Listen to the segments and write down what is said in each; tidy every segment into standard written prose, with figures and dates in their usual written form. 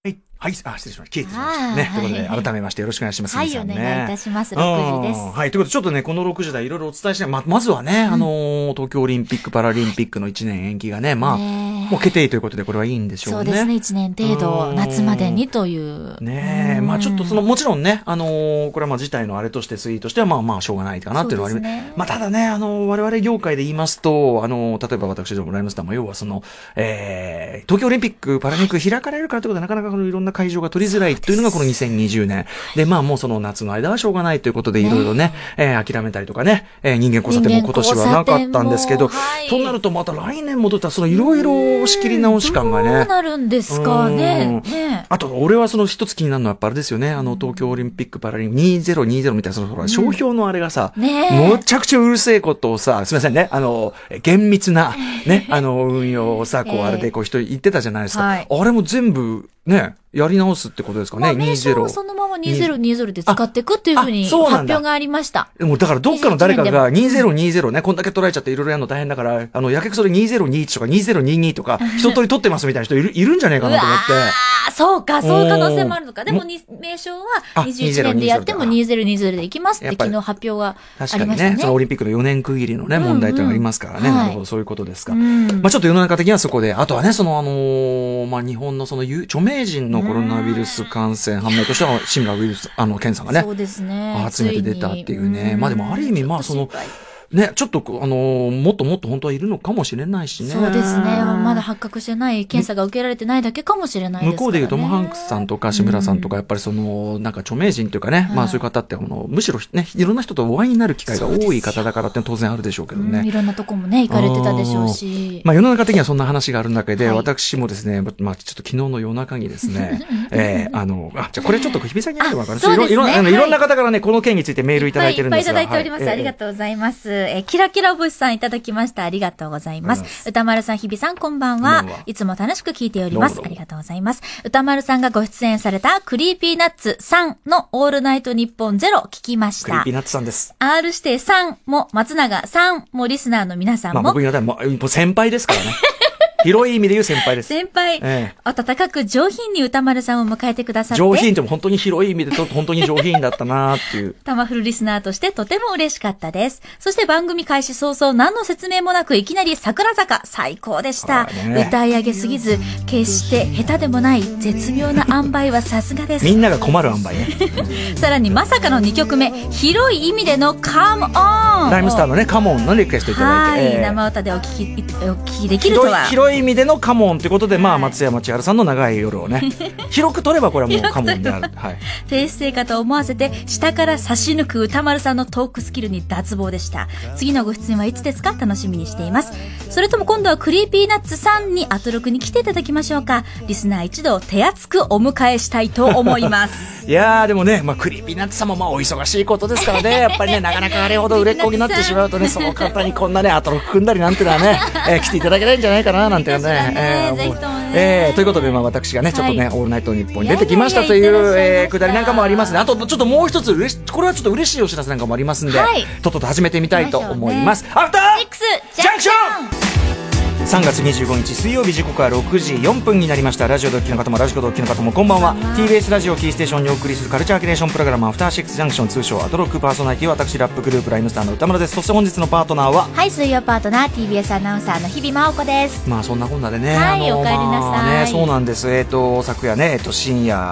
はい、はい、失礼しました。消えてしまいましたね。ということで、改めましてよろしくお願いします。 はい、お願いいたします。6時です。 はい、ということで、ちょっとね、この6時台いろいろお伝えして、まずはね、東京オリンピック・パラリンピックの1年延期がね、もう決定ということで、これはいいんでしょうね。 そうですね、1年程度、夏までにという。 ねえ、ちょっともちろんね、これは事態のあれとしてツイートしては、しょうがないかなっていうのはあります。ただね、我々業界で言いますと、例えば私どもライムスターも、要は東京オリンピック・パラリンピック開かれるからということで、なかなかいろんな会場が取りづらいというのがこの2020年。で、もうその夏の間はしょうがないということで、いろいろね、諦めたりとかね、人間交差点も今年はなかったんですけど、となるとまた来年戻ったら、そのいろいろ仕切り直し感がね。 どうなるんですかね。 あと、俺はその一つ気になるのはやっぱあれですよね、東京オリンピック・パラリンピック2020みたいな、その商標のあれがさ、むちゃくちゃうるせえことをさ、すみませんね、厳密な、ね、運用をさ、あれで人言ってたじゃないですか。あれも全部、ね、やり直すってことですかね、 名称をそのまま2020で使っていくっていうふうに発表がありました。 もうだからどっかの誰かが2020ね、こんだけ捉えちゃっていろいろやるの大変だから、やけくそで2021とか2022とか、一通り取ってますみたいな人いるんじゃねえかなと思って。 そうか、そういう可能性もあるのか。でも、名称は21年でやっても2020でいきますって昨日発表がありましたね。確かにね、そのオリンピックの4年区切りのね、問題というのがありますからね。なるほど、そういうことですか。ちょっと世の中的にはそこで、あとはね、日本の著名人のコロナウイルス感染判明としては、志村ウイルス、検査がね、 そうですね。 初めて出たっていうね。でもある意味、ね、ちょっと、もっともっと本当はいるのかもしれないしね。 そうですね。まだ発覚してない、検査が受けられてないだけかもしれないですからね。 向こうでいうトム・ハンクスさんとか志村さんとか、やっぱりなんか著名人というかね、そういう方って、むしろね、いろんな人とお会いになる機会が多い方だからって当然あるでしょうけどね。 いろんなとこもね、行かれてたでしょうし。 世の中的にはそんな話がある中で、私もですね、ちょっと昨日の夜中にですね、じゃあこれちょっと日比さんにやってもらうかな。 そうですね。 いろんな方からね、この件についてメールいただいてるんですが。 いっぱいいただいております。ありがとうございます。キラキラ星さんいただきました。ありがとうございます。歌丸さん、日比さん、こんばんは。いつも楽しく聞いております。ありがとうございます。歌丸さんがご出演されたクリーピーナッツさんのオールナイトニッポンゼロ聞きました。 クリーピーナッツさんです。 R 指定さんも松永さんもリスナーの皆さんも。 僕にはもう先輩ですからね。広い意味で言う先輩です。 先輩、温かく上品に歌丸さんを迎えてくださって。 上品っても本当に広い意味で本当に上品だったなっていう。 タマフルリスナーとしてとても嬉しかったです。そして番組開始早々何の説明もなくいきなり桜坂最高でした。歌い上げすぎず、決して下手でもない絶妙な塩梅はさすがです。 みんなが困る塩梅ね。 さらにまさかの2曲目、広い意味でのカムオン。 ライムスターのね、カモンのリクエストいただいて。 生歌でお聞きできるとは。 広い意味でのカモンということで、松山千春さんの長い夜をね、広く取ればこれはもうカモンである。 低姿勢かと思わせて、下から差し抜く歌丸さんのトークスキルに脱帽でした。次のご出演はいつですか？楽しみにしています。それとも今度はクリーピーナッツさんにアトロクに来ていただきましょうか。リスナー一同手厚くお迎えしたいと思います。 いやーでもね、クリーピーナッツさんもお忙しいことですからね、やっぱりね、なかなかあれほど売れっ子になってしまうとね、その方にこんなね、アトロク組んだりなんてのはね、来ていただけないんじゃないかな、なんてね。 ぜひともね。 ということで、私がね、ちょっとね、オールナイトニッポンに出てきましたという、くだりなんかもありますね。あと、ちょっともう一つこれはちょっと嬉しいお知らせなんかもありますんで、とっとと始めてみたいと思います。アフターシックスジャンクション！3月25日水曜日、時刻は6時4分になりました。ラジオドッキの方もラジコドッキの方もこんばんは。 TBS ラジオキーステーションにお送りするカルチャーキュレーションプログラム、アフターシックスジャンクション、通称アトロック。パーソナリティは私、ラップグループライムスターの歌村です。そして本日のパートナーは、 はい、水曜パートナー TBS アナウンサーの日々真央子です。 そんなこんなでね、 お帰りなさい。 そうなんです。昨夜ね、深夜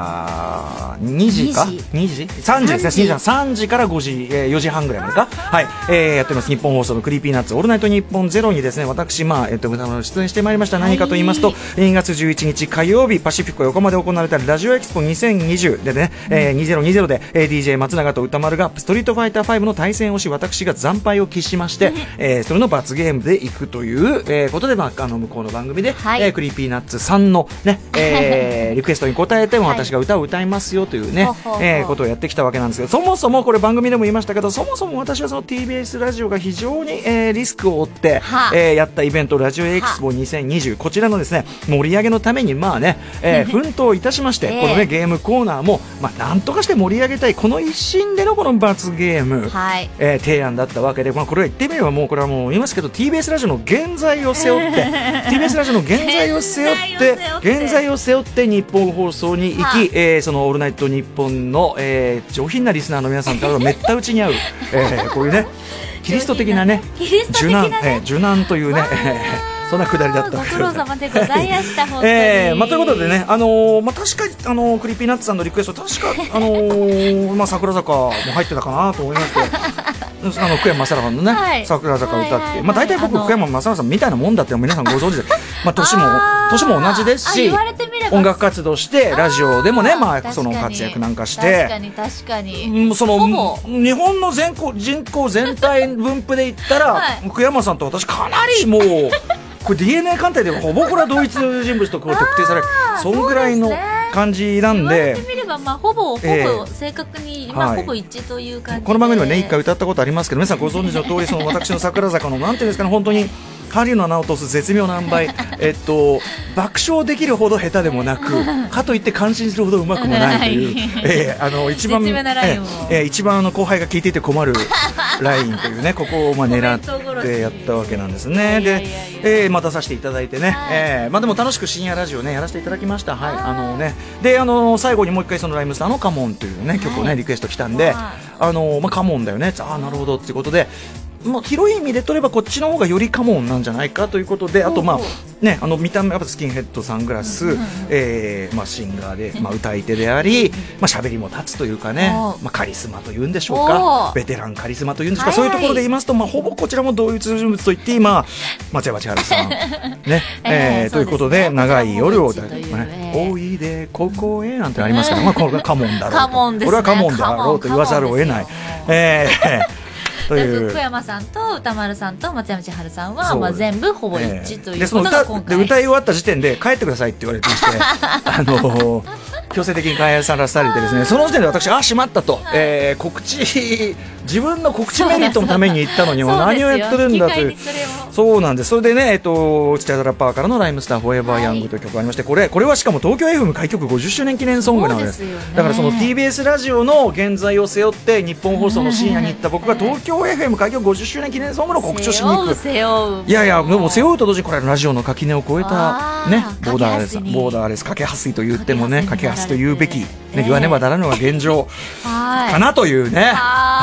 2時か2時3時ですね。3時から5時、4時半ぐらいまでか、やってます。日本放送のクリーピーナッツオールナイトニッポンゼロにですね、私出演してまいりました。何かと言いますと、2月11日火曜日、パシフィコ横浜で行われたラジオエキスポ2020でね、2020で、DJ 松永と歌丸がストリートファイター5の対戦をし、私が惨敗を喫しまして、それの罰ゲームで行くという、ことで、向こうの番組で、クリーピーナッツさんのね、リクエストに応えても私が歌を歌いますよというね、ことをやってきたわけなんですけど、そもそもこれ番組でも言いましたけど、そもそも私はその TBS ラジオが非常に、リスクを負って、やったイベント、ラジオ J エクスポ2020、こちらのですね盛り上げのためにまあね、奮闘いたしまして、このねゲームコーナーもなんとかして盛り上げたい、この一心でのこの罰ゲーム、提案だったわけで、これは言ってみればもうこれはもう言いますけど TBS ラジオの現在を背負ってTBS ラジオの現在を背負って日本放送に行き、そのオールナイトニッポンの、上品なリスナーの皆さんからのめった打ちに合う、こういうねキリスト的なね受難というねそんなくだりだったわけでご苦労様でございました本当に、 ということでね、確かにクリーピーナッツさんのリクエスト確か桜坂も入ってたかなと思いまして福山雅治さんのね、桜坂歌って、大体僕福山雅治さんみたいなもんだって皆さんご存知で、年も同じですし、音楽活動してラジオでもねその活躍なんかして、 確かにその日本の人口全体分布で言ったら、福山さんと私かなりもうこれ DNA 鑑定でほぼこれは同一人物とこう特定される、そんぐらいの感じなんで、 言われてみればほぼ正確にほぼ一致という感じで、 この番組ではね一回歌ったことありますけど、皆さんご存知の通り、その私の桜坂のなんていうんですかね、本当に針の穴を落とす絶妙な塩梅爆笑できるほど下手でもなく、かといって感心するほどうまくもないという、一番後輩が聞いていて困るラインというね、ここを狙ってやったわけなんですね。で、出させていただいてね、でも楽しく深夜ラジオねやらせていただきました。で最後にもう一回そのライムスターのカモンというね曲をねリクエスト来たんで、カモンだよね、なるほどっていうことで、広い意味で取ればこっちの方がよりカモンなんじゃないかということで、あと見た目やっぱスキンヘッドサングラス、シンガーで、歌い手であり、喋りも立つというかね、カリスマというんでしょうか、ベテランカリスマというんでしょうか、そういうところで言いますと、ほぼこちらも同一人物といって今松山千春さんね、ということで長い夜をおいでここへなんてありますから、これがカモンだろうと、これはカモンだろうと言わざるを得ない。 福山さんと歌丸さんと松山千春さんは全部ほぼ一致ということが今回、 歌い終わった時点で帰ってくださいって言われてまして強制的に開発されてですね、その時点で私しまったと、自分の告知メリットのために行ったのにも何をやってるんだという、そうなんです。それでね、チャイザラッパーからのライムスターフォーエバーヤングという曲がありまして、これはしかも東京 FM 開局50周年記念ソングなのです。だからその TBS ラジオの現在を背負って日本放送の深夜に行った僕が東京 FM 開局50周年記念ソングの告知をしに行く。いやいや、でも背負うと同時にこれラジオの垣根を越えたね、ボーダーレス架け橋と言ってもね、架け橋と言うべきね、言わねばならぬのが現状かなというね。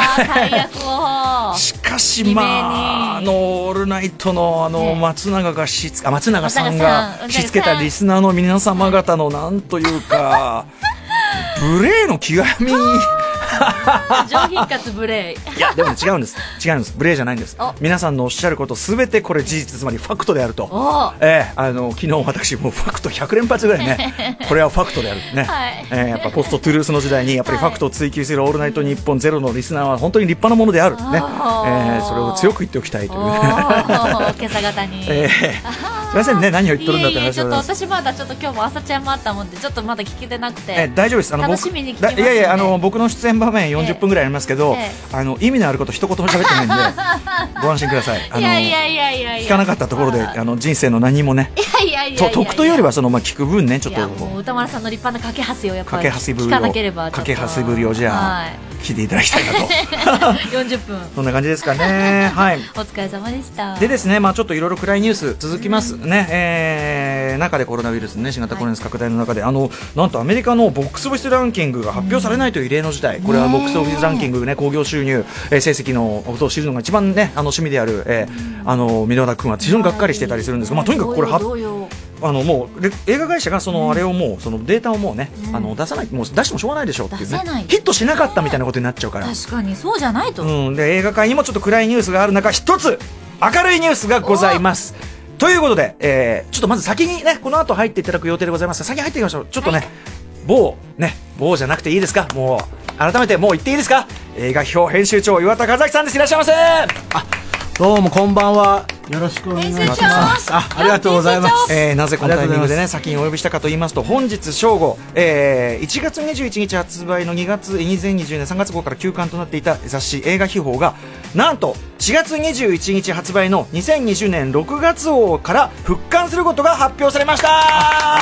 しかしオールナイトの松永さんがしつけたリスナーの皆様方のなんというか無礼の極み上品かつ無礼。 いやでも違うんです無礼じゃないんです。皆さんのおっしゃることすべてこれ事実、つまりファクトであると。昨日私もうファクト100連発ぐらいねこれはファクトであるね、やっぱポストトゥルースの時代にやっぱりファクトを追求するオールナイトニッポンゼロのリスナーは本当に立派なものであるね、それを強く言っておきたいという今朝方にすいませんね、何を言っとるんだって話ちょっと私まだ今日も朝ちゃんもあったもんでちょっとまだ聞けてなくて、 大丈夫です。 楽しみに聞きますね。 いやいや僕の出演場面40分ぐらいありますけど、意味のあること一言も喋ってないんでご安心ください。聞かなかったところで人生の何もね、得というよりは聞く分ね、ちょっともう歌丸さんの立派な架け橋をやっぱり聞かなければ架け橋ぶりをじゃあ聞いていただきたいなと 40分そんな感じですかね。はい、 お疲れ様でした。 でですね、ちょっといろいろ暗いニュース続きますね。中でコロナウイルスね、新型コロナウイルス拡大の中でなんとアメリカのボックスオフィスランキングが発表されないという異例の事態。これはボックスオフィスランキングね、興行収入、成績のことを知るのが一番ね趣味である、箕輪田君は非常にがっかりしてたりするんですが、とにかくこれもう映画会社があれをもうそのデータをもうね、出さない、もう出してもしょうがないでしょうっていうね、ヒットしなかったみたいなことになっちゃうから。 確かにそうじゃないと、 で映画界にもちょっと暗いニュースがある中、一つ明るいニュースがございます。ということで、ちょっとまず先にねこの後入っていただく予定でございますが、先に入っていきましょう。ちょっとね、某じゃなくていいですか、もう改めてもう言っていいですか。映画表編集長岩田和明さんです。いらっしゃいませ。 どうもこんばんは。よろしくお願いします。ありがとうございます。 なぜこのタイミングでね先にお呼びしたかと言いますと、本日正午、1月21日発売の2020年3月号から休刊となっていた雑誌映画秘宝が、なんと4月21日発売の2020年6月号から復刊することが発表されました。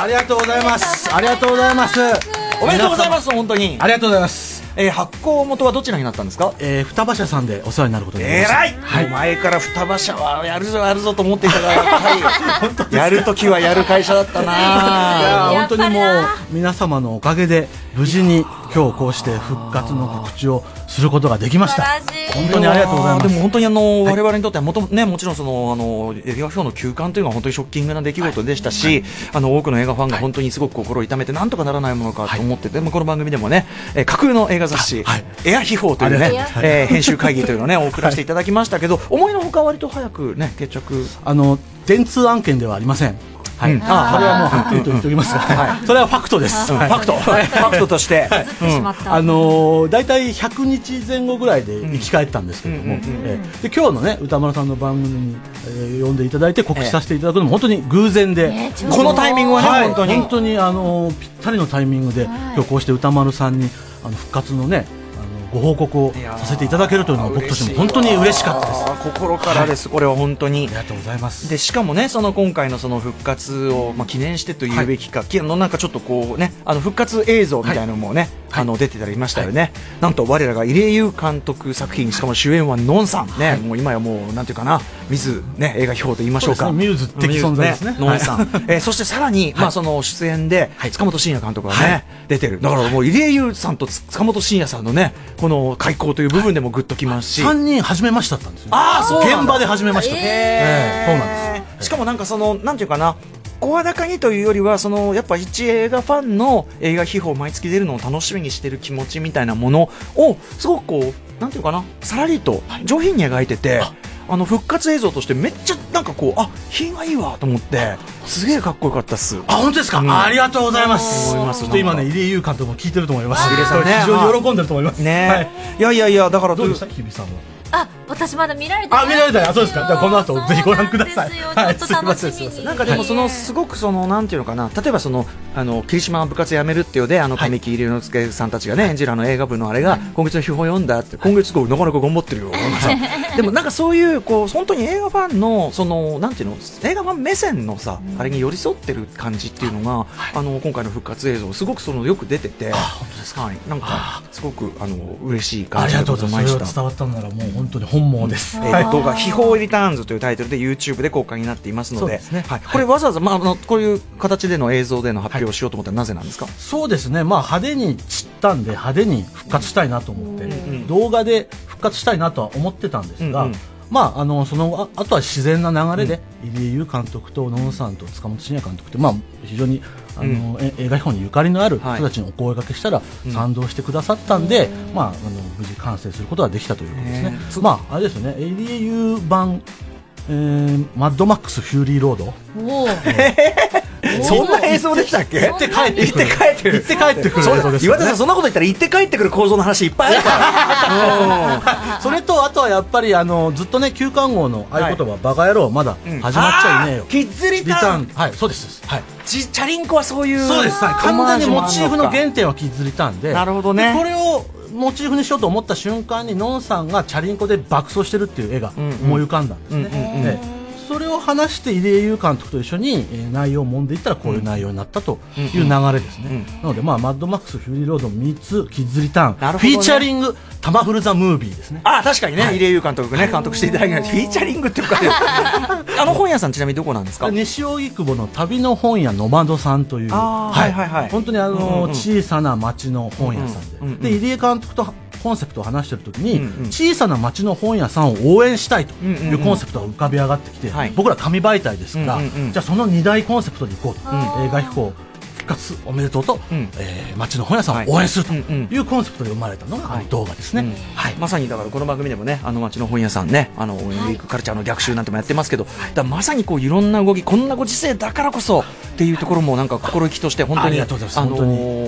ありがとうございます。ありがとうございます。 おめでとうございます。本当にありがとうございます。 発行元はどちらになったんですか？ 双葉社さんでお世話になることになりました。 偉い、はい、前から双葉社はやるぞやるぞと思っていたから、はい、やるときはやる会社だったな。 いや本当にもう皆様のおかげで無事に今日こうして復活の告知をすることができました。本当にありがとうございます。 でも本当にはい、 我々にとってはもちろんその映画表の休刊というのは本当にショッキングな出来事でしたし、多くの映画ファンが本当にすごく心を痛めてなんとかならないものかと思ってて、この番組でもね、架空の映画雑誌、エア秘宝というね、編集会議というのをね送らせていただきましたけど、思いのほか割と早くね決着。 電通案件ではありません。はい、それはもうはっきりと言っておきますが、それはファクトです。 ファクトとして、 だいたい100日前後ぐらいで生き返ったんですけれども、で今日のね歌丸さんの番組に呼んでいただいて告知させていただくのも本当に偶然で、 このタイミングはね、本当にぴったりのタイミングで今日こうして歌丸さんに復活のねご報告をさせていただけるというのは僕としても本当に嬉しかったです。 心からです、これは本当にありがとうございます。 でしかもね、今回の復活を記念してというべきか、なんかちょっとこうね復活映像みたいなのもね、出てたりましたよね。なんと我らが入江優監督作品、しかも主演はノンさんね、もう今やもうなんていうかな、水ね映画表と言いましょうか、 ミューズ的存在ですね。 ノンさん、そしてさらにその出演で塚本慎也監督がね出てる。だからもう入江優さんと塚本慎也さんのねこの開口という部分でもグッときますし、 3人初めましてだったんですよ。 そう現場で初めまして。そうなんです。 しかもなんかなんていうかな、声高にというよりはやっぱ一映画ファンの映画秘宝毎月出るのを楽しみにしてる気持ちみたいなものをすごくこうなんていうかな、さらりと上品に描いてて、復活映像としてめっちゃなんかこう品がいいわと思ってすげえかっこよかったっす。 本当ですか。ありがとうございます。ちょっと今ね入江優監督も聞いてると思います。非常に喜んでると思いますね。 いやだからどうでした日比さんは。 私まだ見られてない。 見られたよ。そうですか。じゃあこの後ぜひご覧ください。 ちょっと楽しみに。 なんかでもすごくなんていうのかな、例えば霧島部活やめるっていうので神木隆之介さんたちがね演じる映画部のあれが今月の秘宝読んだって、今月なかなか頑張ってるよ。でもなんかそういう本当に映画ファンのなんていうの、映画ファン目線のさあれに寄り添ってる感じっていうのが今回の復活映像すごくよく出てて、 本当ですか。 なんかすごく嬉しい感じでございました。 ありがとうございます。それが伝わったのならもう本当に本望です。 動画秘宝リターンズというタイトルで YouTube で公開になっていますので、これわざわざこういう形での映像での発表をしようと思ったらなぜなんですか？ そうですね、派手に散ったんで派手に復活したいなと思って動画で復活したいなとは思ってたんですが、そのあとは自然な流れで入江優監督と野々さんと塚本慎也監督って非常に映画秘宝にゆかりのある人たちにお声掛けしたら賛同してくださったんで、無事完成することができたということですね。あれですよね、入江優版マッドマックスフューリーロード。 そんな映像でしたっけ？ 行って帰ってくる映像です。 岩田さんそんなこと言ったら行って帰ってくる構造の話いっぱいあるから。 それとあとはやっぱりずっとね休刊号の合言葉バカ野郎まだ始まっちゃいねえよ。 キッズリターン。 はい、そうです。はい。 チャリンコはそういう。 そうです。完全にモチーフの原点はキッズリターンで。 なるほどね。 これをモチーフにしようと思った瞬間にノンさんがチャリンコで爆走してるっていう絵が思い浮かんだんですね。それを話して入江優監督と一緒に内容を揉んでいったらこういう内容になったという流れですね。なのでマッドマックスフューリーロード3つキッズリターン、フィーチャリングタマフルザムービーですね。 確かにね、入江優監督ね監督していただきまして、フィーチャリングっていうか本屋さんちなみにどこなんですか？ 西荻窪の旅の本屋ノマドさんという本当に小さな町の本屋さんで、入江監督とコンセプトを話しているときに、小さな町の本屋さんを応援したいというコンセプトが浮かび上がってきて、僕ら紙媒体ですから、じゃあその2大コンセプトでいこうと、映画秘宝復活おめでとうと、町の本屋さんを応援するというコンセプトで生まれたのが動画ですね。 まさにだからこの番組でもね町の本屋さんね応援ウィークカルチャーの逆襲なんてもやってますけど、まさにこういろんな動き、こんなご時世だからこそっていうところもなんか心意気として本当に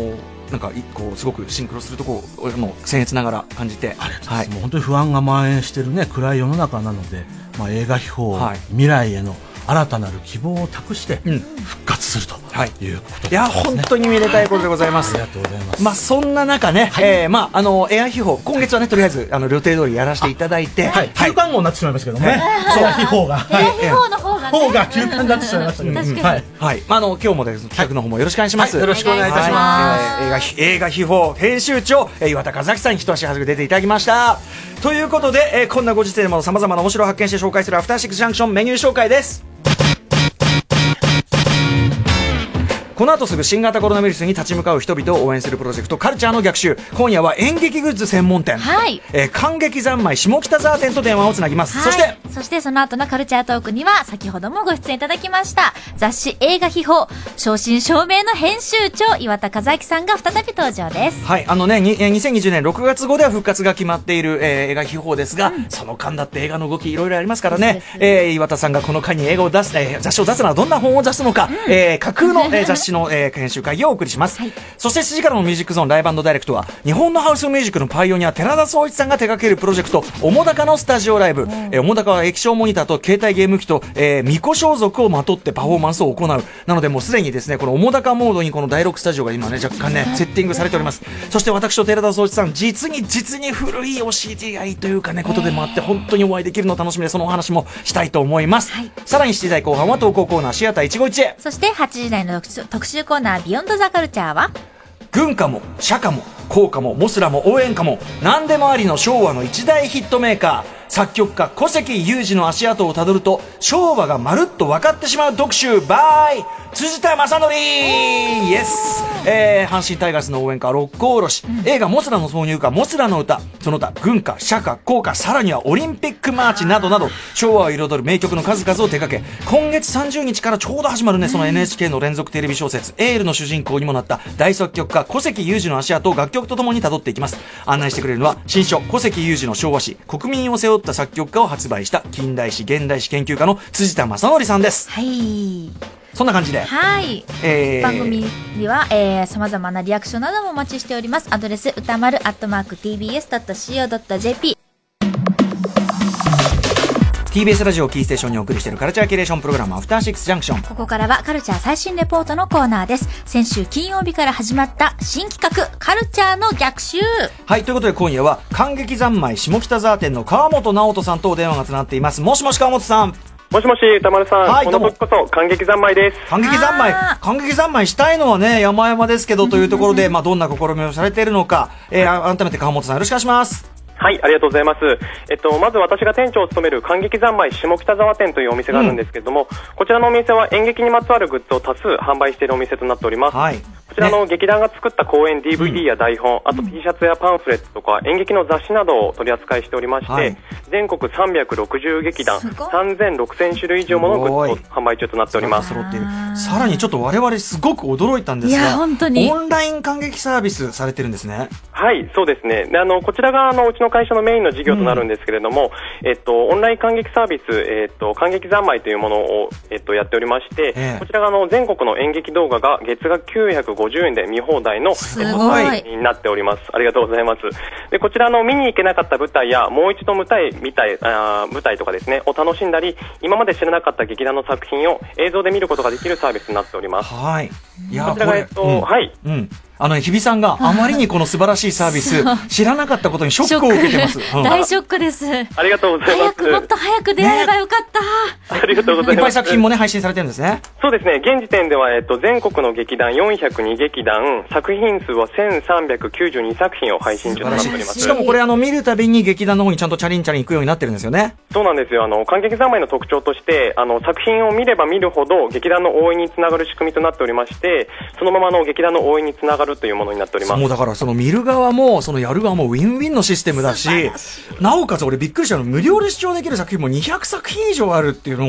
なんかこうすごくシンクロするところの僭越ながら感じて、 はい、もう本当に不安が蔓延しているね暗い世の中なので、映画秘宝、未来への新たなる希望を託して復活するということですね。 いや本当にめでたいことでございます。 ありがとうございます。 そんな中ね、エア秘宝今月はねとりあえず予定通りやらせていただいて、 休館号になってしまいましたけどね。エア秘宝が方が休館になってしまいましたけど、 今日もですね企画の方もよろしくお願いします。 よろしくお願いいたします。映画秘宝編集長岩田和明さんに一足早く出ていただきました。ということで、こんなご時世でもさまざまな面白を発見して紹介するアフターシックスジャンクションメニュー紹介です。この後すぐ新型コロナウイルスに立ち向かう人々を応援するプロジェクトカルチャーの逆襲。今夜は演劇グッズ専門店、観劇三昧下北沢店と電話をつなぎます。 そしてその後のカルチャートークには先ほどもご出演いただきました雑誌映画秘宝正真正銘の編集長岩田和明さんが再び登場です。 2020年6月号では復活が決まっている、映画秘宝ですが、その間だって映画の動きいろいろありますからね。岩田さんがこの間に映画を出す、雑誌を出すのはどんな本を出すのか、架空の、雑誌の、編集会議をお送りします。そして7時からのミュージックゾーンライブダイレクトは日本のハウスミュージックのパイオニア寺田総一さんが手掛けるプロジェクト澤高のスタジオライブ。澤高は液晶モニターと携帯ゲーム機と、巫女装束をまとってパフォーマンスを行う。なのでもうすでにですねこの澤高モードにこの第6スタジオが今ね若干ねセッティングされております。そして私と寺田総一さん実に古いお知り合いというかねことでもあって本当にお会いできるの楽しみでそのお話もしたいと思います。さらに7時台後半は投稿コーナーシアター一期一会。 そして8時台の特集コーナービヨンドザカルチャーは軍歌も社歌も校歌もモスラも応援歌も何でもありの昭和の一大ヒットメーカー作曲家小関裕二の足跡をたどると昭和がまるっと分かってしまう特集 by 辻田正則。イエス、阪神タイガースの応援歌六甲おろし、映画モスラの挿入歌モスラの歌、その他軍歌社歌校歌さらにはオリンピックマーチなどなど昭和を彩る名曲の数々を手掛け今月30日からちょうど始まるねその NHK の連続テレビ小説エールの主人公にもなった大作曲家小関裕二の足跡を楽曲とともにたどっていきます。案内してくれるのは新書小関裕二の昭和史国民を背負った作曲家を発売した近代史現代史研究家の辻田正則さんです。そんな感じで、 番組ではさまざまなリアクションなどもお待ちしております。アドレス歌丸@tbs.co.jp TBS ラジオキーステーションにお送りしているカルチャーキュレーションプログラムアフターシックスジャンクション。 ここからはカルチャー最新レポートのコーナーです。先週金曜日から始まった新企画カルチャーの逆襲。 はい、ということで今夜は観劇三昧下北沢店の川本直人さんとお電話がつながっています。もしもし川本さん。 もしもし歌丸さん、この時こそ観劇三昧です。 観劇三昧したいのはね山々ですけどというところで、どんな試みをされているのか、改めて川本さんよろしくお願いします。 はい、ありがとうございます。まず私が店長を務める観劇三昧下北沢店というお店があるんですけれども、こちらのお店は演劇にまつわるグッズを多数販売しているお店となっております。こちらの劇団が作った公演 DVD や台本、あと T シャツやパンフレットとか演劇の雑誌などを取り扱いしておりまして、全国360劇団36,000種類以上ものグッズを販売中となっております。 さらにちょっと我々すごく驚いたんですが、オンライン観劇サービスされてるんですね。 はい、そうですね。でこちらがうちの会社のメインの事業となるんですけれども、オンライン観劇サービス、観劇三昧というものを、やっておりまして、こちらが全国の演劇動画が月額950円で見放題のになっております。ありがとうございます。でこちら見に行けなかった舞台やもう一度舞台とかですねを楽しんだり今まで知らなかった劇団の作品を映像で見ることができるサービスになっております。 はい。いやこちらが日比さんがあまりにこの素晴らしいサービス知らなかったことにショックを受けてます。 大ショックです。 ありがとうございます。 もっと早く出会えばよかった。 ありがとうございます。 いっぱい作品もね配信されてるんですね。 そうですね。現時点では全国の劇団402劇団作品数は1392作品を配信中となっております。 しかもこれ見るたびに劇団の方にちゃんとチャリン行くようになってるんですよね。 そうなんですよ。観劇三昧の特徴として作品を見れば見るほど劇団の応援につながる仕組みとなっておりまして、そのままの劇団の応援につながるというものになっております。 もうだからその見る側もそのやる側もウィンウィンのシステムだし、なおかつ俺びっくりしたの無料で視聴できる作品も200作品以上あるっていうのを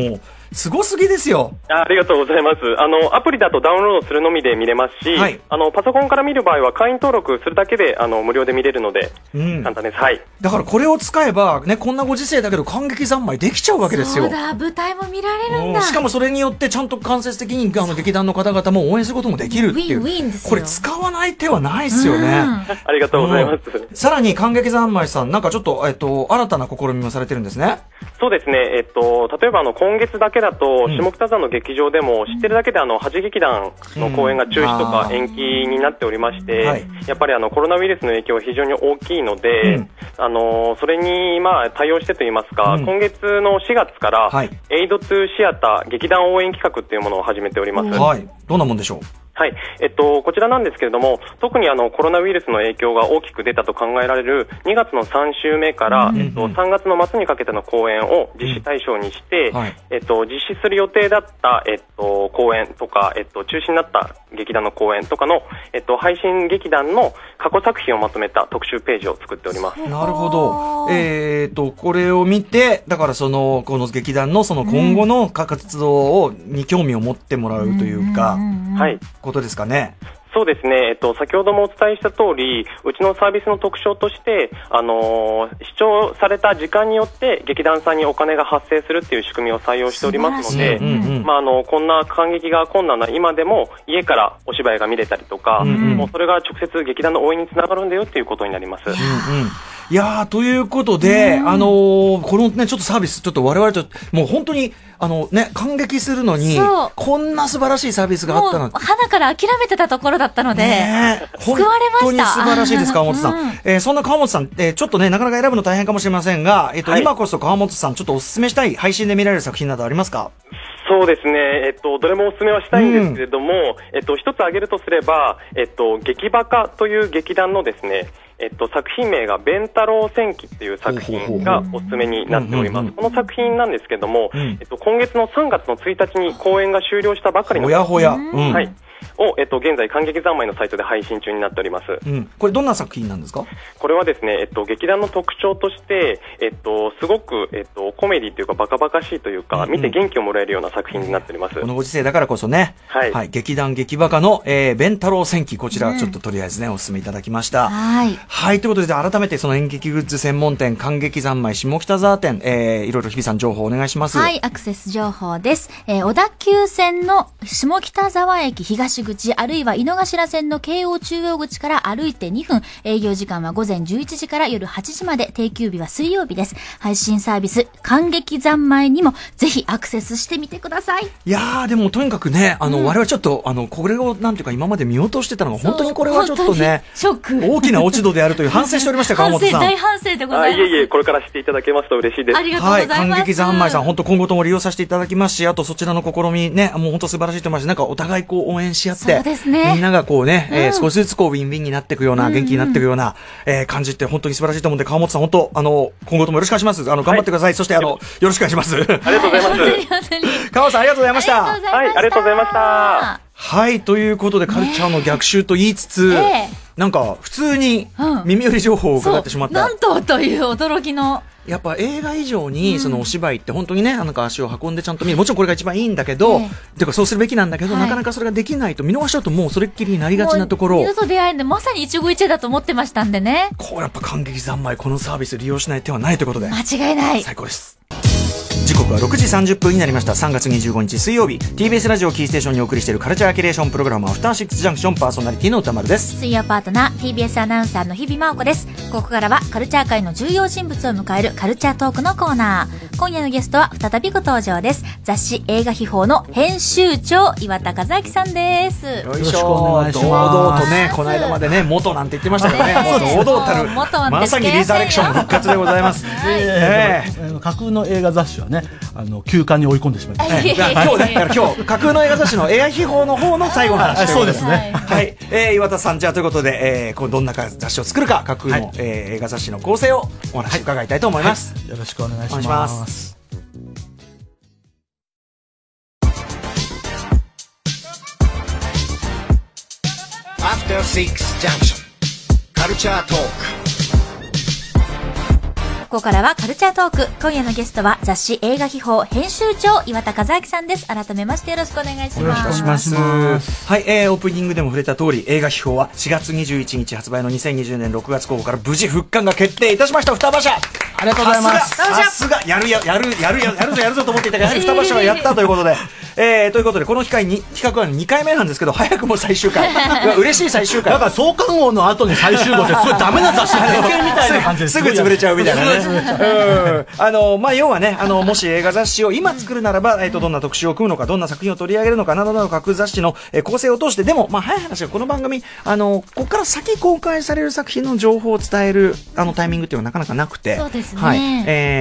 すごすぎですよ。 ありがとうございます。アプリだとダウンロードするのみで見れますし、はい、パソコンから見る場合は会員登録するだけで無料で見れるので、簡単です。はい。 だからこれを使えばね、こんなご時世だけど感激三昧できちゃうわけですよ。 そうだ、舞台も見られるんだ。 しかもそれによってちゃんと間接的に劇団の方々も応援することもできるっていう。 ウィンウィンですよ。 これ使わない手はないですよね。 ありがとうございます。 さらに感激三昧さん、なんかちょっと新たな試みもされてるんですね。 そうですね。例えば今月だけだと、下北沢の劇場でも知ってるだけで8劇団の公演が中止とか延期になっておりまして、やっぱりコロナウイルスの影響が非常に大きいので、それに対応してといいますか、今月の4月から、エイド2シアター劇団応援企画っていうものを始めております。 はい。どんなもんでしょう？ はい。こちらなんですけれども、特にコロナウイルスの影響が大きく出たと考えられる2月の3週目から、3月の末にかけての公演を実施対象にして、実施する予定だった、公演とか、中止になった劇団の公演とかの、配信劇団の過去作品をまとめた特集ページを作っております。 なるほど。これを見て、だからこの劇団の今後の活動に興味を持ってもらうというか、 はい。 ことですかね。 そうですね。先ほどもお伝えした通り、うちのサービスの特徴として、視聴された時間によって劇団さんにお金が発生するっていう仕組みを採用しておりますので、こんな感激が困難な今でも家からお芝居が見れたりとか、もうそれが直接劇団の応援につながるんだよっていうことになります。 いやー、ということで、このね、ちょっとサービス、ちょっと我々と、もう本当に、感激するのに、こんな素晴らしいサービスがあったなんて。 花から諦めてたところだったので、救われました。 本当に素晴らしいです、川本さん。そんな川本さん、ちょっとね、なかなか選ぶの大変かもしれませんが、今こそ川本さん、ちょっとお勧めしたい配信で見られる作品などありますか？ そうですね。どれもお勧めはしたいんですけれども、一つ挙げるとすれば、劇バカという劇団のですね、作品名が弁太郎戦記っていう作品がおすすめになっております。この作品なんですけども、今月の3月の1日に公演が終了したばかりのはい。を、現在、感激三昧のサイトで配信中になっております。 これどんな作品なんですか？ これはですね、劇団の特徴として、すごく、コメディというかバカバカしいというか、見て元気をもらえるような作品になっております。 このご時世だからこそね、はい。劇団劇バカの、弁太郎戦記、こちらちょっととりあえずね、お勧めいただきました。はい。はい、ということで、改めてその演劇グッズ専門店、感激三昧下北沢店、いろいろ日比さん情報お願いします。 はい、アクセス情報です。小田急線の下北沢駅東口、あるいは井の頭線の京王中央口から歩いて2分、営業時間は午前11時から夜8時まで、定休日は水曜日です。配信サービス、感激三昧にもぜひアクセスしてみてください。 いやー、でもとにかくね、我々ちょっと、これをなんていうか今まで見落としてたのが、本当にこれはちょっとね、 ショック。 大きな落ち度であるという反省しておりました、川本さん。 大反省でございます。 いえいえ、これからしていただけますと嬉しいです。 ありがとうございます。 はい、感激三昧さん、本当今後とも利用させていただきますし、あとそちらの試みね、もう本当素晴らしいと思います。なんかお互いこう応援し合って、 そうですね。 みんながこうね、少しずつこうウィンウィンになっていくような、元気になっていくような、感じって本当に素晴らしいと思うんで、川本さん本当、今後ともよろしくお願いします。頑張ってください。そしてよろしくお願いします。ありがとうございます。 川本さんありがとうございました。 はい、ありがとうございました。 はい、ということでカルチャーの逆襲と言いつつ、なんか普通に耳寄り情報を伺ってしまった。 なんという驚きの。 やっぱ映画以上にそのお芝居って本当にね、なんか足を運んでちゃんと見る。もちろんこれが一番いいんだけど、てかそうするべきなんだけど、なかなかそれができないと見逃しちゃうともうそれっきりになりがちなところ。 二度と出会えんでまさに一期一会だと思ってましたんでね。 こうやっぱ感激三昧このサービス利用しない手はないということで。 間違いない。 最高です。時刻は6時30分になりました。3月25日水曜日、 TBS ラジオキーステーションにお送りしているカルチャーキュレーションプログラム、アフターシックスジャンクション、パーソナリティの歌丸です。 水曜パートナー TBS アナウンサーの日々真央子です。ここからはカルチャー界の重要人物を迎えるカルチャートークのコーナー。今夜のゲストは再びご登場です。雑誌映画秘宝の編集長岩田和明さんです。 よろしくお願いします。堂々とね、この間までね、元なんて言ってましたからね、堂々たるまさにリザレクション復活でございます。 架空の映画雑誌はね、休刊に追い込んでしまいました。 今日架空の映画雑誌の映画秘宝の方の最後の話。 そうですね。 はい、岩田さん、じゃあということで、どんな雑誌を作るか、架空の映画雑誌の構成をお話伺いたいと思います。 よろしくお願いします。 After 6 Junction カルチャートーク。 ここからはカルチャートーク。今夜のゲストは雑誌映画秘宝編集長岩田和明さんです。改めましてよろしくお願いします。 よろしくお願いします。はい、オープニングでも触れた通り、映画秘宝は4月21日発売の2020年6月号から無事復刊が決定いたしました。双葉社、 ありがとうございます。 さすがやるぞと思っていたが、やはり双葉社はやったということで、ということでこの企画は2回目なんですけど、早くも最終回。嬉しい最終回。 だから創刊号の後に最終号ってすごいダメな雑誌みたいな感じですぐ潰れちゃうみたいなね。まあ要はね、もし映画雑誌を今作るならば、どんな特集を組むのか、どんな作品を取り上げるのかなどなど各雑誌の構成を通して、でもまあ早い話がこの番組ここから先公開される作品の情報を伝えるタイミングっていうのはなかなかなくて、 そうですね。 はい。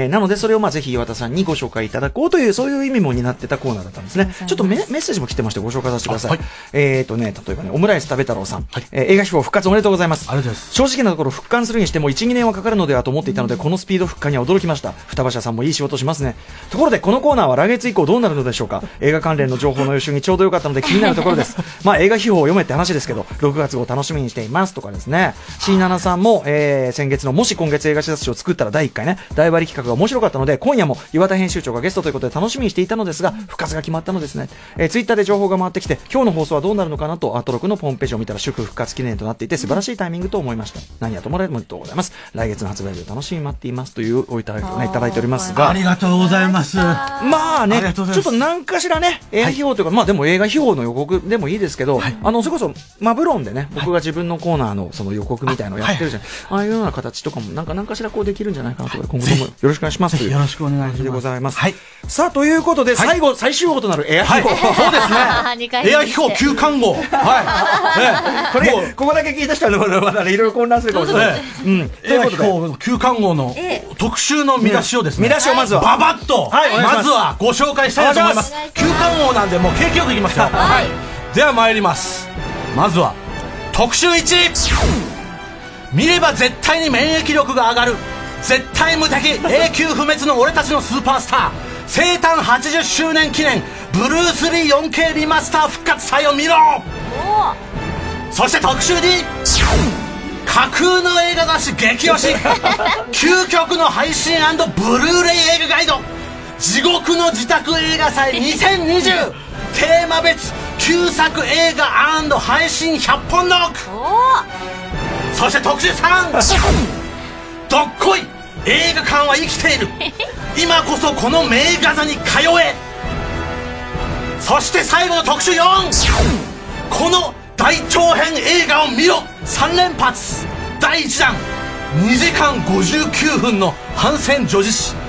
なのでそれをまあぜひ岩田さんにご紹介いただこうというそういう意味も担ってたコーナーだったんですね。ちょっとメッセージも来てましてご紹介させてください。はい、例えばね、オムライス食べ太郎さん、はい、映画秘宝復活おめでとうございます。 ありがとうございます。 正直なところ復刊するにしても 1,2 年はかかるのではと思っていたので、このスピード復刊には驚きました。双葉社さんもいい仕事しますね。ところでこのコーナーは来月以降どうなるのでしょうか。映画関連の情報の予習にちょうどよかったので気になるところです。まあ映画秘宝を読めって話ですけど、6月号楽しみにしていますとかですね。C7 さんも、先月のもし今月映画雑誌を作ったら第1回ね、大割企画が面白かったので、今夜も岩田編集長がゲストということで楽しみにしていたのですが、復活が決まったのですね。ツイッターで情報が回ってきて、今日の放送はどうなるのかなとアトロクのホームページを見たら祝復活記念となっていて素晴らしいタイミングと思いました。何やともおめでとうございます。来月の発売日を楽しみに待っていますというおいただいておりますが、 ありがとうございます。 まあね、ちょっと何かしらね、映画秘宝というか、まあでも映画秘宝の予告でもいいですけど、それこそマブロンでね、僕が自分のコーナーのその予告みたいなのをやってるじゃん。ああいうような形とかも何かしらこうできるんじゃないかなと、今後ともよろしくお願いしますという。 よろしくお願いします。 でございます。はい。さあということで最終号となるエア秘宝、 そうですね。エア秘宝9巻号。 はい。これここだけ聞いた人はまだいろいろ混乱するかもしれない。 エア秘宝9巻号の特集の見出しをですね、 見出しをまずはババッとまずはご紹介したいと思います。9巻号なんでもう景気よくいきますよ。はい。では参ります。まずは特集1、見れば絶対に免疫力が上がる絶対無敵永久不滅の俺たちのスーパースター生誕80周年記念ブルース・リー 4K リマスター復活祭を見ろ。そして特集2、架空の映画雑誌激推し究極の配信&ブルーレイ映画ガイド地獄の自宅映画祭2020テーマ別旧作映画&配信100本ノック。そして特集3、どっこい映画館は生きている今こそこの名画座に通え。そして最後の特集4、この大長編映画を見ろ3連発第1弾2時間59分の反戦女子誌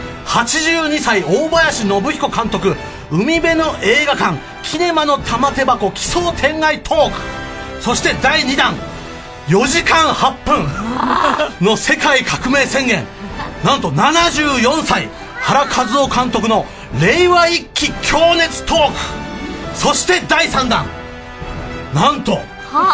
82歳大林信彦監督海辺の映画館キネマの玉手箱奇想天外トーク。そして第2弾4時間8分の世界革命宣言、なんと74歳原和夫監督の令和一揆強熱トーク。そして第3弾なんと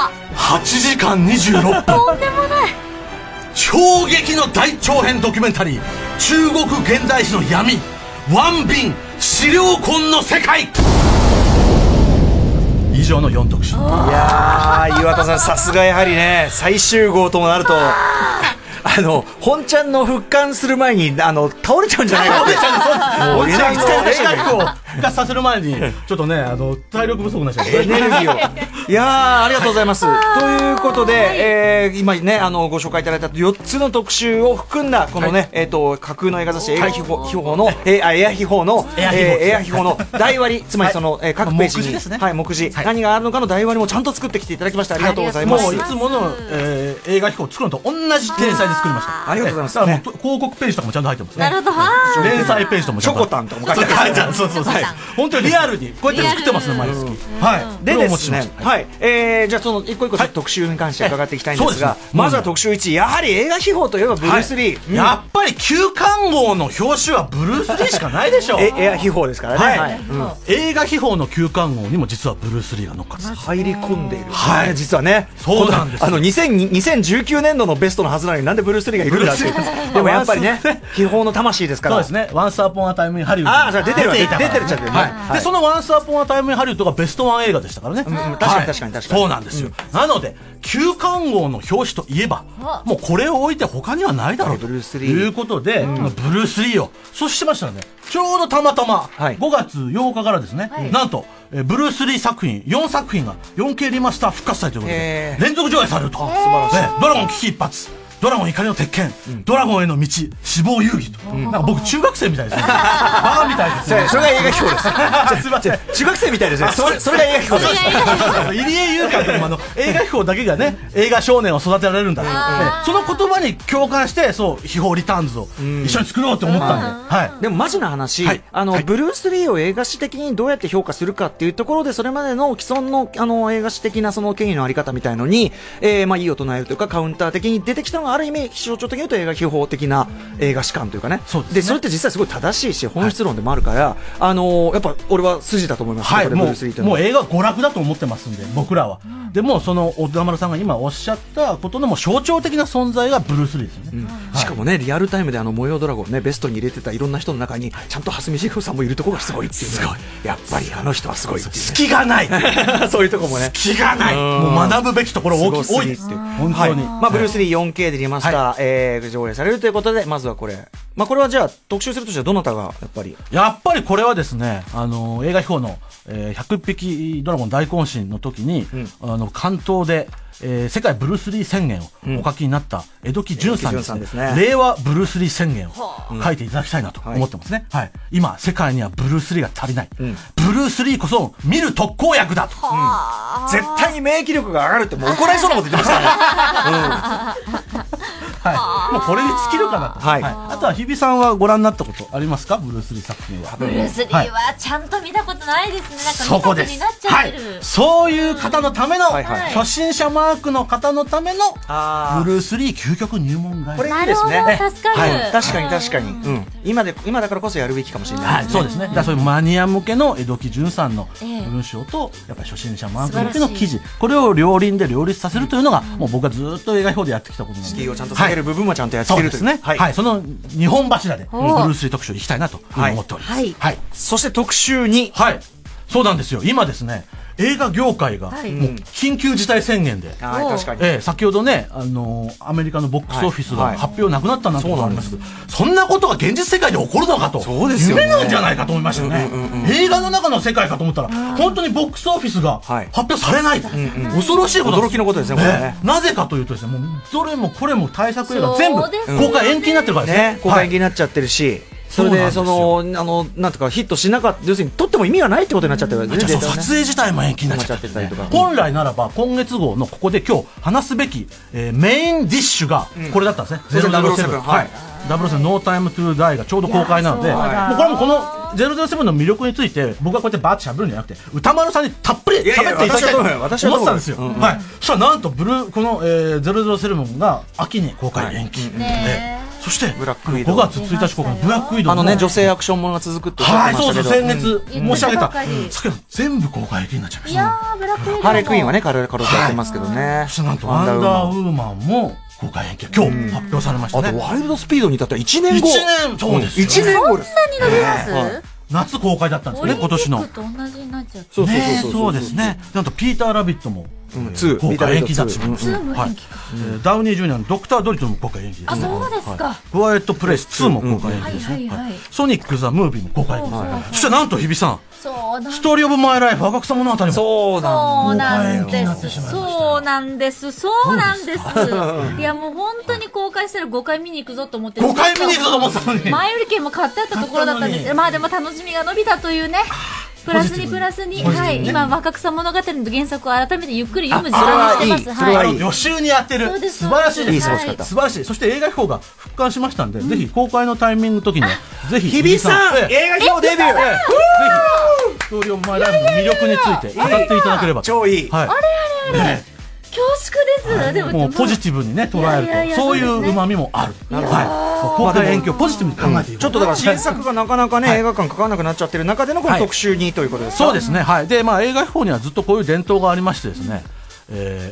8時間26分とんでもない衝撃の大長編ドキュメンタリー中国現代史の闇ワンビン資料痕の世界。以上の4特集。いやー岩田さんさすがやはりね最終号ともなると本ちゃんの復刊する前に倒れちゃうんじゃないかって本ちゃんの映画秘宝復活させる前にちょっとね体力不足になっちゃうエネルギーをいやーありがとうございます。ということで、今ねご紹介いただいた4つの特集を含んだこのね、架空の映画雑誌映画秘宝のエア秘宝の台割りつまりその各ページに目次何があるのかの台割りもちゃんと作ってきていただきましてありがとうございます。 もういつもの映画秘宝作るのと同じ天才で作りました。 ありがとうございます。 広告ページとかもちゃんと入ってますね。 なるほど。 連載ページともチョコタンとかも書いてある。 そう本当にリアルにこうやって作ってますね毎月。 はい。でですね、はい。じゃあその一個一個特集に関して伺っていきたいんですが、まずは特集1、やはり映画秘宝といえばブルース・リー。 やっぱり9巻号の表紙はブルース・リーしかないでしょ。 エア秘宝ですからね。 映画秘宝の9巻号にも実はブルース・リーが乗っかって入り込んでいる。 はい。 実はね。 そうなんです。 2019年度のベストのはずなのになんでブルース・リーがいるんだって。でもやっぱりね秘宝の魂ですから。 そうですね。Once Upon a Time in Hollywood。 ああ、じゃあ出てるちゃってるね。 で、そのワンスアポンアタイムインハリウッドがベストワン映画でしたからね。 確かに確かに確かに。 そうなんですよ。なので、旧刊号の表紙といえば、もうこれを置いて他にはないだろうということで、ブルース・リーを、そうしてましたらね、ちょうどたまたま、5月8日からですね、なんと、ブルース・リー作品、4作品が 4K リマスター復活祭ということで、連続上映されると。素晴らしい。ドラゴン危機一髪。ドラゴン怒りの鉄拳、ドラゴンへの道、死亡遊戯と。なんか僕中学生みたいですね。バカみたいですね。 それが映画秘宝です。すいません。中学生みたいですね。それが映画秘宝です。 入江優香という映画秘宝だけがね、映画少年を育てられるんだ。その言葉に共感して、そう、秘宝リターンズを一緒に作ろうって思ったんで。はい。 でもマジな話、ブルース・リーを映画史的にどうやって評価するかっていうところで、それまでの既存の映画史的なその権威のあり方みたいのに、まあいいを唱えるというか、カウンター的に出てきたのがある意味、象徴的に言うと映画秘宝的な映画史観というかね。で、それって実際すごい正しいし、本質論でもあるから、やっぱ俺は筋だと思います。 はい、もう映画娯楽だと思ってますんで、僕らは。でも、その、小田丸さんが今おっしゃったことのも象徴的な存在がブルース・リーですよね。 しかもね、リアルタイムで模様ドラゴンね、ベストに入れてたいろんな人の中に、ちゃんと蓮見茂子さんもいるところがすごいっていう。すごい。やっぱりあの人はすごいっていう。 隙がないそういうとこもね。 隙がない。もう学ぶべきところ多いですって。本当に。 まあ、ブルース・リー 4K でリマスター、上映されるということで、まずはこれ。まあ、これはじゃあ、特集するとしてはどなたが、やっぱりこれはですね、映画秘宝の、101匹ドラゴン大渾身の時に、関東で、世界ブルース・リー宣言をお書きになった江戸木淳さんですね、令和ブルース・リー宣言を書いていただきたいなと思ってますね。はい。今、世界にはブルース・リーが足りない。ブルース・リーこそ見る特効薬だと。 絶対に免疫力が上がるってもう怒られそうなこと言ってましたね。 はい。もうこれに尽きるかなと。はい。あとは日比さんはご覧になったことありますか、ブルース・リー作品は。 ブルース・リーはちゃんと見たことないですね。なんか見たことになっちゃってる。 そういう方のための、初心者マークの方のためのブルース・リー究極入門ガイド。 これいいですね。 助かる。 確かに確かに。今だからこそやるべきかもしれない。 そうですね。だからそういうマニア向けの江戸木淳さんの文章と、やっぱり初心者マーク向けの記事、これを両輪で両立させるというのが、もう僕はずっと映画表でやってきたことなので。 敷居をちゃんと下げる部分もちゃんとやっているという。 そうですね。はい。その日本柱でブルース・リー特集に行きたいなと思っております。 はい。そして特集に。 はい。そうなんですよ。今ですね、映画業界がもう緊急事態宣言で、 確かに先ほどね、アメリカのボックスオフィスが発表なくなったなんてことがありますけど、そんなことが現実世界で起こるのかと、夢なんじゃないかと思いましたよね。映画の中の世界かと思ったら、本当にボックスオフィスが発表されない。恐ろしいこと。 驚きのことですね、これね。 なぜかというとですね、もうどれもこれも大作映画全部公開延期になってるからですね。 公開延期になっちゃってるし。それで、なんとかヒットしなかった、要するに、撮っても意味がないってことになっちゃってるわけですね。 撮影自体も延期になっちゃってたりとか。本来ならば、今月号のここで今日話すべき、メインディッシュが、これだったんですね。007。はい。007 No Time to Die がちょうど公開なので、もうこれもこの007の魅力について、僕がこうやってバーッと喋るんじゃなくて、歌丸さんにたっぷり喋っていただきたいと思ってたんですよ。はい。そしたらなんと、この007が秋に公開延期。そして5月1日公開のブラックウィドウ、 女性アクションものが続くってはい、そうそう、先月申し上げた全部公開延期になっちゃいました。 ハーレークイーンはね、軽々やってますけどね。 そしてなんとワンダーウーマンも公開延期、今日発表されましたね。 あとワイルドスピードに至っては1年後。 そうです。 1年後です。 そんなに伸びます？ 夏公開だったんですね、今年の。 オリンピックと同じになっちゃって。 そうですね。なんとピーター・ラビットも公開延期だって。ダウニー・ジュニアのドクター・ドリトンも公開延期です。 あ、そうですか。 クワイエット・プレイス2も公開延期ですね。ソニック・ザ・ムービーも公開延期です。そしてなんと日比さん、ストーリー・オブ・マイ・ライフ赤草物語もそうなんです。そうなんです。いや、もう本当に公開したら5回見に行くぞと思って、 5回見に行くぞと思ってたのに、 前売り券も買ってあったところだったんです。まあでも楽しみが伸びたというね。プラスに、はい、今若草物語の原作を改めてゆっくり読む時間にしてます。 はい。予習にやってる。素晴らしいです。素晴らしい。そして映画秘宝が復刊しましたんで、ぜひ公開のタイミングの時にぜひ日比さん映画秘宝デビュー。ぜひストーリーオブマイライフの魅力について語っていただければ。 超いい。 あれ。恐縮です。でもうポジティブにね捉えるとそういう旨味もある。公開延期をポジティブに考えている。 ちょっとだから新作がなかなかね映画館かかなくなっちゃってる中でのこの特集にということですか。 そうですね。はい。で映画秘宝にはずっとこういう伝統がありましてですね。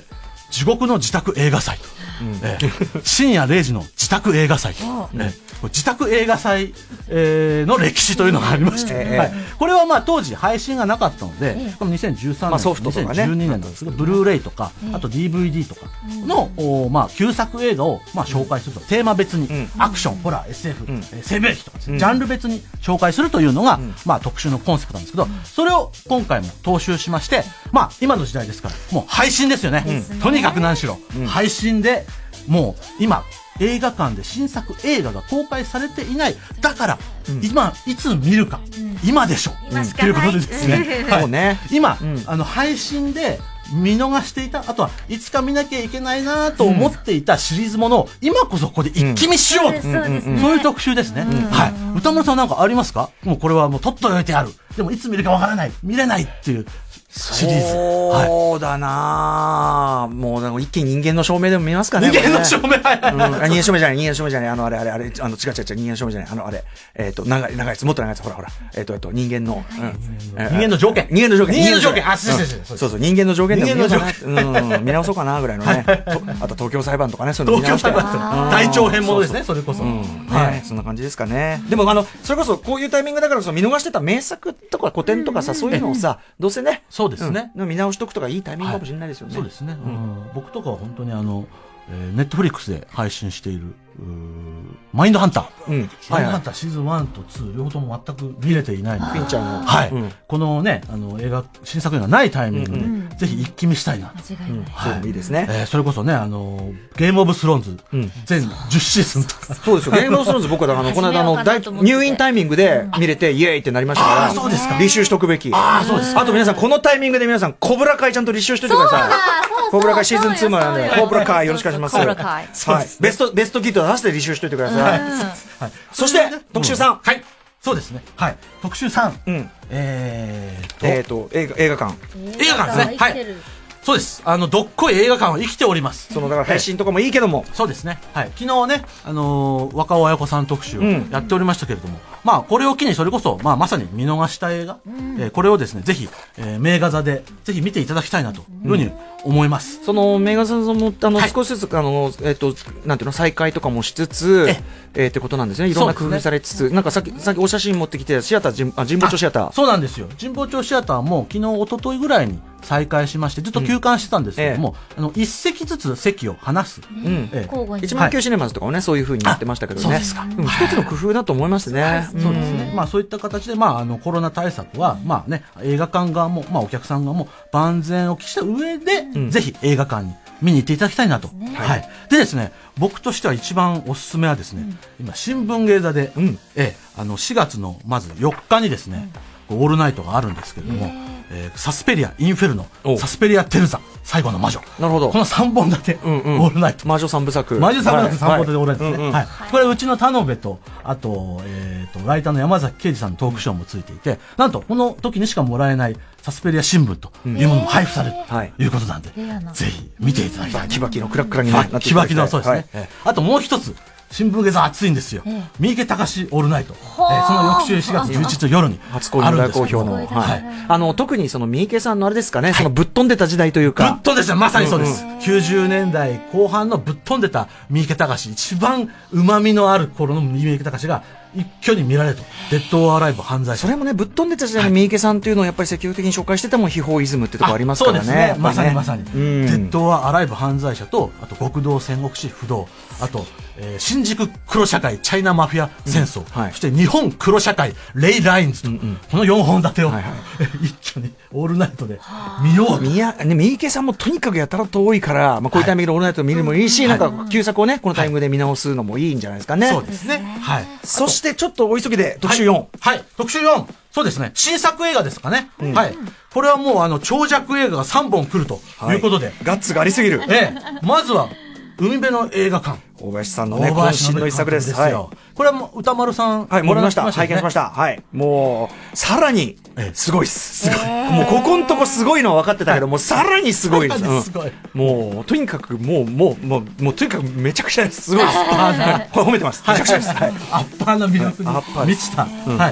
地獄の自宅映画祭と、深夜0時の自宅映画祭と、自宅映画祭、の歴史というのがありまして、はい、これはまあ当時配信がなかったので、この2013年、 ソフトとかね、 2012年なんですけど、ブルーレイとか、あと DVD とかの、まあ、旧作映画をまあ紹介すると、テーマ別に、アクション、ホラー、SF、生命力とか、ジャンル別に紹介するというのが、まあ、特集のコンセプトなんですけど、それを今回も踏襲しまして、まあ、今の時代ですから、もう配信ですよね。とにかく何しろ、配信で、もう今、映画館で新作映画が公開されていない。だから、今、いつ見るか、今でしょ。ということでですね。 そうね。 今、配信で見逃していた、あとはいつか見なきゃいけないなと思っていたシリーズものを、今こそここで一気見しようと。そういう特集ですね。はい。歌丸さんなんかありますか？もうこれはもう取っといてある。でもいつ見るかわからない。見れないっていう。シリーズ。 そうだなぁ。もう、一気に人間の証明でも見ますかね。 人間の証明、 人間証明じゃない、人間証明じゃない、あれ、違う、人間証明じゃない、長いやつ、もっと長いやつ、ほら、人間の、 人間の条件。 人間の条件。 そうそう、人間の条件でも見直そうかな、ぐらいのね。あと、東京裁判とかね、そういうの見直して。 大長編ものですね、それこそ。 はい、そんな感じですかね。でも、それこそ、こういうタイミングだからこそ、見逃してた名作とか古典とかさ、そういうのをさ、どうせね、 そうですね。 見直しとくとかいいタイミングかもしれないですよね。 そうですね。僕とかは本当にネットフリックスで配信しているマインドハンター。マインドハンターシーズン1と2両方とも全く見れていないので、 フィンチャーの。 はい。このね、映画、新作映画ないタイミングで、ぜひ一気見したいな。 そういいですね。 それこそね、ゲームオブスローンズ、全10シーズンとか。 そうですよ。ゲームオブスローンズ僕はこの間入院タイミングで見れて、イエーイってなりましたから。 そうですか。 履修しとくべき。 そうです。 あと皆さん、このタイミングで皆さん、コブラ会ちゃんと履修しといてください。コブラ会シーズン2までなんで、コブラ会よろしくお願いします。はい。ベストキット出して履修しといてください。そして、特集3。 はい。そうですね。はい。特集3。 映画館。 映画館ですね。はい。そうです。どっこい映画館は生きております。 だから配信とかもいいけども。 そうですね。はい。昨日ね、若尾彩子さん特集をやっておりましたけれども、まあ、これを機にそれこそ、まあ、まさに見逃した映画、これをですね、ぜひ、名画座で、ぜひ見ていただきたいなというふうに思います。 その、名画座も、少しずつ、なんていうの、再開とかもしつつ、ってことなんですね。いろんな工夫されつつ、なんかさっきお写真持ってきて、シアター、神保町シアター。 そうなんですよ。神保町シアターも、昨日、一昨日ぐらいに再開しまして、ずっと休館してたんですけども、一席ずつ席を離す。 一万級シネマズとかもね、そういう風にやってましたけどね。 そうですか。 一つの工夫だと思いますね。 そうですね。まあ、そういった形で、まあ、コロナ対策は、まあね、映画館側も、まあ、お客さん側も万全を期した上で、ぜひ映画館に見に行っていただきたいなと。はい。でですね、僕としては一番おすすめはですね、今、新聞芸座で、4月のまず4日にですね、オールナイトがあるんですけれども、サスペリア、インフェルノ、サスペリア、テルザ、最後の魔女。 なるほど。 この3本立て、オールナイト。 魔女3部作。 魔女3部作3本立てでオールナイトですね。はい。これうちの田辺と、あと、ライターの山崎啓二さんのトークショーもついていて、なんと、この時にしかもらえないサスペリア新聞というものも配布されるということなんで、ぜひ見ていただきたい。 キバキのクラックラになっていただきたい。 キバキの、そうですね。あともう一つ、新聞芸座熱いんですよ。三池隆オールナイト。その翌週4月11日の夜に初公演大好評の。特にその三池さんのあれですかね、そのぶっ飛んでた時代というか。 ぶっ飛んでた、まさにそうです。90年代後半のぶっ飛んでた三池隆、一番旨味のある頃の三池隆が一挙に見られると。デッド・オア・アライブ犯罪者。 それもね、ぶっ飛んでた時代の三池さんというのをやっぱり積極的に紹介してても、秘宝イズムってとこありますからね。 そうですね。まさにまさに。デッド・オア・アライブ犯罪者と、あと極道戦国史不動、あと、新宿黒社会チャイナマフィア戦争、そして日本黒社会レイ・ラインズと、この4本立てを、一挙にオールナイトで見ようと。 三池さんもとにかくやたらと多いから、まあ、こういうタイミングでオールナイト見るのもいいし、なんか旧作をね、このタイミングで見直すのもいいんじゃないですかね。 そうですね。はい。 そしてちょっとお急ぎで特集4。 はい。特集4。そうですね。新作映画ですかね。はい。これはもう長尺映画が3本来るということで。 ガッツがありすぎる。 まずは、海辺の映画館。 大林さんのね、渾身の一作です。 はい。これはもう歌丸さん。 はい、もう見ました。拝見しました。はい。もう、さらに、すごいっす。すごい。もう、ここんとこすごいのは分かってたけど、もう、さらにすごいです。もう、とにかく、もう、とにかくめちゃくちゃです。すごいです。これ褒めてます。めちゃくちゃです。 アッパーの魅力に満ちた。はい。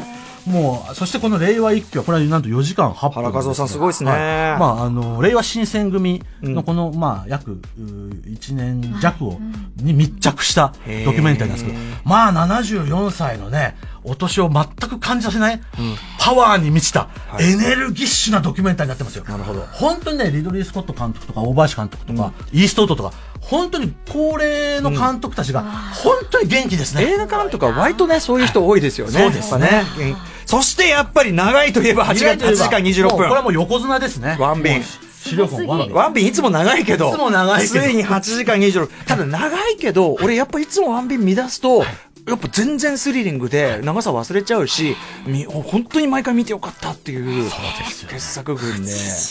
もうそしてこの令和一挙はこれはなんと4時間8分、 原和夫さんすごいですね、 令和新選組のこの、約1年弱に密着したドキュメンタリーなんですけど、74歳のねお年を全く感じさせない、パワーに満ちた、エネルギッシュなドキュメンタリーになってますよ。 なるほど。 本当にね、リドリー・スコット監督とか大林監督とか、イーストウッドとか本当に高齢の監督たちが本当に元気ですね。 映画監督は割とねそういう人多いですよね。 そうですね。 そしてやっぱり長いといえば8時間26分。 これはもう横綱ですね。 ワンビン。 資料本ワンビンいつも長いけど。ついに8時間26分。ただ長いけど、俺やっぱいつもワンビン乱すと、やっぱ全然スリリングで長さ忘れちゃうし、本当に毎回見てよかったっていう傑作群で。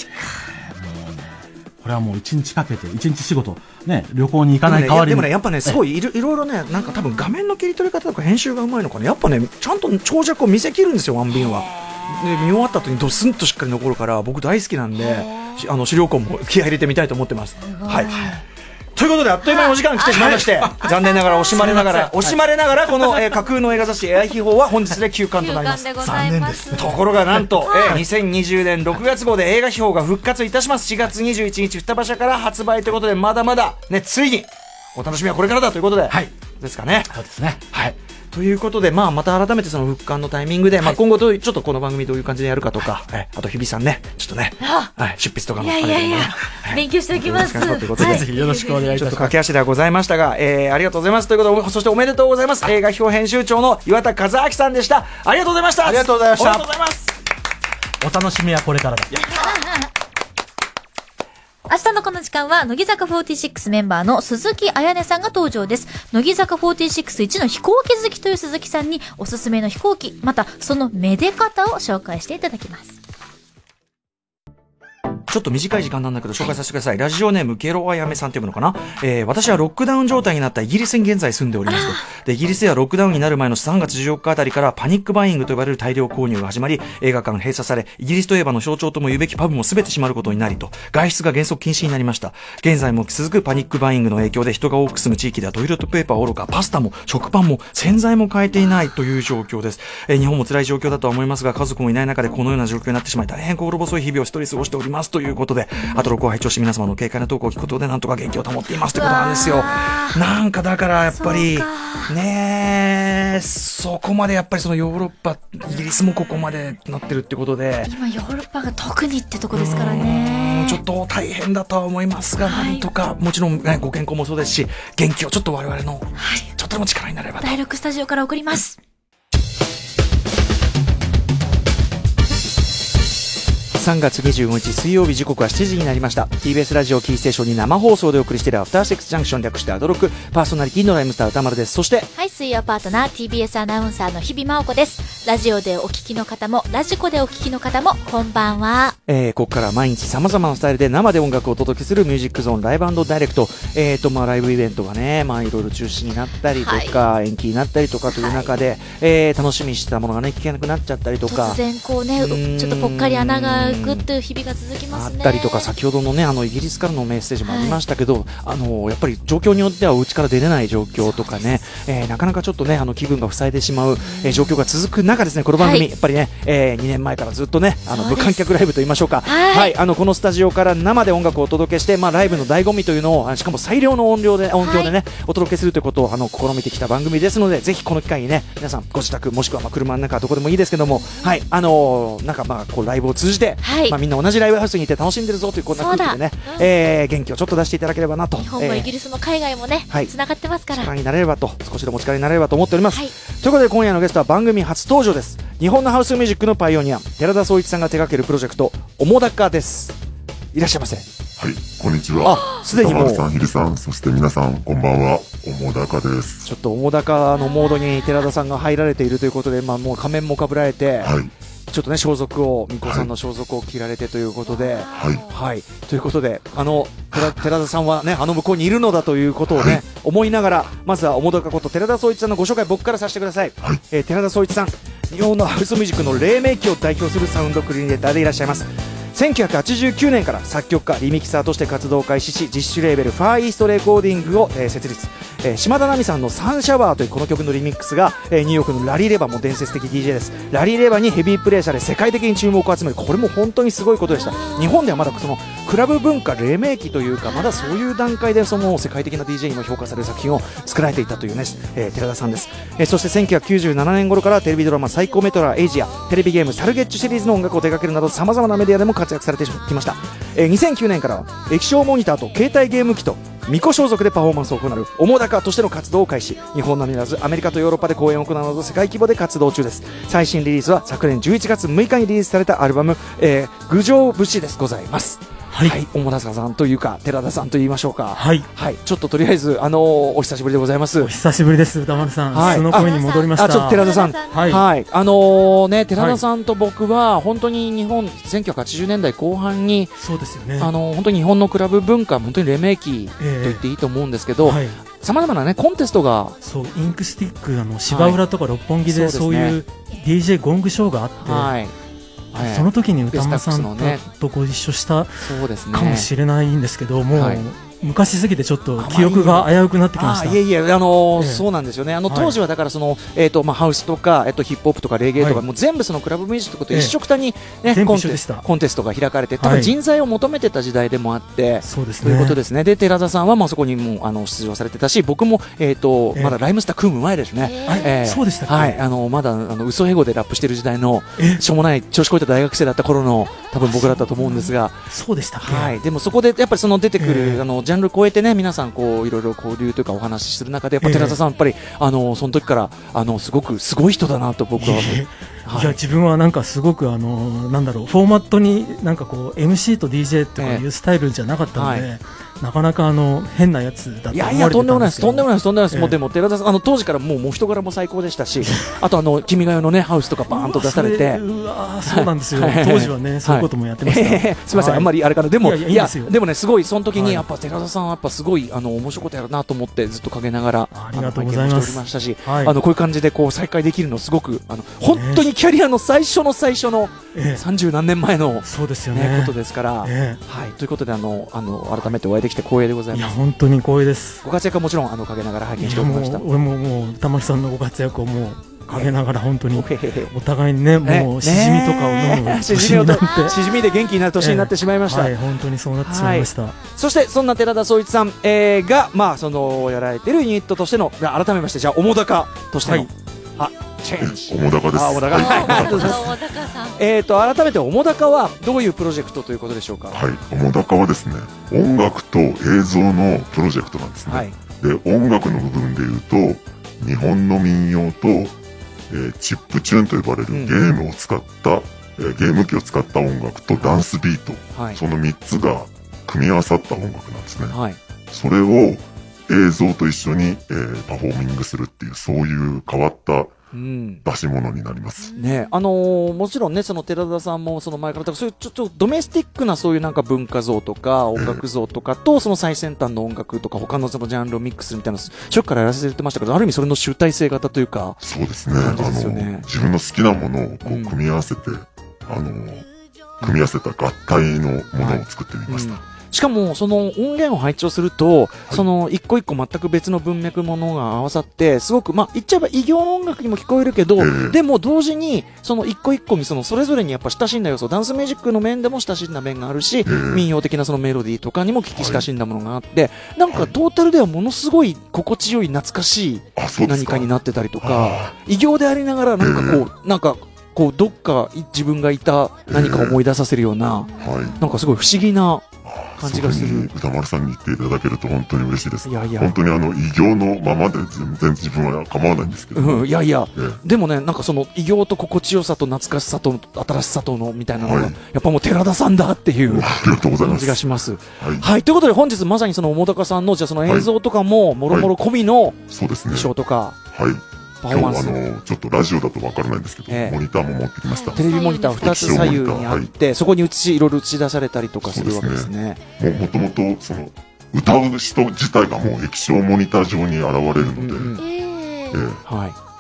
これはもう1日かけて1日仕事ね、旅行に行かない代わりにでもねやっぱねすごいいろいろね、なんか多分画面の切り取り方とか編集がうまいのかね、やっぱねちゃんと長尺を見せ切るんですよ、ワンビンは。で見終わった後にドスンとしっかり残るから僕大好きなんで、資料庫も気合い入れてみたいと思ってます。はい。ということであっという間にお時間来てしまいまして、残念ながら惜しまれながらこの、架空の映画雑誌エア秘宝は本日で休刊となります。 残念です。 ところがなんと、2020年6月号で映画秘宝が復活いたします。4月21日双葉社から発売ということで、まだまだねついにお楽しみはこれからだということで、ですかね。 そうですね。はい。 ということで、また改めてその復刊のタイミングで、今後ちょっとこの番組どういう感じでやるかとか、あと日比さんね、ちょっとね、執筆とかもいや勉強しておきます。 ということで、 ぜひよろしくお願いいたします。 ちょっと駆け足ではございましたが、ありがとうございますということで、そしておめでとうございます。映画秘宝編集長の岩田和明さんでした。ありがとうございました。 ありがとうございました。 ありがとうございます。 お楽しみはこれからだ。 明日のこの時間は乃木坂46メンバーの鈴木彩音さんが登場です。乃木坂46一の飛行機好きという鈴木さんにおすすめの飛行機、またそのめで方を紹介していただきます。 ちょっと短い時間なんだけど紹介させてください。ラジオネームゲロあやめさんというのかな。私はロックダウン状態になったイギリスに現在住んでおりますと。でイギリスではロックダウンになる前の3月14日あたりからパニックバイイングと呼ばれる大量購入が始まり、映画館閉鎖され、イギリスといえばの象徴とも言うべきパブも全て閉まることになりと、外出が原則禁止になりました。現在も続くパニックバイイングの影響で人が多く住む地域ではトイレットペーパーおろかパスタも食パンも洗剤も買えていないという状況です。日本も辛い状況だとは思いますが、家族もいない中でこのような状況になってしまい大変心細い日々を一人過ごしておりますということで、あと録音を拝聴し皆様の軽快なトークを聞くことでなんとか元気を保っていますということなんですよ。なんかだからやっぱりねそこまでやっぱりそのヨーロッパイギリスもここまでなってるってことで、 今ヨーロッパが特にってとこですからね、 ちょっと大変だとは思いますが、なんとかもちろん、ご健康もそうですし元気をちょっと我々のちょっとでも力になればと。 第6スタジオから送ります。 3月25日水曜日、時刻は7時になりました。 TBS ラジオキーステーションに生放送でお送りしているアフターシックスジャンクション、略してアドロック、パーソナリティのライムスター歌丸です。そして水曜パートナー TBS アナウンサーの日々真央子です。ラジオでお聞きの方もラジコでお聞きの方もこんばんは。 ここから毎日様々なスタイルで生で音楽をお届けするミュージックゾーンライブ&ダイレクト。ライブイベントがね、いろいろ中止になったりとか、延期になったりとかという中で、楽しみにしてたものがね聞けなくなっちゃったりとか、 突然こうねちょっとぽっかり穴が開くっていう日々が続きますね。 あったりとか、先ほどのねイギリスからのメッセージもありましたけど、やっぱり状況によってはお家から出れない状況とかね、なかなかちょっとね気分が塞いでしまう、状況が続く中ですね、この番組、やっぱりね、2年前からずっとね無観客ライブと言いましょうか、このスタジオから生で音楽をお届けして、ライブの醍醐味というのをしかも最良の音響でね、お届けするということを試みてきた番組ですので、ぜひこの機会にね皆さんご自宅もしくは車の中どこでもいいですけども、なんかこうライブを通じて、みんな同じライブハウスにいて楽しんでるぞというこんな空気でね、元気をちょっと出していただければなと。 日本もイギリスも海外もねつながってますから、 力になれればと、少しでも力になれればと思っております。ということで今夜のゲストは番組初登場です。日本のハウスミュージックのパイオニア、寺田総一さんが手掛けるプロジェクトおもだかです。いらっしゃいませ。 はい、こんにちは。 すでにもうさん、ひりさん、そして皆さんこんばんは。おもだかです。 ちょっとおもだかのモードに寺田さんが入られているということで、もう仮面もかぶられて、ちょっとね装束をみこさんの装束を着られてということで、ということで寺田さんはね向こうにいるのだということをね、思いながら、まずはおもだかこと寺田総一さんのご紹介僕からさせてください。寺田総一さん、日本のハウスミュージックの黎明期を代表するサウンドクリエイターでいらっしゃいます。 1989年から作曲家リミキサーとして活動を開始し、実種レーベルファーイーストレコーディングを、設立。島田奈美さんのサンシャワーというこの曲のリミックスが、ニューヨークのラリー・レバーも伝説的 DJ です。ラリー・レバーにヘビープレイされ世界的に注目を集める。これも本当にすごいことでした。日本ではまだそのクラブ文化黎明期というか、まだそういう段階でその世界的な DJ にも評価される作品を作られていたというね、寺田さんです。そして1997年頃からテレビドラマサイコメトラエイジア、テレビゲームサルゲッチュシリーズの音楽を手掛けるなど様々なメディアでも活躍されてきました。2009年からは液晶モニターと携帯ゲーム機と巫女装束でパフォーマンスを行う主高としての活動を開始。日本のみならずアメリカとヨーロッパで公演を行うなど世界規模で活動中です。最新リリースは昨年11月6日にリリースされたアルバム、郡上節ですございます。はい、小高さんというか寺田さんと言いましょうか。はい、はい、ちょっととりあえずお久しぶりでございます。 お久しぶりです。歌丸さん、はい、素の声に戻りました。 ちょっと寺田さん、はい、はい、ね、寺田さんと僕は本当に日本1980年代後半に、 そうですよね、 本当に日本のクラブ文化本当に黎明期と言っていいと思うんですけど、さまざまなねコンテストが、 そうインクスティック芝浦とか六本木でそういう DJ ゴングショーがあって、はい、その時に歌丸さんとご一緒したかもしれないんですけど、もう昔すぎてちょっと記憶が危うくなってきました。 いえいえ、そうなんですよね。当時はだからその、ハウスとか、ヒップホップとかレゲエとか、もう全部そのクラブミュージックと一緒くたに、ね、コンテストが開かれて、多分人材を求めてた時代でもあって、 そうですね、 ということですね。で、寺田さんはまあそこにも出場されてたし、僕もまだライムスター組む前ですね。 そうでしたっけ。 はい、まだ嘘ヘゴでラップしてる時代のしょうもない調子こいた大学生だった頃の多分僕だったと思うんですが、 そうでしたっけ。 はい、でもそこでやっぱりその出てくるジャンルを超えてね、皆さんこういろいろ交流というかお話しする中で、やっぱ寺田さんやっぱりその時からすごい人だなと僕は。 いや、自分はなんかすごくなんだろう、フォーマットになんかこう MC と DJ とかいうスタイルじゃなかったので、なかなか変なやつだと思われてたんですけど。いやいや、とんでもないです、とんでもないです、とんでもないです。もうでも寺田さん当時からもう人柄も最高でしたし、あと君が代のねハウスとかバーンと出されて、そうなんですよ。当時はねそういうこともやってました。 すみません、あんまりあれかな。でもいやでもね、すごいその時にやっぱ寺田さんはやっぱすごい面白いことやるなと思ってずっと陰ながらありがとうございます。 しておりましたし、こういう感じでこう再会できるのすごく本当にキャリアの最初の30何年前のそうですよねことですから、はい、ということで改めてお会いできて光栄でございます。 いや本当に光栄です。 ご活躍はもちろん陰ながら拝見しておりました。 俺もう玉木さんのご活躍をもう陰ながら本当にお互いにね、もうしじみとかを飲む年になって、 しじみで元気になる年になってしまいました。 本当にそうなってしまいました。 そしてそんな寺田総一さんがまあそのやられているユニットとしての、改めましてじゃあ主高としてのチェンジ。 主高です。 主高。改めて主高はどういうプロジェクトということでしょうか。 はい、主高はですね、音楽と映像のプロジェクトなんですね。で、音楽の部分でいうと日本の民謡と、チップチューンと呼ばれるゲームを使った、ゲーム機を使った音楽とダンスビート、その3つが組み合わさった音楽なんですね。それを映像と一緒に、パフォーミングするっていう、そういう変わった出し物になります。 ね、もちろんね、その寺田さんもその前からそういうちょっとドメスティックなそういうなんか文化像とか音楽像とかとその最先端の音楽とか他のそのジャンルをミックスするみたいな初期からやらせてましたけど、ある意味それの集大成型というか。 そうですね。自分の好きなものをこう組み合わせて、組み合わせた合体のものを作ってみました。 しかもその音源を配置をすると、その一個一個全く別の文脈ものが合わさってすごく言っちゃえば異形の音楽にも聞こえるけど、でも同時にその一個一個にそれぞれにやっぱ親しんだ要素、ダンスミュージックの面でも親しんだ面があるし、民謡的なそのメロディーとかにも聞き親しんだものがあって、なんかトータルではものすごい心地よい懐かしい何かになってたりとか、異形でありながらなんかこうどっか自分がいた何か思い出させるような、なんかすごい不思議な感じがする。 歌丸さんに言っていただけると本当に嬉しいです。本当に異形のままで全然自分は構わないんですけど、 でもね、なんかその異形と心地よさと懐かしさと新しさとのみたいなのが、やっぱもう寺田さんだっていう感じがします。はい、ということで本日まさにその主高さんのじゃあその映像とかももろもろ込みの衣装とか、 今日ちょっとラジオだと分からないんですけど、モニターも持ってきました。 テレビモニター2つ左右にあって、そこにいろいろ映し出されたりとかするわけですね。 もともとその歌う人自体がもう液晶モニター上に現れるので、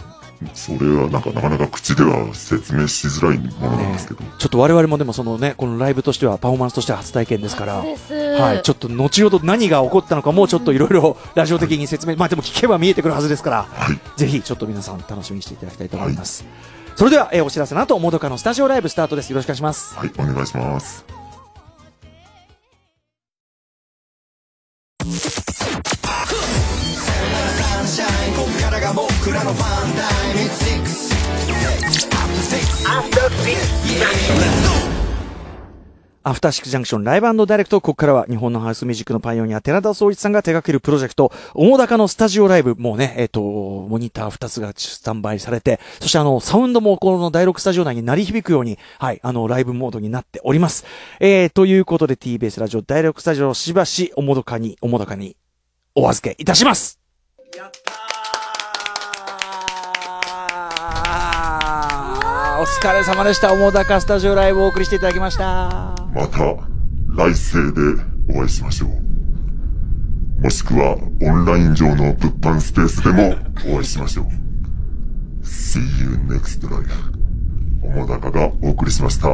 それはなかなか口では説明しづらいものなんですけど、 ちょっと我々もでもそのね、このライブとしてはパフォーマンスとしては初体験ですから、はい、ちょっと後ほど何が起こったのかもちょっといろいろラジオ的に説明、まあでも聞けば見えてくるはずですから、はい、ぜひちょっと皆さん楽しみにしていただきたいと思います。はい、それでは、お知らせの後、もどかのスタジオライブスタートです。よろしくお願いします。 はい、お願いします。ここからが僕らのファンタイムアフターシックスジャンクションライブ&ダイレクト。ここからは日本のハウスミュージックのパイオニア寺田総一さんが手掛けるプロジェクト大高のスタジオライブ。もうね、モニター2つがスタンバイされて、そしてサウンドもこの第6スタジオ内に鳴り響くように、はい、ライブモードになっております。ということで TBS ラジオ第6スタジオをしばしおもどかにお預けいたします。やったー、お疲れ様でした。おもだかスタジオライブをお送りしていただきました。 また来世でお会いしましょう。もしくはオンライン上の物販スペースでもお会いしましょう。See you next life。 おもだかがお送りしました。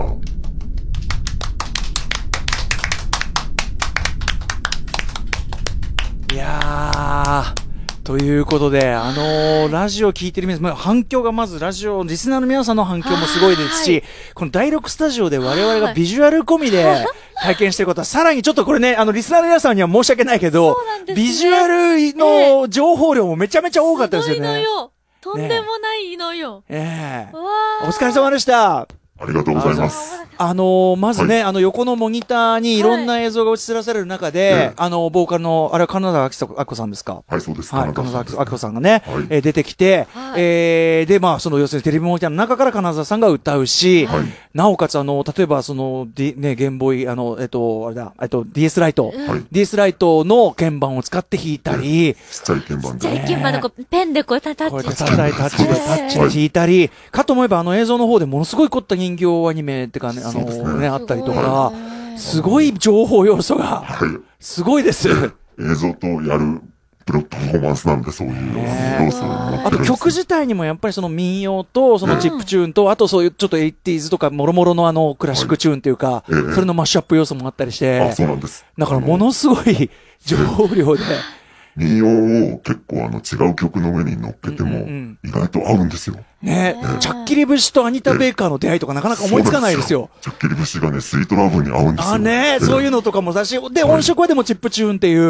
いやー、ということで、ラジオ聞いてる皆さん、反響がまずリスナーの皆さんの反響もすごいですし、この第6スタジオで我々がビジュアル込みで体験してることは、さらにちょっとこれね、リスナーの皆さんには申し訳ないけど、ね、ビジュアルの情報量もめちゃめちゃ多かったですよね。 すごいのよ。とんでもないのよ。 お疲れ様でした。 ありがとうございます。 まずね、はい、横のモニターにいろんな映像が映し出される中で、ボーカルの、あれは金沢明子さんですか？ はい、そうです。 はい、金沢明子さんがね、はい、出てきて、はい、で、まあ、要するにテレビモニターの中から金沢さんが歌うし、はい、なおかつ例えばね、ゲームボーイ、あれだ、DS ライト、はい、DS ライトの鍵盤を使って弾いたり、 ちっちゃい鍵盤で。 ちっちゃい鍵盤でペンでタッチで弾いたり、かと思えば映像の方でものすごい凝った人形アニメってかね、あったりとか、すごい情報要素が、すごいです。 映像とやるパフォーマンスなんで、そういう要素を持ってるんです。 あと曲自体にもやっぱりその民謡と、そのチップチューンと、あとそういうちょっと 80s とかもろもろのクラシックチューンっていうか、それのマッシュアップ要素もあったりして、 そうなんです。 だからものすごい情報量で。 民謡を結構違う曲の上に乗っけても意外と合うんですよ。 ね、チャッキリ節とアニタ・ベイカーの出会いとかなかなか思いつかないですよ。 チャッキリ節がね、スイートラブに合うんですよ。 ね、そういうのとかもだし、で、音色はでもチップチューンっていう、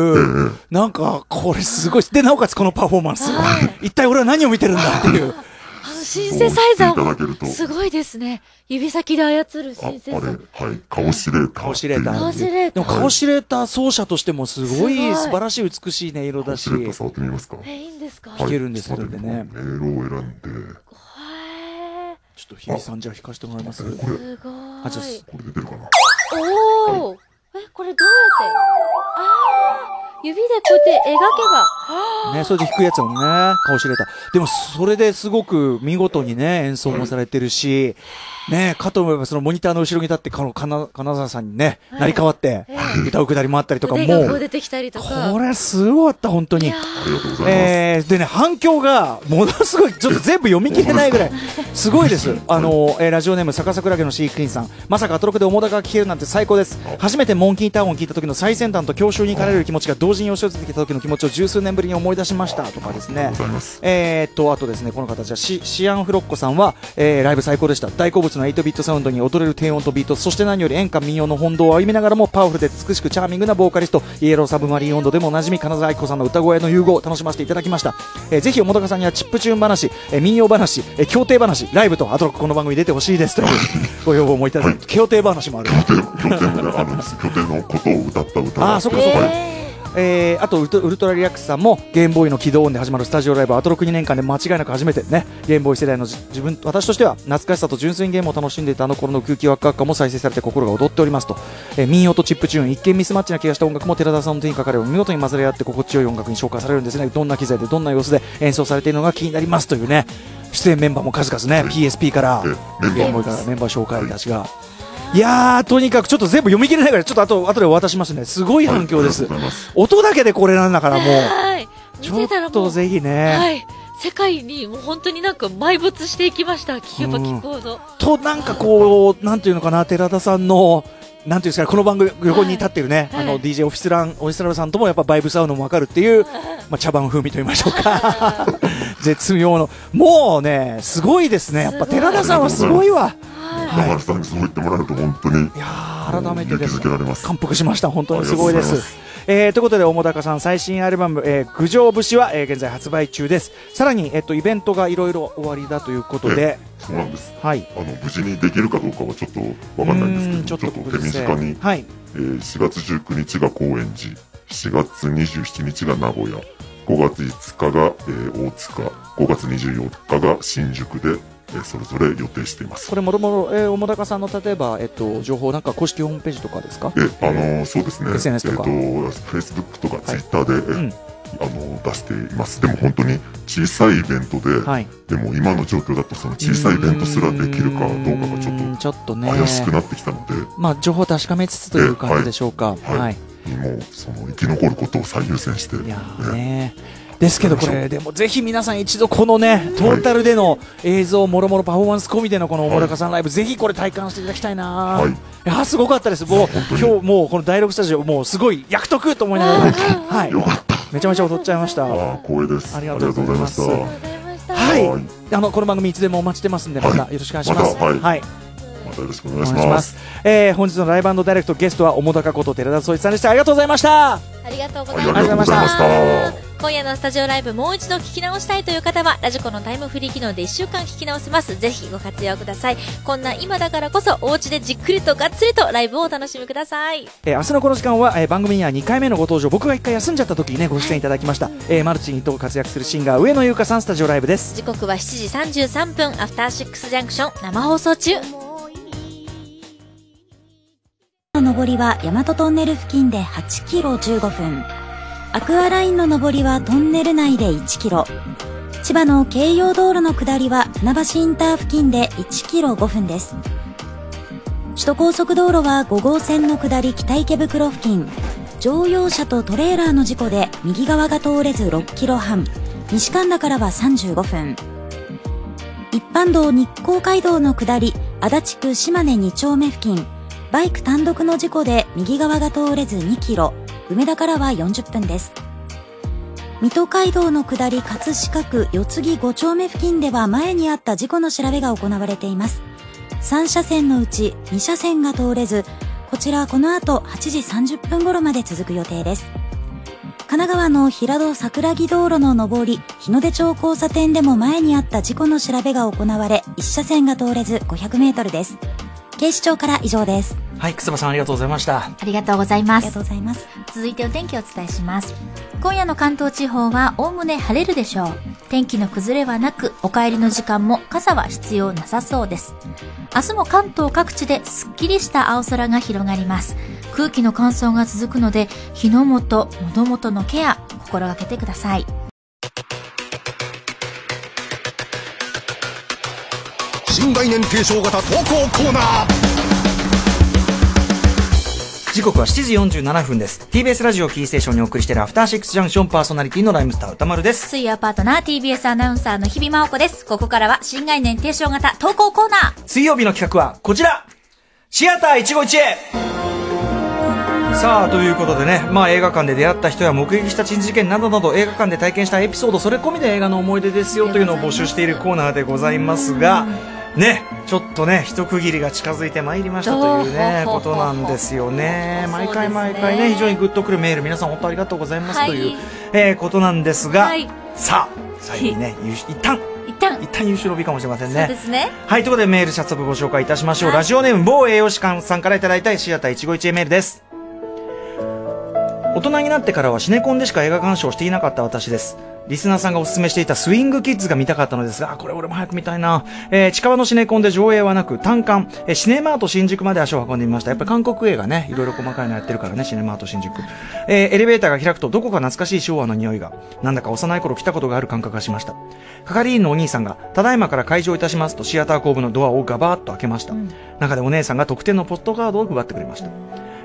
なんか、これすごい。で、なおかつこのパフォーマンス。一体俺は何を見てるんだっていう。 シンセサイザーもすごいですね。指先で操るシンセサイザー。 はい、カオシレーター。 カオシレーター。でもカオシレーター奏者としてもすごい素晴らしい美しい音色だし。 カオシレーター触ってみますか？ いいんですか？ 弾けるんです、それでね。 音色を選んで。 ちょっと日比さんじゃあ弾かせてもらいます。 すごい。 これ出てるかな？ おー。これどうやって？指でこうやって描けば。 ね、それで弾くやつもね、顔知れた。でも、それですごく見事にね、演奏もされてるし、ね、かと思えばそのモニターの後ろに立って、金沢さんにね、成り代わって、歌うくだりもあったりとかも、 出てきたりとか。 これすごかった、本当に。 ありがとうございます。 でね、反響が、ものすごい、ちょっと全部読み切れないぐらい、すごいです。ラジオネーム、逆桜家の飼育員さん。まさかアトロクでおもだかが聴けるなんて最高です。初めてモンキータウンを聞いた時の最先端と郷愁に駆られる気持ちが同時に押し寄せてきた時の気持ちを十数年ぶりに思い出しましたとかですね。あとですね、この方じゃシアンフロッコさんは、ライブ最高でした。大好物の8ビットサウンドに踊れる低音とビート、そして何より演歌民謡の本堂を歩みながらもパワフルで美しくチャーミングなボーカリスト、イエローサブマリン温度でもおなじみ金沢明子さんの歌声の融合を楽しませていただきました。ぜひおもだかさんにはチップチューン話、民謡話、協定話、ライブとアトロクこの番組に出てほしいですというご要望もいただいて、協定話もある。 協定もあるんです。協定のことを歌った歌が。 そっかそっか。あとウルトラリラックスさんもゲームボーイの起動音で始まるスタジオライブ、アトロク2年間で間違いなく初めてね、ゲームボーイ世代の私としては懐かしさと純粋にゲームを楽しんでいたあの頃の空気ワクワク感も再生されて心が踊っておりますと。民謡とチップチューン、一見ミスマッチな気がした音楽も寺田さんの手にかかれば見事に混ざり合って心地よい音楽に紹介されるんですね。どんな機材でどんな様子で演奏されているのが気になりますというね、出演メンバーも数々ね、PSP からゲームボーイからメンバー紹介たちが、いやー、とにかくちょっと全部読み切れないから、ちょっと後でお渡しますね。すごい反響です。音だけでこれなんだからもう、ちょっとぜひね、 世界にもう本当になんか埋没していきました。聞けば聞くほど。 と、なんかこう、なんていうのかな、寺田さんの、なんていうんですかね、この番組横に立ってるね、DJ オフィスラブさんともやっぱバイブス合うのもわかるっていう、まあ、茶番風味と言いましょうか。絶妙の。もうね、すごいですね。やっぱ寺田さんはすごいわ。 田丸さんにそう言ってもらえると本当に、いや改めて勇気づけられます。 感服しました。本当にすごいです。ということで、澤高さん最新アルバム、郡上節は、現在発売中です。さらに、イベントがいろいろ終わりだということで、 そうなんです。 はい。 無事にできるかどうかはちょっとわかんないんですけど、ちょっと手短に、 はい。 4月19日が高円寺、4月27日が名古屋、5月5日が、大塚、5月24日が新宿で、それぞれ予定しています。 これもろもろ、澤高さんの例えば、情報なんか公式ホームページとかですか？ そうですね。 SNS とか。 Facebook とか Twitter で、出しています。でも本当に小さいイベントで、でも今の状況だとその小さいイベントすらできるかどうかがちょっと怪しくなってきたので、 まあ情報を確かめつつという感じでしょうか。はい。 もうその生き残ることを最優先して。いやね。 ですけどこれでもぜひ皆さん一度このねトータルでの映像もろもろパフォーマンス込みでのこの澤高さんライブぜひこれ体感していただきたいな。いやすごかったです。もう今日もうこの第6スタジオもうすごい役得と思いながらはいめちゃめちゃ踊っちゃいました。 光栄です。 ありがとうございます。はい、この番組いつでもお待ちしてますんでまたよろしくお願いします。はい。 またよろしくお願いします。 本日のライブ&ダイレクトゲストは澤高こと寺田総一さんでした。ありがとうございました。 ありがとうございました。今夜のスタジオライブもう一度聞き直したいという方はラジコのタイムフリー機能で1週間聞き直せます。ぜひご活用ください。こんな今だからこそお家でじっくりとがっつりとライブをお楽しみください。 明日のこの時間は、番組には2回目のご登場、僕が1回休んじゃった時にねご出演いただきました、マルチにと活躍するシンガー上野優香さんスタジオライブです。 時刻は7時33分アフターシックスジャンクション生放送中。 上りは大和トンネル付近で8キロ15分。アクアラインの上りはトンネル内で1キロ。千葉の京葉道路の下りは船橋インター付近で1キロ5分です。首都高速道路は5号線の下り北池袋付近、乗用車とトレーラーの事故で右側が通れず6キロ半、西神田からは35分。一般道日光街道の下り足立区島根2丁目付近、バイク単独の事故で右側が通れず2キロ、梅田からは40分です。水戸街道の下り葛飾区四つ木5丁目付近では前にあった事故の調べが行われています。3車線のうち2車線が通れず、こちらこの後8時30分頃まで続く予定です。神奈川の平戸桜木道路の上り日の出町交差点でも前にあった事故の調べが行われ、1車線が通れず500メートルです。警視庁から以上です。 はい、くすばさんありがとうございました。 ありがとうございます。 ありがとうございます。 続いてお天気をお伝えします。今夜の関東地方はおおむね晴れるでしょう。天気の崩れはなく、お帰りの時間も傘は必要なさそうです。明日も関東各地ですっきりした青空が広がります。空気の乾燥が続くので、火の元、喉元のケア心がけてください。 新概念提唱型投稿コーナー。 時刻は7時47分です。 TBS ラジオキーステーションにお送りしているアフターシックスジャンクション、パーソナリティのライムスター歌丸です。 水曜パートナー TBS アナウンサーの日比真央子です。ここからは新概念提唱型投稿コーナー。 水曜日の企画はこちら、シアター一期一会。さあということでね、映画館で出会った人や目撃した珍事件などなど映画館で体験したエピソード、それ込みで映画の思い出ですよというのを募集しているコーナーでございますがね、ちょっとね一区切りが近づいてまいりましたというねことなんですよね。毎回ね非常にグッとくるメール皆さん本当ありがとうございますという、ことなんですが、さあ最後にね一旦優秀の美かもしれませんね。 そうですね。 はい、ということでメール早速ご紹介いたしましょう。ラジオネーム某栄養士館さんからいただいたシアター一期一会メールです。大人になってからはシネコンでしか映画鑑賞していなかった私です。リスナーさんがお勧めしていたスイングキッズが見たかったのですが、これ俺も早く見たいな。近場のシネコンで上映はなく単館、シネマート新宿まで足を運んでみました。やっぱり韓国映画ね、いろいろ細かいのやってるからね、シネマート新宿。エレベーターが開くとどこか懐かしい昭和の匂いが、なんだか幼い頃来たことがある感覚がしました。係員のお兄さんが、ただいまから開場いたしますとシアター後部のドアをガバーッと開けました。中でお姉さんが特典のポストカードを配ってくれました。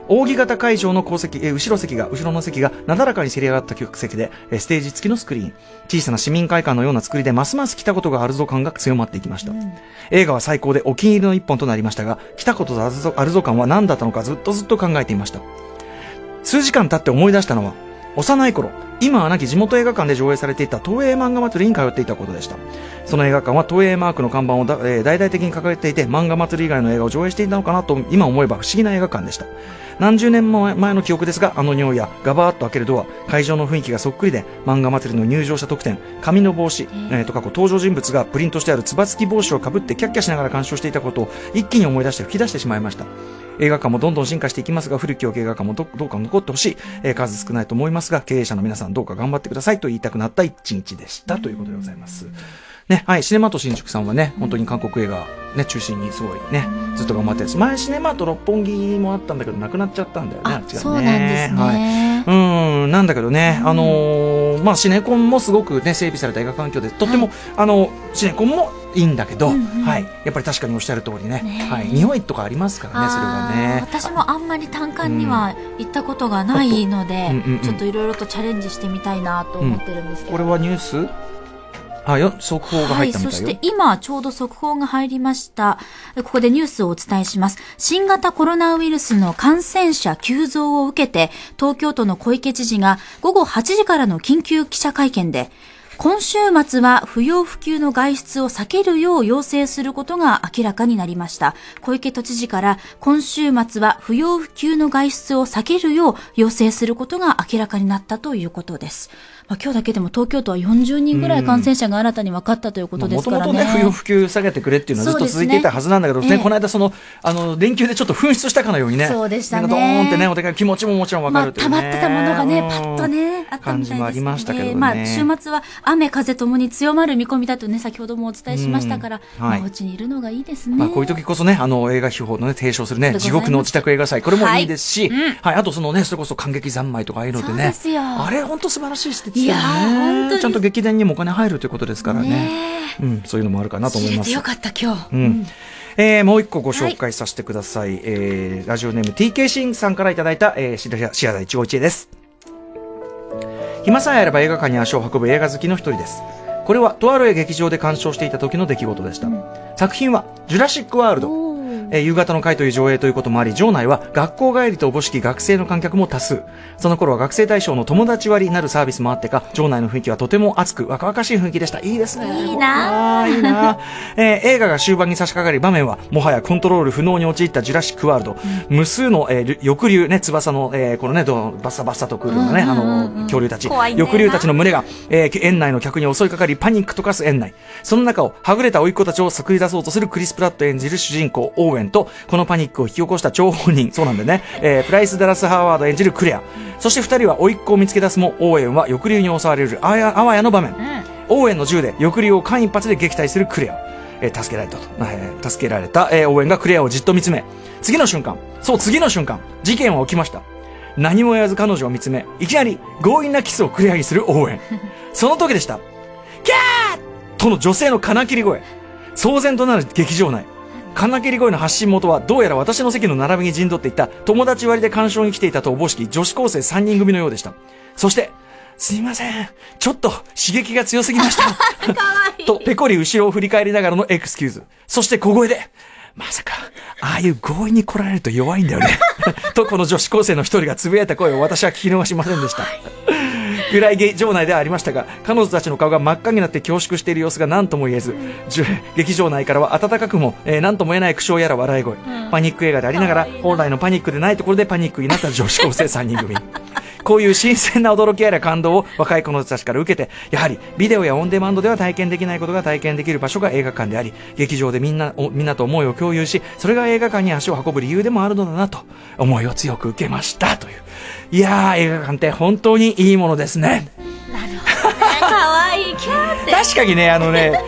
扇形会場の後ろの席がなだらかにせり上がった客席で、ステージ付きのスクリーン、小さな市民会館のような作りでますます来たことがあるぞ感が強まっていきました。映画は最高でお気に入りの一本となりましたが、来たことあるぞ感は何だったのかずっと考えていました。数時間経って思い出したのは、幼い頃、今は亡き地元映画館で上映されていた東映漫画祭りに通っていたことでした。その映画館は東映マークの看板を大々的に掲げていて、漫画祭り以外の映画を上映していたのかなと今思えば不思議な映画館でした。何十年前の記憶ですが、あの匂いやガバーッと開けるドア、会場の雰囲気がそっくりで、漫画祭りの入場者特典、紙の帽子、とか登場人物がプリントしてあるつば付き帽子をかぶってキャッキャしながら鑑賞していたことを一気に思い出して吹き出してしまいました。映画館もどんどん進化していきますが、古き良き映画館もどうか残ってほしい、数少ないと思いますが、経営者の皆さんどうか頑張ってくださいと言いたくなった一日でしたということでございます。ね、はい、シネマと新宿さんはね、本当に韓国映画、ね、中心にすごいね、ずっと頑張ってるし、前シネマと六本木もあったんだけど、なくなっちゃったんだよね、違うね。 そうなんですね。 はい、なんだけどね、シネコンもすごくね、整備された映画環境で、とっても、シネコンもいいんだけど、はい、やっぱり確かにおっしゃる通りね、はい、匂いとかありますからね、それはね。 私もあんまり単館には行ったことがないので、ちょっといろいろとチャレンジしてみたいなと思ってるんですけど。 これはニュース？速報が入ったみたいよ。 はい、そして今ちょうど速報が入りました。ここでニュースをお伝えします。新型コロナウイルスの感染者急増を受けて、東京都の小池知事が午後8時からの緊急記者会見で、今週末は不要不急の外出を避けるよう要請することが明らかになりました。小池都知事から今週末は不要不急の外出を避けるよう要請することが明らかになったということです。今日だけでも東京都は40人ぐらい感染者が新たに分かったということですからね。 もともとね、不要不急下げてくれっていうのはずっと続いていたはずなんだけどね、この間連休でちょっと噴出したかのようにね、 そうでしたね。 ドーンってね、お出かけ気持ちももちろん分かるというね。 溜まってたものがね、パッとね、あったみたいですね。感じもありましたけどね。週末は雨風ともに強まる見込みだとね、先ほどもお伝えしましたから、お家にいるのがいいですね。 こういう時こそね、映画秘宝のね、提唱するね、地獄の自宅映画祭、これもいいですし、はい、あとそれこそ感激三昧とかああいうのでね、あれ本当素晴らしい施設だよね。ちゃんと劇団にもお金入るということですからね。そういうのもあるかなと思います。 よかった今日。 もう一個ご紹介させてください。ラジオネーム TK シンさんからいただいた、シアター一期一会です。暇さえあれば映画館に足を運ぶ映画好きの一人です。これはとある劇場で鑑賞していた時の出来事でした。作品はジュラシックワールド。夕方の会という上映ということもあり、場内は学校帰りとおぼしき学生の観客も多数。その頃は学生対象の友達割なるサービスもあってか、場内の雰囲気はとても熱く若々しい雰囲気でした。いいですね。 いいな。 いいな。映画が終盤に差し掛かり、場面はもはやコントロール不能に陥ったジュラシックワールド。無数の、翼竜ね、翼の、このね、バッサバッサと来るようなね、恐竜たち。翼竜たちの群れが、園内の客に襲いかかり、パニックと化す園内。その中をはぐれた甥っ子たちを救い出そうとするクリス・プラット演じる主人公オーウェンと、このパニックを引き起こした張本人、そうなんでね、プライス・ダラス・ハワード演じるクレア。そして二人は甥っ子を見つけ出すも、オーウェンは翼竜に襲われるあわやの場面。オーウェンの銃で翼竜を間一髪で撃退するクレア。助けられた、オーウェンがクレアをじっと見つめ、次の瞬間、事件は起きました。何も言わず彼女を見つめ、いきなり強引なキスをクレアにするオーウェン。その時でした。キャーとの女性の金切り声。騒然となる劇場内。金切り声の発信元はどうやら私の席の並びに陣取っていた友達割で鑑賞に来ていたとおぼしき女子高生3人組のようでした。そして、すいません、ちょっと刺激が強すぎました。とペコリ後ろを振り返りながらのエクスキューズ。そして小声で、まさか、ああいう強引に来られると弱いんだよね。とこの女子高生の一人がつぶやいた声を私は聞き逃しませんでした。暗い場内ではありましたが、彼女たちの顔が真っ赤になって恐縮している様子が何とも言えず、劇場内からは温かくも、何とも言えない苦笑やら笑い声、パニック映画でありながら、本来のパニックでないところでパニックになった女子高生3人組。こういう新鮮な驚きやら感動を若い子たちから受けて、やはりビデオやオンデマンドでは体験できないことが体験できる場所が映画館であり、劇場でみんなと思いを共有し、それが映画館に足を運ぶ理由でもあるのだなと思いを強く受けましたという。いやー、映画館って本当にいいものですね。 なるほどね。かわいいキャーって。 確かにね、ちょっ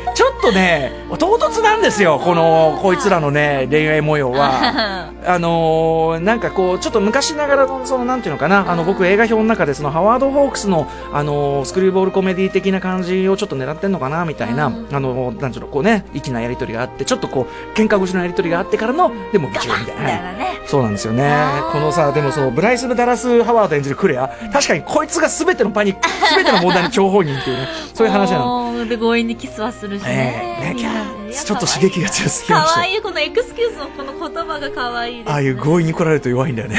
とね、唐突なんですよ、こいつらのね、恋愛模様は。なんかこう、ちょっと昔ながらの、なんていうのかな、僕映画表の中でハワード・ホークスの、スクリューボールコメディ的な感じをちょっと狙ってんのかな、みたいな、なんていうの、こうね、粋なやりとりがあって、ちょっとこう、喧嘩腰のやりとりがあってからの、でも、ギューみたいな。そうなんですよね。このさ、でもブライス・ダラス・ハワード演じるクレア、確かにこいつが全ての問題の張本人っていうね、そういう話なの。 で、強引にキスはするしね。 ちょっと刺激が強すぎました。 可愛い、このエクスキューズのこの言葉が可愛いですね。 ああいう強引に来られると弱いんだよね。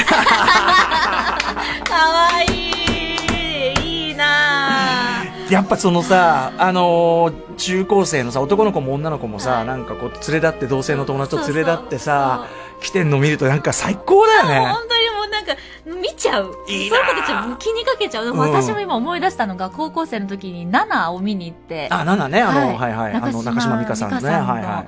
可愛い、いいなぁ。 やっぱさ、中高生のさ、男の子も女の子もさ、なんかこう、連れ立って、同性の友達と連れ立ってさ、来てんの見るとなんか最高だよね。 本当にもうなんか、見ちゃう。 いいなそういう子たちも気にかけちゃう。私も今思い出したのが、高校生の時にナナを見に行って。 あ、ナナね、中島美嘉さんのね。はいはい。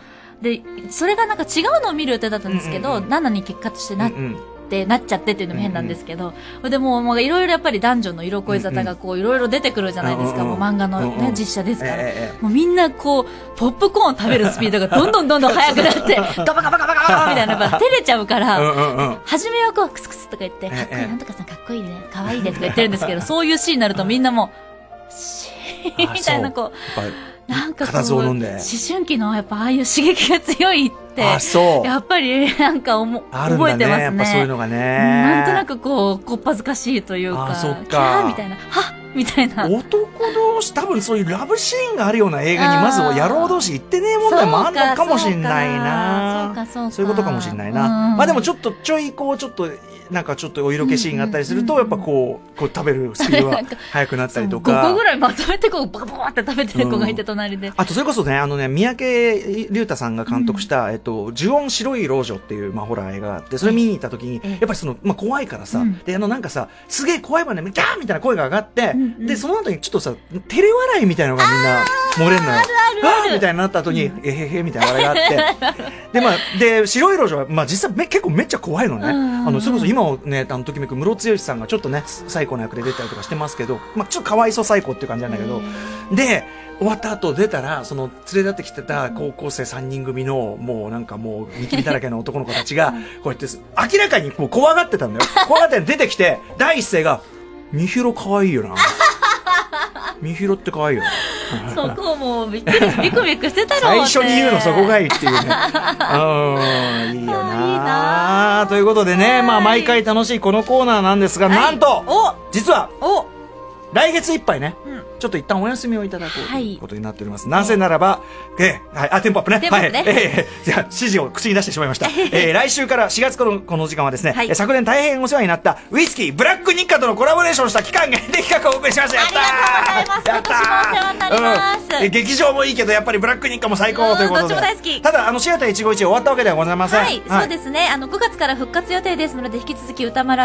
で、それがなんか違うのを見る予定だったんですけど、ナナに結果としてなっちゃってっていうのも変なんですけど、でもいろいろやっぱり男女の色恋沙汰がこういろいろ出てくるじゃないですか。もう漫画のね、実写ですから。もうみんなこう、ポップコーン食べるスピードがどんどん速くなって、ガバガバガバガバみたいな、やっぱ照れちゃうから、初めはこう、クスクスとか言って、かっこいい、なんとかさんかっこいいね、かわいいねとか言ってるんですけど、そういうシーンになるとみんなもう、シーみたいなこう、なんかこう、思春期のやっぱああいう刺激が強いって、やっぱりなんか覚えてますね。 やっぱそういうのがね。 なんとなくこう、こっぱずかしいというか、キャーみたいな、はっみたいな。 男同士、多分そういうラブシーンがあるような映画にまず野郎同士行ってねえ問題もあるのかもしんないな。そういうことかもしんないな。まあでもちょっとなんかちょっとお色気シーンがあったりすると、やっぱこう食べるスピードが速くなったりとか。 5個ぐらいまとめてこう、バカバカって食べてる子がいて隣で。 あとそれこそね、三宅龍太さんが監督した、呪怨白い老女っていう、ホラー映画があって、それ見に行った時に、やっぱり怖いからさ、で、なんかさ、すげえ怖い場面で、ギャーみたいな声が上がって、で、その後にちょっとさ、照れ笑いみたいなのがみんな漏れんのよ。あーみたいになった後に、えへへみたいな笑いがあって。で、で、白い老女は、実際結構めっちゃ怖いのね。それこそ今をね、ときめくムロツヨシさんがちょっとね、最高の役で出たりとかしてますけど、ちょっとかわいそう最高っていう感じなんだけど、で、終わった後出たら、連れ立ってきてた高校生3人組の、もうニキビだらけの男の子たちが、こうやって、明らかにこう怖がってたんだよ。怖がって出てきて、第一声が、みひろ可愛いよな。みひろって可愛いよ。 そこもビクビクしてたろうね。 最初に言うのそこがいいっていうね。いいよな。ということでね、毎回楽しいこのコーナーなんですが、なんと、実は、来月いっぱいね、ちょっと一旦お休みをいただこうということになっております。なぜならば、テンポアップね。はい。じゃあ、指示を口に出してしまいました。来週から4月この時間はですね、昨年大変お世話になったウイスキーブラック日課とのコラボレーションした期間限定企画をお送りしました。やったー。 ありがとうございます。今年もお世話になります。 劇場もいいけど、やっぱりブラック日課も最高ということで。 どっちも大好き。 ただ、シアター151終わったわけではございません。 はい、そうですね。5月から復活予定ですので、引き続き歌丸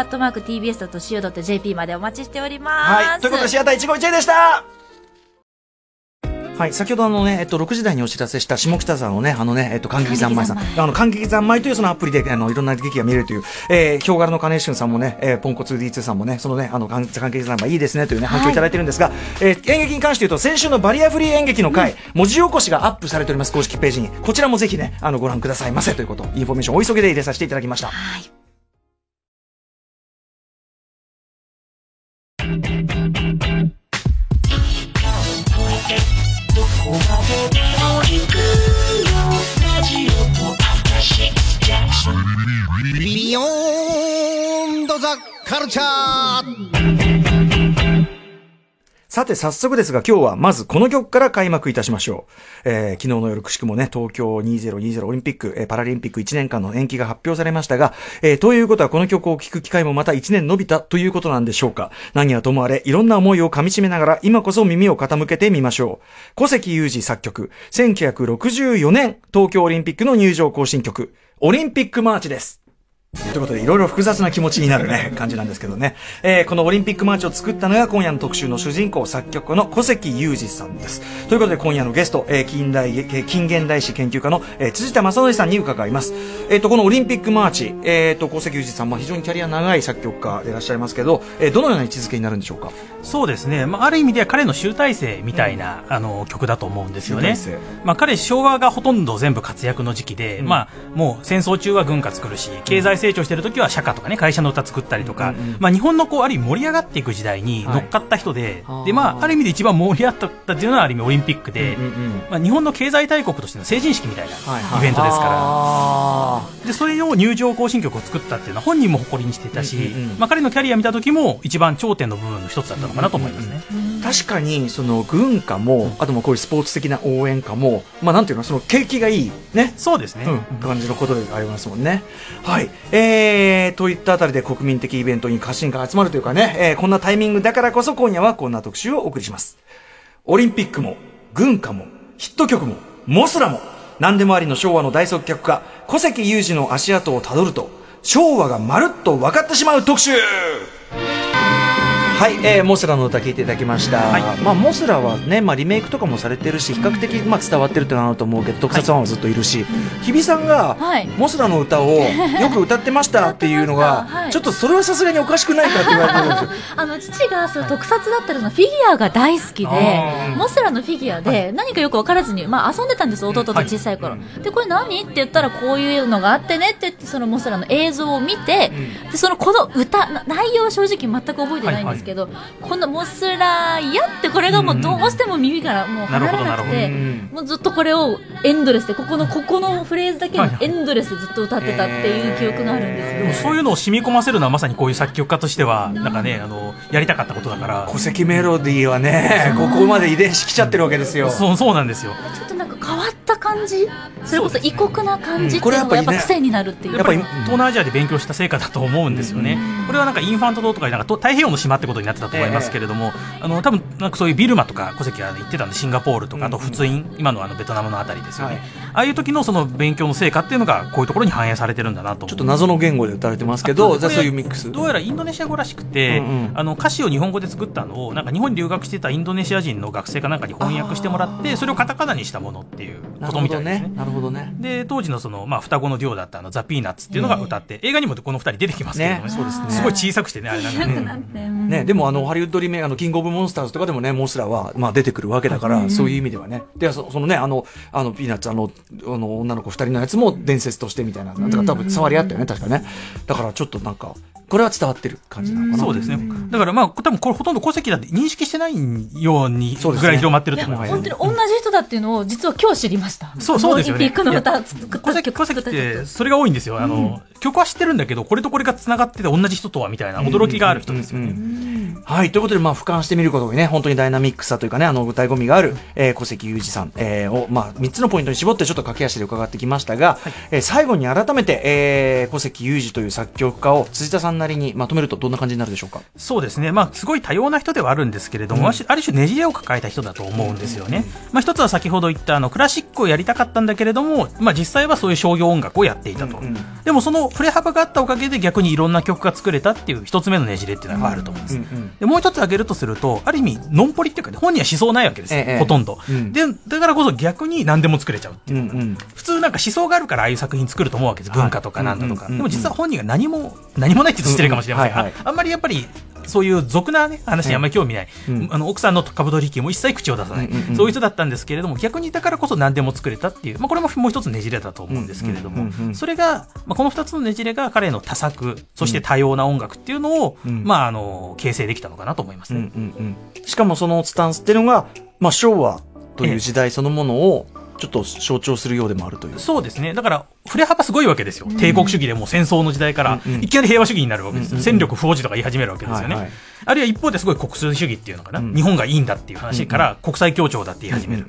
@tbs.co.jp までお待ちしております。 はい。ということで、シアター151でした。はい。先ほど6時台にお知らせした下北沢のね、感激三昧さん。感激三昧というそのアプリで、いろんな劇が見れるという、ヒョウ柄の金春さんもね、ポンコツ D2 さんもね、そのね、感激三昧いいですねというね、反響いただいてるんですが、演劇に関して言うと、先週のバリアフリー演劇の回、文字起こしがアップされております、公式ページに。こちらもぜひね、ご覧くださいませということ、インフォメーションお急ぎで入れさせていただきました。はい。 ビヨーンドザカルチャー。 さて早速ですが今日はまずこの曲から開幕いたしましょう。昨日の夜くしくもね、東京2020オリンピック、パラリンピック1年間の延期が発表されましたが、ということはこの曲を聴く機会もまた1年伸びたということなんでしょうか。何はともあれ、いろんな思いを噛み締めながら今こそ耳を傾けてみましょう。小関裕二作曲、1964年東京オリンピックの入場行進曲、オリンピックマーチです。 ということで、いろいろ複雑な気持ちになるね、感じなんですけどね。このオリンピックマーチを作ったのが、今夜の特集の主人公、作曲家の小関裕二さんです。ということで、今夜のゲスト、近現代史研究家の、辻田正則さんに伺います。このオリンピックマーチ、小関裕二さん、非常にキャリア長い作曲家でいらっしゃいますけど、どのような位置づけになるんでしょうか。 そうですね。ある意味では彼の集大成みたいな、曲だと思うんですよね。彼、昭和がほとんど全部活躍の時期で、もう戦争中は軍歌作るし、経済成長してる時は社歌とかね、会社の歌作ったりとか、日本のある意味盛り上がっていく時代に乗っかった人で、ある意味で一番盛り上がったっていうのはある意味オリンピックで、日本の経済大国としての成人式みたいなイベントですから、でそれを入場行進曲を作ったっていうのは本人も誇りにしていたし、彼のキャリア見た時も一番頂点の部分の一つだったのかなと思いますね。 確かにその軍歌も、あともこういうスポーツ的な応援歌も、なんていうの、その景気がいいね、 そうですね、 感じのことでありますもんね。はい、といったあたりで国民的イベントに関心が集まるというかね、こんなタイミングだからこそ今夜はこんな特集をお送りします。オリンピックも軍歌もヒット曲もモスラも何でもありの昭和の大作曲家小関裕二の足跡をたどると、昭和がまるっと分かってしまう特集。はい、モスラの歌聴いていただきました。モスラはね、リメイクとかもされてるし、比較的伝わってるってのはあると思うけど、特撮ファンはずっといるし、日比さんが、モスラの歌をよく歌ってましたっていうのが、ちょっとそれはさすがにおかしくないかって言われてるんですよ。 父がその特撮だったりのフィギュアが大好きで、モスラのフィギュアで何かよく分からずに、遊んでたんです、弟と小さい頃。で、これ何って言ったら、こういうのがあってねって言って、そのモスラの映像を見て、で、この歌、内容は正直全く覚えてないんですけど、このモスラやってこれがもうどうしても耳からもう離れなくて、もうずっとこれをエンドレスでここのフレーズだけにエンドレスでずっと歌ってたっていう記憶があるんですよ。 でもそういうのを染み込ませるのはまさにこういう作曲家としてはなんかね、やりたかったことだから。 戸籍メロディーはね、ここまで遺伝子来ちゃってるわけですよ。 そうなんですよ。 ちょっとなんか変わった感じ、それこそ異国な感じっていうのがやっぱ癖になるっていう、 やっぱり東南アジアで勉強した成果だと思うんですよね。これはなんかインファント島とか太平洋の島ってことになってたと思いますけれども、多分なんかそういうビルマとか小関は言ってたんで、シンガポールとかあと仏印、今のベトナムのあたりですよね、ああいう時のその勉強の成果っていうのがこういうところに反映されてるんだなと。 ちょっと謎の言語で歌われてますけど、じゃあそういうミックス、 どうやらインドネシア語らしくて、歌詞を日本語で作ったのをなんか日本に留学してたインドネシア人の学生かなんかに翻訳してもらって、それをカタカナにしたものっていうことみたいですね。 なるほどね。 で当時のその双子のデュオだったザ・ピーナッツっていうのが歌って、映画にもこの2人出てきますけどね。そうですね。すごい小さくしてね、あれなんかね、でもハリウッドリメイクキングオブモンスターズとかでもね、モスラは出てくるわけだから、そういう意味ではね。でそのね、ピーナッツ女の子2人のやつも伝説としてみたいな、だから多分触り合ったよね、確かね。だからちょっとなんかこれは伝わってる感じなのかな。 そうですね。だから多分これほとんど小関だって認識してないようにぐらい広まってると思います。 本当に同じ人だっていうのを実は今日知りました。 そうですよね。 オリンピックの歌作った小関ってそれが多いんですよ。曲は知ってるんだけど、これとこれがつながってて同じ人とはみたいな驚きがある人ですよね。 はい、ということで俯瞰してみることにね、本当にダイナミックさというかね、歌い込みがある、小関裕二さん、を3つのポイントに絞ってちょっと駆け足で伺ってきましたが、最後に改めて、小関裕二という作曲家を辻田さんなりにまとめるとどんな感じになるでしょうか。 そうですね、すごい多様な人ではあるんですけれども、ある種ねじれを抱えた人だと思うんですよね。一つは先ほど言ったクラシックをやりたかったんだけれども、実際はそういう商業音楽をやっていたと、でもその振れ幅があったおかげで逆にいろんな曲が作れたっていう一つ目のねじれっていうのがあると思います。でもう一つ挙げるとすると、ある意味ノンポリっていうか、ね、本には思想ないわけですよ、ほとんど、でだからこそ逆に何でも作れちゃうっていう、普通なんか思想があるからああいう作品作ると思うわけです、文化とかなんだとか、でも実は本人が何もないって言うと失礼かもしれませんが、あんまりやっぱりそういう俗な、ね、話にあんまり興味ない、奥さんの株取引も一切口を出さない、そういう人だったんですけれども、逆にだからこそ何でも作れたっていう、これももう一つねじれだと思うんですけれども、それが、この2つのねじれが彼の多作、そして多様な音楽っていうのを、形成できたのかなと思いますね。 しかもそのスタンスっていうのが、昭和という時代そのものをちょっと象徴するようでもあるという。 そうですね。だから振れ幅すごいわけですよ。帝国主義でもう戦争の時代からいきなり平和主義になるわけですよ。戦力不保持とか言い始めるわけですよね。あるいは一方ですごい国粋主義っていうのかな、日本がいいんだっていう話から国際協調だって言い始める。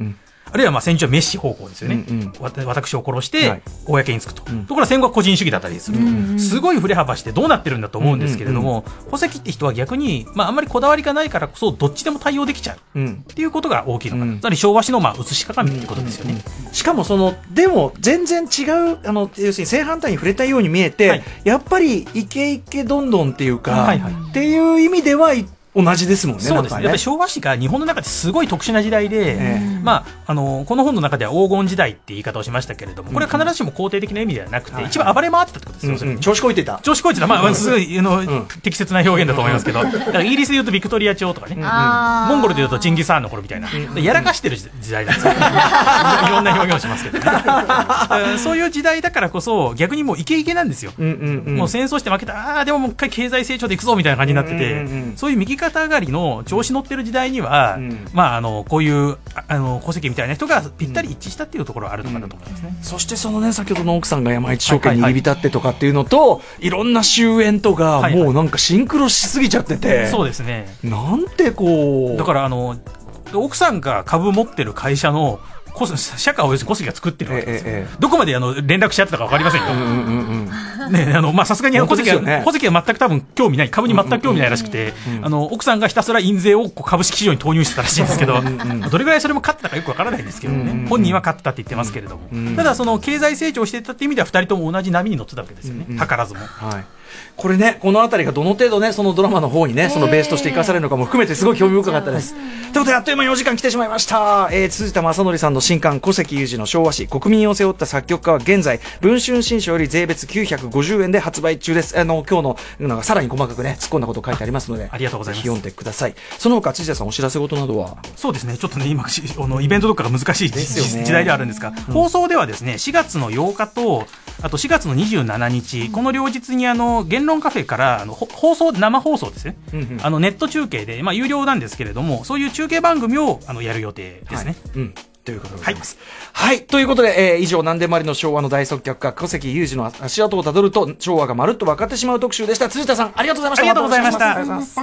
あるいは戦場は滅私方向ですよね、私を殺して公につくと、ところが戦後は個人主義だったりする、すごい振れ幅してどうなってるんだと思うんですけれども、戸籍って人は逆に、あんまりこだわりがないからこそどっちでも対応できちゃう、っていうことが大きいのかな、つまり昭和史の写し鏡ってことですよね。 しかもでも全然違う要するに正反対に触れたように見えて、やっぱりイケイケどんどんっていうか、っていう意味では同じですもんね。 そうですね。やっぱり昭和史が日本の中ですごい特殊な時代で、この本の中では黄金時代って言い方をしましたけれども、これは必ずしも肯定的な意味ではなくて、一番暴れ回ってたってことですよ。 調子こいてた。 調子こいてた。すごい適切な表現だと思いますけど、だからイギリスで言うとビクトリア朝とかね、モンゴルで言うとチンギス・ハーンの頃みたいな、やらかしてる時代なんですよ。いろんな表現をしますけどね。そういう時代だからこそ、逆にもうイケイケなんですよ。もう戦争して負けた、でももう一回経済成長でいくぞみたいな感じになってて、そういう右肩上がりの調子乗ってる時代には、こういう戸籍みたいな人がぴったり一致したっていうところはあるのかなと思いますね。 そして先ほどの奥さんが山一証券に入り浸ってとかっていうのと、いろんな終焉とか、もうなんかシンクロしすぎちゃってて、 そうですね。 なんてこう、 だから奥さんが株持ってる会社の社会を要するに小杉が作ってるわけですよ。どこまで連絡し合ってたか分かりませんよ。さすがに小杉は全く多分興味ない、株に全く興味ないらしくて、奥さんがひたすら印税を株式市場に投入してたらしいんですけど、どれぐらいそれも勝ってたかよく分からないんですけどね。本人は勝ってたって言ってますけれども、ただ経済成長してたって意味では2人とも同じ波に乗ってたわけですよね。図らずも。 これね、このあたりがどの程度ね、そのドラマの方にね、そのベースとして生かされるのかも含めてすごい興味深かったです。ということで、あっという間にお時間来てしまいました。辻田正則さんの新刊、小関裕二の昭和史、国民を背負った作曲家は現在、文春新書より税別950円で発売中です。今日のなんかさらに細かくね、突っ込んだこと書いてありますので、 ありがとうございます。 ぜひ読んでください。その他、辻田さん、お知らせ事などは？ そうですね、ちょっとね、今、イベントとかが難しい時代ではあるんですが、放送ではですね、4月の8日と、あと4月の27日、この両日に言論カフェから生放送ですね、ネット中継で、有料なんですけれども、そういう中継番組をやる予定ですね。 ということでございます。はい。ということで、以上、何でもありの昭和の大作曲家、小関裕二の足跡をたどると、昭和がまるっと分かってしまう特集でした。辻田さん、ありがとうございました。 ありがとうございました。ありがとうございました。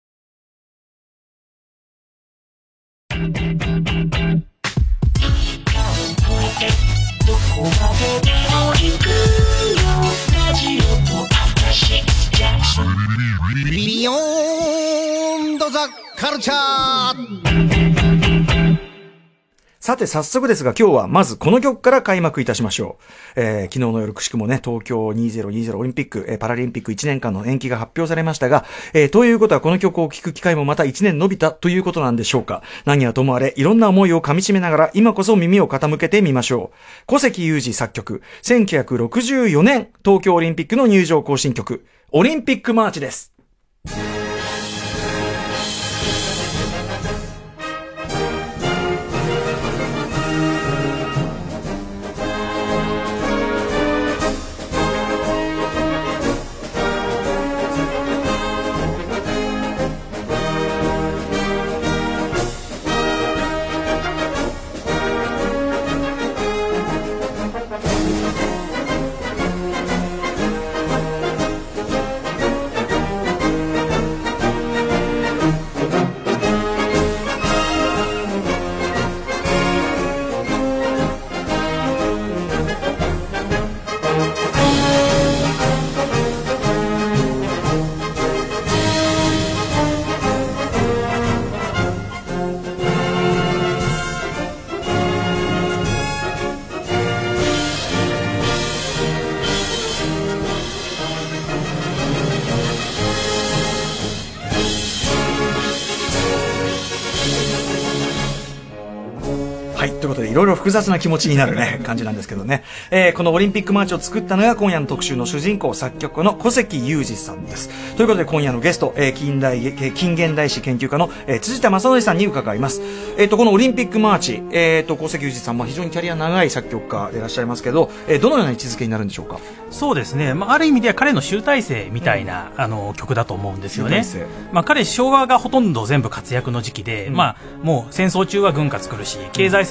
どこまでも行くよ、ラジオと私ジャクソンビヨーンドザカルチャー。 さて早速ですが今日はまずこの曲から開幕いたしましょう。昨日の夜くしくもね、東京2020オリンピック、パラリンピック1年間の延期が発表されましたが、ということはこの曲を聴く機会もまた1年伸びたということなんでしょうか。何はともあれいろんな思いを噛み締めながら今こそ耳を傾けてみましょう。小関裕二作曲、1964年東京オリンピックの入場行進曲、オリンピックマーチです。いろいろ複雑な気持ちになるね、感じなんですけどね。このオリンピックマーチを作ったのが今夜の特集の主人公、作曲家の小関裕二さんです。ということで今夜のゲスト、近現代史研究家の、辻田正則さんに伺います。このオリンピックマーチ、小関裕二さん、非常にキャリア長い作曲家でいらっしゃいますけど、どのような位置づけになるんでしょうか。 そうですね、ある意味では彼の集大成みたいな、曲だと思うんですよね。彼昭和がほとんど全部活躍の時期で、もう戦争中は軍活来るし、経済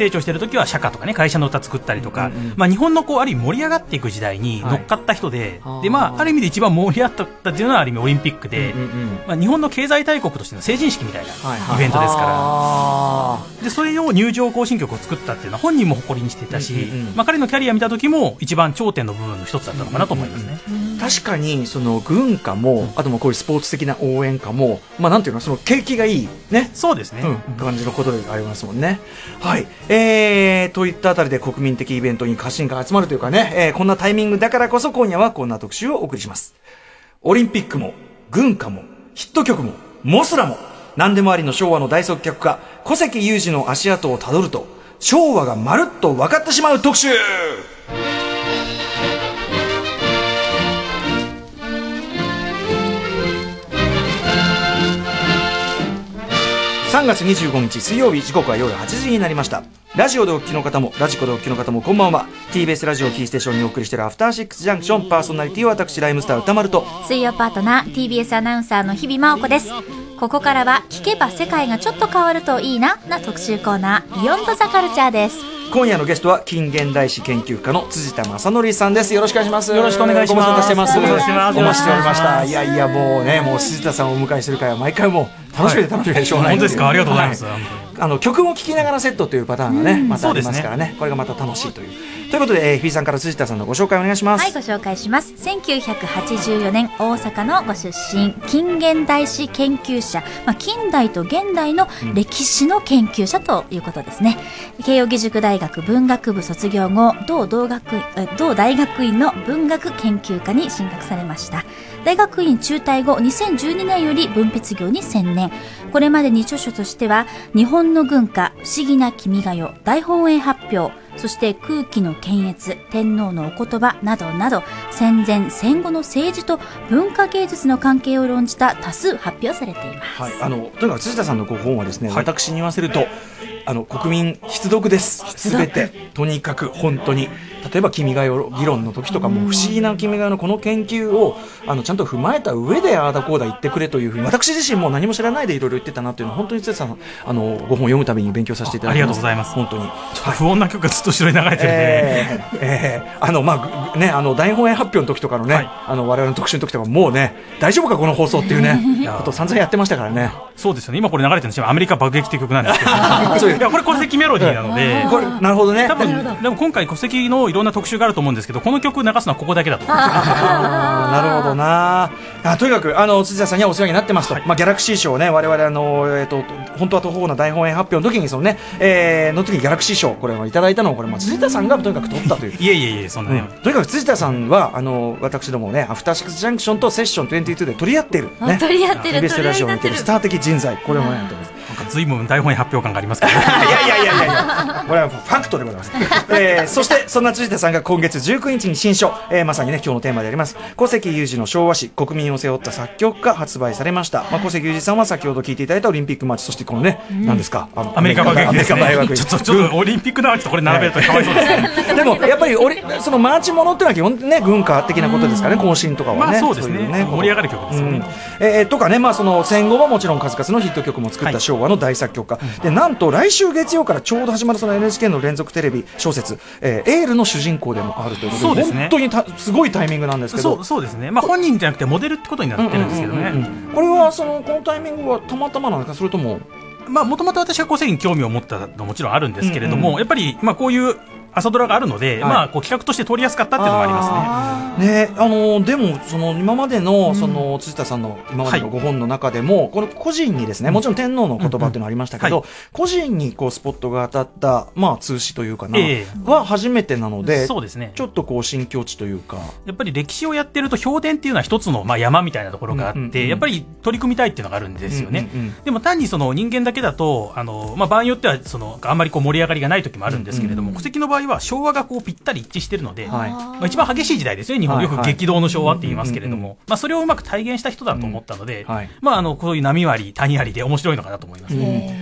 成長してる時は社歌とかね、会社の歌作ったりとか、まあ日本のこうある意味盛り上がっていく時代に乗っかった人で、でまあある意味で一番盛り上がったっていうのはある意味オリンピックで、まあ日本の経済大国としての成人式みたいなイベントですから、でそれを入場行進曲を作ったっていうのは本人も誇りにしていたし、まあ彼のキャリア見た時も一番頂点の部分の一つだったのかなと思いますね。 確かにその軍歌も、あともこういうスポーツ的な応援歌も、まあなんていうの、その景気がいいね、 そうですね、 感じのことでありますもんね。はい、といったあたりで国民的イベントに関心が集まるというかね、こんなタイミングだからこそ今夜はこんな特集をお送りします。オリンピックも軍歌もヒット曲もモスラも何でもありの昭和の大作曲家小関裕二の足跡をたどると、昭和がまるっと分かってしまう特集。3月25日水曜日、時刻は夜8時になりました。ラジオでお聞きの方もラジコでお聞きの方もこんばんは。 TBS ラジオキーステーションにお送りしているアフターシックスジャンクション、パーソナリティは私ライムスター歌丸と水曜パートナー TBS アナウンサーの日々真央子です。ここからは聞けば世界がちょっと変わるといいな特集コーナービヨンドザカルチャーです。 今夜のゲストは近現代史研究家の辻田正則さんです。よろしくお願いします。 よろしくお願いします。 ご無沙汰してます。 お待ちしておりました。いやいや、もうね、もう辻田さんをお迎えする会は毎回もう楽しみで楽しみでしょうがない。 本当ですか、ありがとうございます。 曲も聴きながらセットというパターンがね、またありますからね、これがまた楽しいということで、日比さんから辻田さんのご紹介お願いします。 はい、ご紹介します。1984年大阪のご出身、近現代史研究者、近代と現代の歴史の研究者ということですね。慶應義塾大学文学部卒業後、同大学院の文学研究科に進学されました。大学院中退後、2012年より文筆業に専念。これまでに著書としては、日本の軍歌、不思議な君が代、大本営発表、そして空気の検閲、天皇のお言葉などなど、戦前戦後の政治と文化芸術の関係を論じた多数発表されています。 はい、とにかく辻田さんのご本はですね、私に言わせると国民必読です。すべてとにかく本当に、例えば君が代議論の時とかも、不思議な君が代のこの研究をちゃんと踏まえた上でああだこうだ言ってくれというふうに、私自身も何も知らないでいろいろ言ってたなというのは、本当に辻田さんご本を読むたびに勉強させていただいてます。 ありがとうございます。 本当に不穏な曲がずっと後ろに流れてるんで、 大本営発表の時とかのね、我々の特集の時とかもうね、大丈夫かこの放送っていうねことを散々やってましたからね。 そうですよね。今これ流れてるのはアメリカ爆撃っていう曲なんですけどいや、これ戸籍メロディーなので、 これなるほどね。 多分でも今回戸籍のいろんな特集があると思うんですけど、この曲流すのはここだけだと思うんですよ。 なるほどな。とにかく辻田さんにはお世話になってますと、ギャラクシー賞をね、我々本当は徒歩の大本営発表の時にそのね、の時にギャラクシー賞これをいただいたのを、これ辻田さんがとにかく取ったといういえそんなね、 とにかく辻田さんは私どもね、アフターシックスジャンクションとセッション22で取り合っているね、TBS ラジオにおけるスター的人材、これをね、 随分大本営発表感がありますけど、いやこれはファクトでございます。そしてそんな辻田さんが今月19日に新書、まさにね今日のテーマであります小関裕二の昭和史、国民を背負った作曲家発売されました。小関裕二さんは先ほど聞いていただいたオリンピックマーチ、そしてこのね、何ですか、 アメリカ爆撃ですね。ちょっとオリンピックマーチとこれ並べるとかわいそうですね。 でもやっぱりそのマーチものっていうのは基本的にね、軍歌的なことですからね、行進とかはね、 そうですね、盛り上がる曲ですよね。 とかね、その戦後ももちろん数々のヒット曲も作った昭和の大作曲家で、なんと来週月曜からちょうど始まるその NHK の連続テレビ小説エールの主人公でもあるということで、本当にすごいタイミングなんですけど、 そうですね、本人じゃなくてモデルってことになってるんですけどね。 これはこのタイミングはたまたまなんですか、それとももともと私が小関に興味を持ったのももちろんあるんですけれども、やっぱりこういう朝ドラがあるので、こう企画として通りやすかったっていうのもありますね。 でも今までの辻田さんの今までのご本の中でも、この個人にですね、もちろん天皇の言葉っていうのありましたけど、個人にスポットが当たった通史というかな、は初めてなので、 そうですね、 ちょっと新境地というか、 やっぱり歴史をやってると評伝っていうのは一つの山みたいなところがあって、やっぱり取り組みたいっていうのがあるんですよね。でも単に人間だけだと場合によってはあんまり盛り上がりがない時もあるんですけれども、戸籍の場合は昭和がぴったり一致しているので、一番激しい時代ですよね、日本よく激動の昭和って言いますけれども、それをうまく体現した人だと思ったので、こういう波あり谷ありで面白いのかなと思いますね。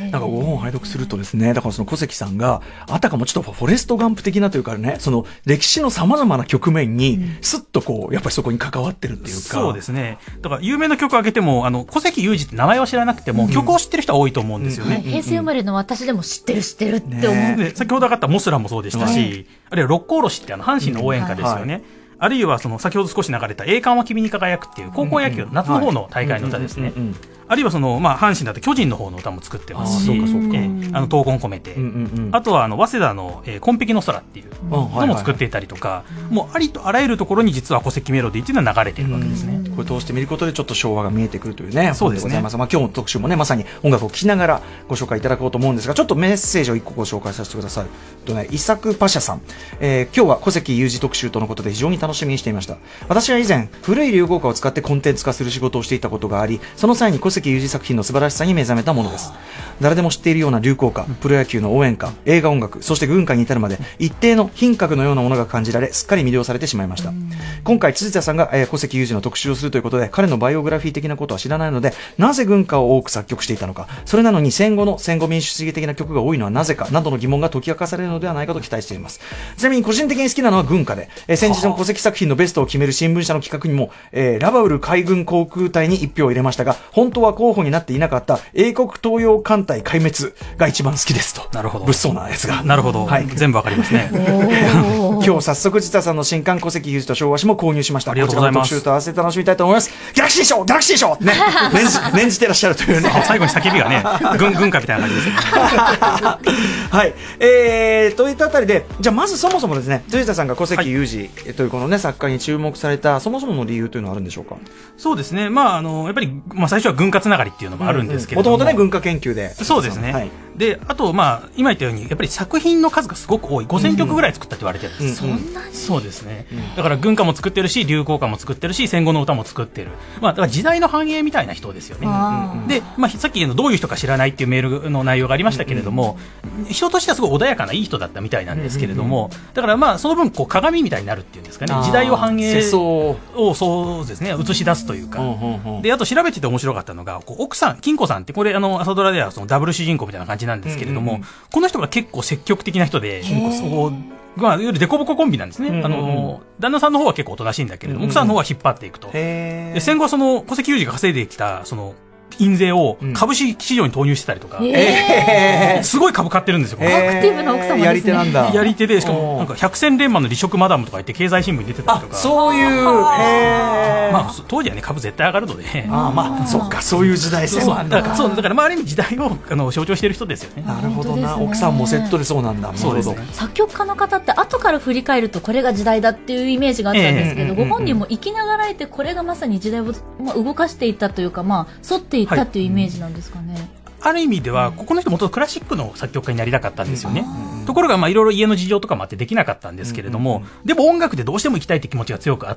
なんかご本を拝読するとですね、だからその小関さんがあたかもちょっとフォレストガンプ的なというかね、その歴史のさまざまな局面にすっとこうやっぱりそこに関わってるっていうか。 そうですね。だから有名な曲を挙げても小関裕二って名前は知らなくても、曲を知ってる人は多いと思うんですよね。 平成生まれの私でも知ってるって思う。 で先ほど上がったモスラもそうでしたし、あるいは六甲おろしって阪神の応援歌ですよね。あるいは先ほど少し流れた栄冠は君に輝くっていう高校野球の夏の方の大会の歌ですね。あるいは阪神だと巨人の方の歌も作ってますし、闘魂込めて、あとは早稲田の紺碧の空っていうのも作っていたりとか、もうありとあらゆるところに実は小関メロディーっていうのは流れているわけですね。 これ通して見ることでちょっと昭和が見えてくるというね。 そうですね。 今日の特集もね、まさに音楽を聴きながらご紹介いただこうと思うんですが、ちょっとメッセージを1個ご紹介させてください。イサクパシャさん、今日は小関裕二特集とのことで非常に楽しみにしていました。私は以前古い流行歌を使ってコンテンツ化する仕事をしていたことがあり、その際に小関裕二作品の素晴らしさに目覚めたものです。誰でも知っているような流行歌、プロ野球の応援歌、映画音楽、そして軍歌に至るまで一定の品格のようなものが感じられ、すっかり魅了されてしまいました。今回辻田さんが、小関裕二の特集をするということで、彼のバイオグラフィー的なことは知らないので、なぜ軍歌を多く作曲していたのか、それなのに戦後民主主義的な曲が多いのはなぜかなどの疑問が解き明かされるのではないかと期待しています。ちなみに個人的に好きなのは軍歌で、先日の小関作品のベストを決める新聞社の企画にも、ラバウル海軍航空隊に1票を入れましたが、本当は候補になっていなかった英国東洋艦隊壊滅が一番好きですと。 なるほど。 物騒なやつが。 なるほど。はい。全部わかりますね。 今日早速辻田さんの新刊小関裕二と昭和史も購入しました。 ありがとうございます。 こちらの特集と合わせて楽しみたいと思います。ギャラクシー賞ギャラクシー賞ね。念じてらっしゃるというね。 最後に叫びがね、軍歌みたいな感じですね。 はい。といったあたりで、じゃあまずそもそもですね、辻田さんが小関裕二というこのね、作家に注目された、そもそもの理由というのはあるんでしょうか。 そうですね。やっぱり、最初は軍歌つながりっていうのもあるんですけれども。 もともとね、軍歌研究で。 そうですね。はい。で、あと、今言ったように、やっぱり作品の数がすごく多い。5000曲ぐらい作ったって言われてるんです。 そんなに？ そうですね。だから軍歌も作ってるし、流行歌も作ってるし、戦後の歌も作ってる。だから時代の繁栄みたいな人ですよね。で、さっきどういう人か知らないっていうメールの内容がありましたけれども、人としてはすごい穏やかないい人だったみたいなんですけれども、だからその分、鏡みたいになるっていうんですかね。時代を反映を、そうですね、映し出すというか。で、あと調べてて面白かったのが、奥さん、金子さんって、これ朝ドラではそのダブル主人公みたいな感じなんですけれども、この人が結構積極的な人で、いわゆるデコボココンビなんですね。旦那さんの方は結構おとなしいんだけれども、奥さんの方は引っ張っていくと。で、戦後は小関裕二が稼いできた、印税を株式市場に投入してたりとか、すごい株買ってるんですよ。 アクティブな奥様ですね。 やり手なんだ。 やり手で、しかもなんか百戦錬磨の離職マダムとか言って経済新聞に出てたりとか。 そういう、 当時はね、株絶対上がるので。 そっか、そういう時代性もあるんだ。 だからある意味時代を象徴している人ですよね。 なるほどな。奥さんもセットでそうなんだ。 そうですね。 作曲家の方って後から振り返るとこれが時代だっていうイメージがあったんですけど、ご本人も生きながらえてこれがまさに時代を動かしていったというか、沿っていったっていうイメージなんですかね。 ある意味では、この人もとクラシックの作曲家になりたかったんですよね。ところが、いろいろ家の事情とかもあってできなかったんですけれども、でも音楽でどうしても生きたいって気持ちが強くあって、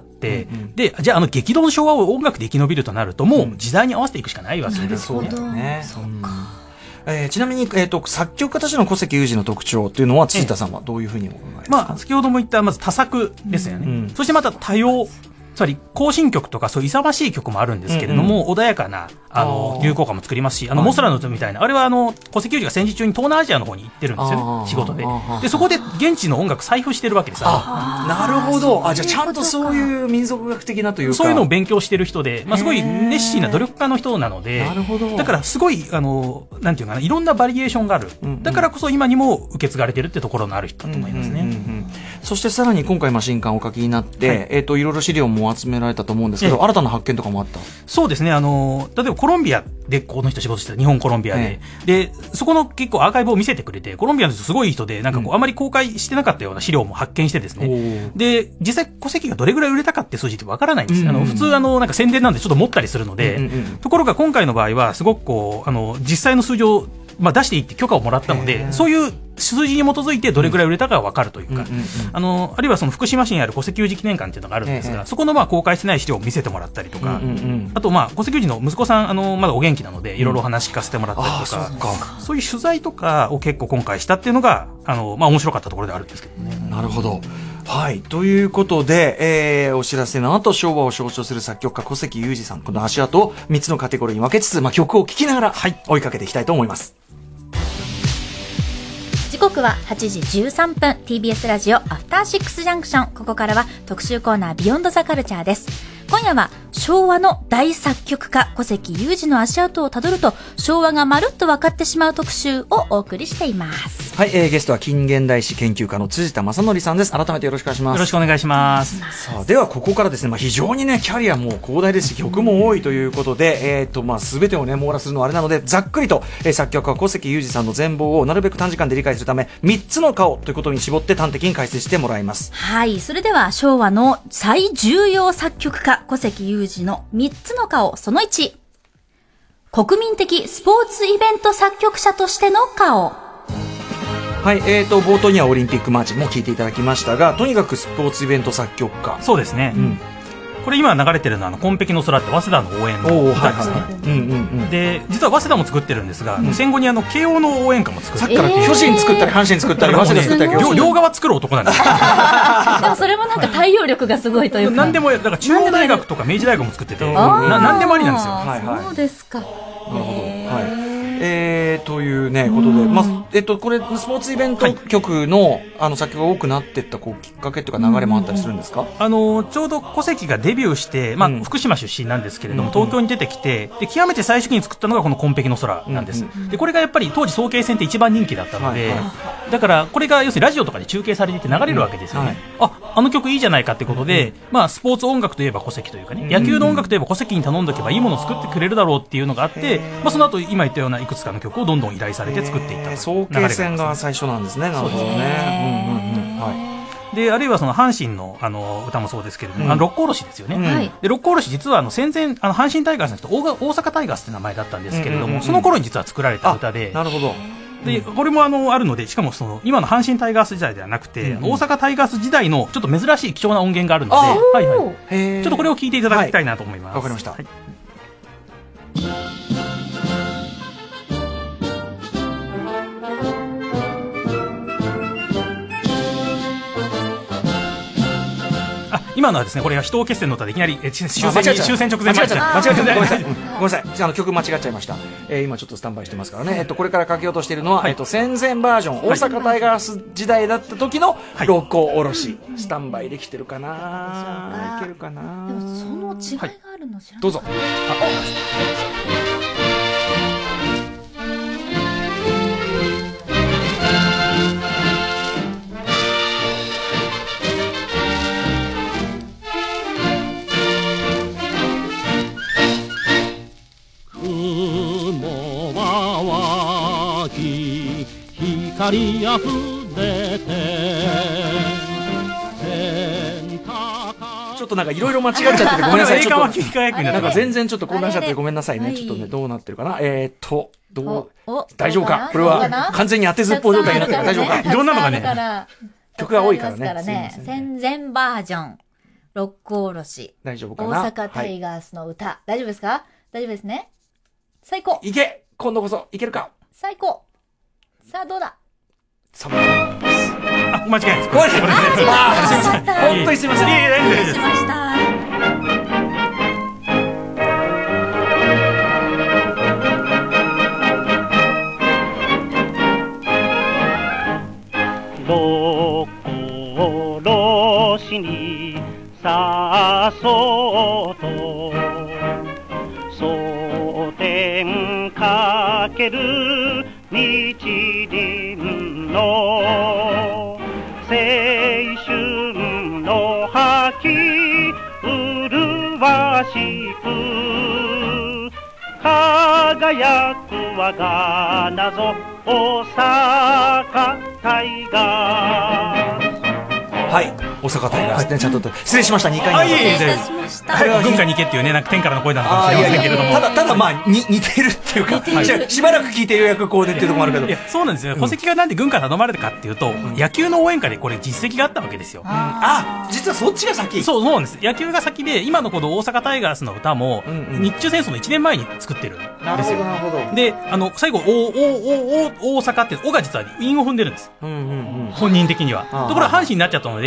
で、じゃあ激動の昭和を音楽で生き延びるとなると、もう時代に合わせていくしかないわけですよね。 そうか。 ちなみに、作曲家としての小関裕二の特徴というのは、辻田さんはどういうふうにお考えですか。 先ほども言った、まず多作ですよね。そしてまた多様。つまり、行進曲とかそういう勇ましい曲もあるんですけれども、穏やかな、流行歌も作りますし、モスラの歌みたいな、あれは小関裕二が戦時中に東南アジアの方に行ってるんですよね、仕事で。で、そこで現地の音楽採布してるわけです。 なるほど。じゃあちゃんとそういう民族学的なというか。 そういうのを勉強してる人で、すごい熱心な努力家の人なので、 なるほど。 だからすごい、なんていうかな、いろんなバリエーションがある。だからこそ今にも受け継がれてるってところのある人だと思いますね。 そしてさらに今回新刊をお書きになって、いろいろ資料も集められたと思うんですけど、新たな発見とかもあった。 そうですね。例えばコロンビアでこの人仕事してた、日本コロンビアで。で、そこの結構アーカイブを見せてくれて、コロンビアの人すごい人で、あまり公開してなかったような資料も発見してですね。で、実際戸籍がどれぐらい売れたかって数字ってわからないんです。普通宣伝なんでちょっと持ったりするので、ところが今回の場合はすごく実際の数字を出していって許可をもらったので、そういう数字に基づいてどれくらい売れたかが分かるというか、あるいはその福島市にある戸籍有事記念館っていうのがあるんですが、そこの公開してない資料を見せてもらったりとか、あと戸籍有事の息子さんまだお元気なのでいろいろお話聞かせてもらったりとか、そういう取材とかを結構今回したっていうのが面白かったところであるんですけどね。 なるほど。はい。ということで、お知らせの後、昭和を象徴する作曲家小関裕二さん、この足跡を3つのカテゴリーに分けつつ、曲を聴きながら、追いかけていきたいと思います。 時刻は8時13分 TBS ラジオアフターシックスジャンクション。ここからは特集コーナービヨンドザカルチャーです。今夜は昭和の大作曲家小関裕二の足跡をたどると昭和がまるっと分かってしまう特集をお送りしています。 はい、ゲストは近現代史研究家の辻田正則さんです。改めてよろしくお願いします。 よろしくお願いします。 さあ、ではここからですね、非常にねキャリアも広大ですし曲も多いということで、全てをね網羅するのはあれなので、ざっくりと、作曲家小関裕二さんの全貌をなるべく短時間で理解するため3つの顔ということに絞って端的に解説してもらいます。 はい、それでは昭和の最重要作曲家小関裕二の3つの顔。その1、国民的スポーツイベント作曲者としての顔。 はい、冒頭にはオリンピックマーチも聞いていただきましたが、とにかくスポーツイベント作曲家。 そうですね、これ今流れてるのは紺碧の空って早稲田の応援の歌ですね。で実は早稲田も作ってるんですが、戦後に慶応の応援歌も作って、 さっきから巨人作ったり阪神作ったり早稲田作ったり両側作る男なんですよ。 でもそれもなんか対応力がすごいというか、 何でもだから中央大学とか明治大学も作ってて、何でもありなんですよ。 そうですか。 なるほど。はい。というねことで、これスポーツイベント曲の作曲が多くなっていったきっかけというか流れもあったりするんですか？ ちょうど小関がデビューして、福島出身なんですけれども、東京に出てきて、で極めて最初期に作ったのがこの紺碧の空なんです。でこれがやっぱり当時早慶戦って一番人気だったので、だからこれが要するにラジオとかで中継されていて流れるわけですよね。あの曲いいじゃないかってことで、スポーツ音楽といえば小関というかね、野球の音楽といえば小関に頼んどけばいいものを作ってくれるだろうっていうのがあって、その後今言ったようないくつかの曲をどんどん依頼されて作っていったと早慶戦が最初なんですね。なるほどね。 であるいはその阪神の歌もそうですけれども、六甲おろしですよね。で六甲おろし実は戦前阪神タイガースの人大阪タイガースって名前だったんですけれども、その頃に実は作られた歌で。 なるほど。 でこれもあるので、しかも今の阪神タイガース時代ではなくて、大阪タイガース時代のちょっと珍しい貴重な音源があるので、ちょっとこれを聞いていただきたいなと思います。 わかりました。 今のはですね、これは人を決戦の歌でいきなり終戦直前間違えちゃった。ごめんなさい。ごめんなさい。曲間違っちゃいました。今ちょっとスタンバイしてますからね。これからかけようとしているのは、戦前バージョン、大阪タイガース時代だった時の六甲おろし。スタンバイできてるかな？いけるかな？ でもその違いがあるの知らない。 どうぞ。 光あふれてちょっとなんかいろいろ間違っちゃっててごめんなさい。 ちょっとなんか全然ちょっと混乱しちゃってごめんなさいね。ちょっとねどうなってるかな。大丈夫か？これは完全に当てずっぽう状態になってる。大丈夫か？ いろんなのがね曲が多いからね。 戦前バージョン六甲おろし大丈夫かな？ 大阪タイガースの歌、大丈夫ですか？大丈夫ですね。最高。 いけ、今度こそいけるか？ 最高。さあどうだ？ 間違いないです。 ごめんなさい。本当にすみません。 大丈夫しました。 六甲おろしにさそうと蒼天かける日輪の青春の覇気麗しく輝く我が謎大阪タイガース。 はい、大阪タイガースね、ちゃんと失礼しました。2回目。 これは軍歌に行けっていうね、なんか天からの声なのかもしれませんけれども、 ただ似てるっていうか、しばらく聞いてようやくこうでっていうところもあるけど、 いやそうなんですよ。戸籍がなんで軍歌頼まれたかっていうと、野球の応援歌でこれ実績があったわけですよ。 実はそっちが先。 そうなんです。野球が先で、今のこの大阪タイガースの歌も日中戦争の1年前に作ってるんですよ。 なるほど。 で、最後大阪って「お」が実は韻を踏んでるんです。本人的には。ところが阪神になっちゃったので、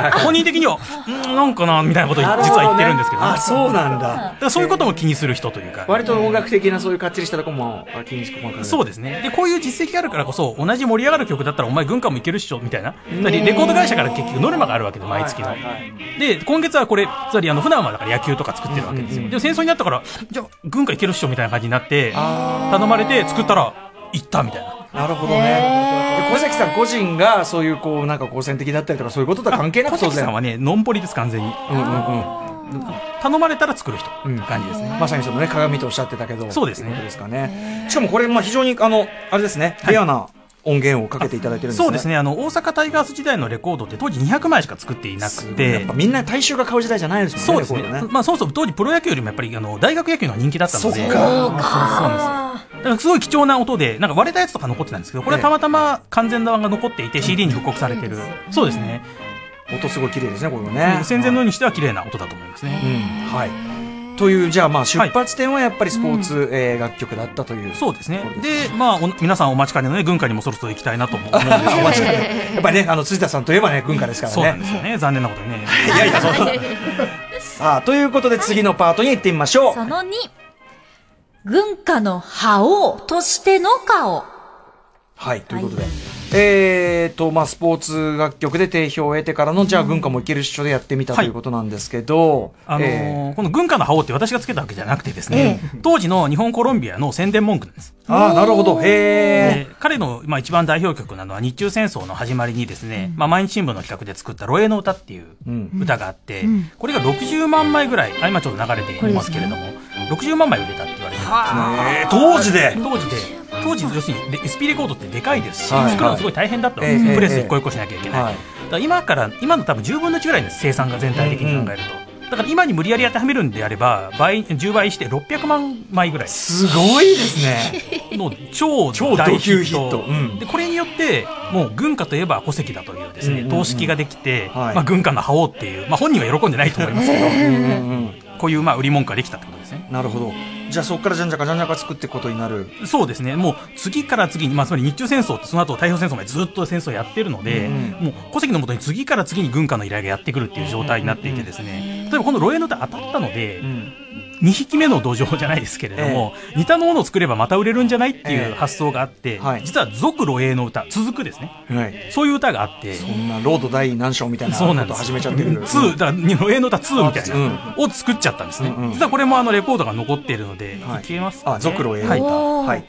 本人的にはなんかなみたいなことを実は言ってるんですけど、 あ、そうなんだ。 だからそういうことも気にする人というか、 割と音楽的なそういうかっちりしたとこも気にして細かく。 そうですね。でこういう実績があるからこそ、同じ盛り上がる曲だったらお前軍歌もいけるっしょみたいな、レコード会社から結局ノルマがあるわけで、毎月の。で今月はこれつまり普段はだから野球とか作ってるわけですよ。でも戦争になったからじゃあ軍歌いけるっしょみたいな感じになって頼まれて作ったら行ったみたいな。 なるほどね。小崎さん個人がそういうこうなんか好戦的だったりとかそういうこととは関係なく、 小崎さんはねノンポリです完全に。頼まれたら作る人感じですね。 まさにそのね鏡とおっしゃってたけど。 そうですね。 ですかね。しかもこれ非常にあれですね、レアな音源をかけていただいてるんですね。 そうですね。大阪タイガース時代のレコードって当時200枚しか作っていなくて、 やっぱみんな大衆が買う時代じゃないですもんね。 そうですね。まあそうそう、当時プロ野球よりもやっぱり大学野球の人気だったので、そうなんです。だからすごい貴重な音で、なんか割れたやつとか残ってたんですけど、これはたまたま完全な版が残っていて CD に復刻されてる。そうですね。 音すごい綺麗ですね、これもね。 戦前のようにしては綺麗な音だと思いますね。 はい。というじゃあ出発点はやっぱりスポーツ楽曲だったという。 そうですね。で皆さんお待ちかねのね軍歌にもそろそろ行きたいなと思うんですけど、やっぱりね辻田さんといえばね軍歌ですからね。 そうなんですよね。残念なことにね。 いやいやそう。さあということで次のパートに行ってみましょう。 その2、軍歌の覇王としての顔。 はい、ということで、スポーツ楽曲で定評を得てからの、じゃあ軍歌もいけるっしょでやってみたということなんですけど、 この軍歌の覇王って私がつけたわけじゃなくてですね、当時の日本コロンビアの宣伝文句なんです。 ああ、なるほど。へー。彼の、一番代表曲なのは日中戦争の始まりにですね、毎日新聞の企画で作った露営の歌っていう歌があって、これが60万枚ぐらい、今ちょっと流れていますけれども、60万枚売れたって言われてるんですね。当時要するにSP レコードってでかいですし、作るのすごい大変だったんですね。プレス一個一個しなきゃいけない。だから今の多分10分の1ぐらいです、生産が全体的に考えると。だから今に無理やり当てはめるんであれば10倍して600万枚ぐらい。 すごいですね。 の超大ヒット。でこれによってもう軍歌といえば戸籍だというですね、党式ができて、軍歌の覇王っていう、本人は喜んでないと思いますけど、こういう売り文句ができたってことですね。 なるほど。じゃあそこからじゃんじゃか作っていくことになる。 そうですね。もう次から次に、つまり日中戦争ってその後太平洋戦争までずっと戦争やってるので、もう戸籍のもとに次から次に軍歌の依頼がやってくるっていう状態になっていてですね、例えばこの露営の歌当たったので、2匹目の土壌じゃないですけれども、似たものを作ればまた売れるんじゃないっていう発想があって、実は続露営の歌、続くですね、そういう歌があって、 そんなロード第何章みたいなことを始めちゃってる 2だから露営の歌2みたいなを作っちゃったんですね。実はこれもレコードが残っているので、いけますかね。 続露営の歌。はい。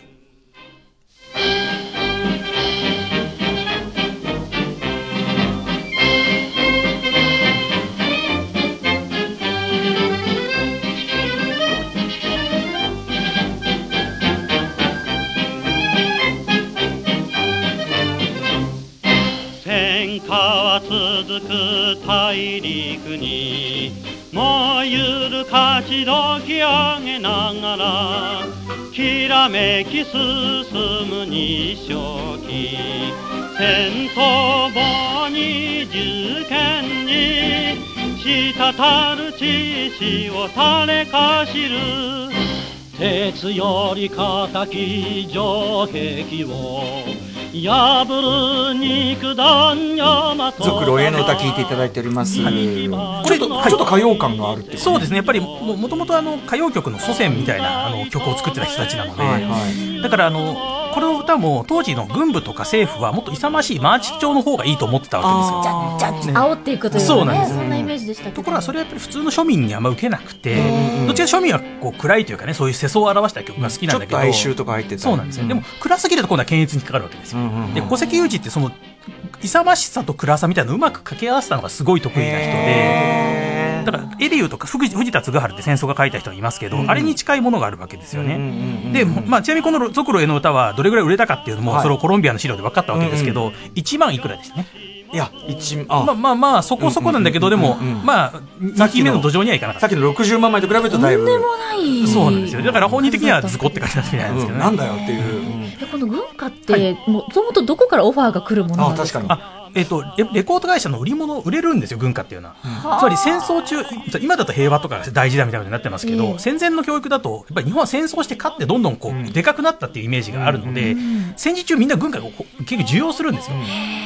続く大陸に燃ゆる勝ちどき上げながらきらめき進む日照機戦闘棒に銃剣に滴る血潮垂れかしる鉄より固き城壁を破る肉弾山と続露営の歌聴いていただいております。ちょっと歌謡感があるっていう、 そうですね。やっぱりもともと歌謡曲の祖先みたいな曲を作ってた人たちなので、だからこの歌も当時の軍部とか政府はもっと勇ましいマーチ調の方がいいと思ってたわけですよ。 煽っていくというそうなんです。 そんなイメージでしたけど、 ところがそれはやっぱり普通の庶民にあんま受けなくて、どっちか庶民はこう暗いというかね、そういう世相を表した曲が好きなんだけど、 ちょっと哀愁とか入ってた。 そうなんですよ。でも暗すぎると今度は検閲にかかるわけですよ。で戸籍有事ってその勇ましさと暗さみたいなのをうまく掛け合わせたのがすごい得意な人で、だからエリューとか藤田嗣治って戦争が書いた人がいますけど、あれに近いものがあるわけですよね。で、ちなみにこの続露営の歌はどれぐらい売れたかっていうのも、それをコロンビアの資料で分かったわけですけど、1万いくらでしたね。 いや、 そこそこなんだけど、でも、2期目の土壌にはいかなかった。 さっきの60万枚と比べるとだいぶ。 とんでもない。 そうなんですよ。だから本人的にはズコって感じなんですけどね。 なんだよっていう。 この軍歌って、もともとどこからオファーが来るものなんですか？ 確かに。 レコード会社の売れるんですよ、軍歌っていうのは。つまり戦争中、今だと平和とか大事だみたいなことになってますけど、戦前の教育だと、やっぱり日本は戦争して勝ってどんどんでかくなったっていうイメージがあるので、戦時中みんな軍歌を結局受容するんですよ。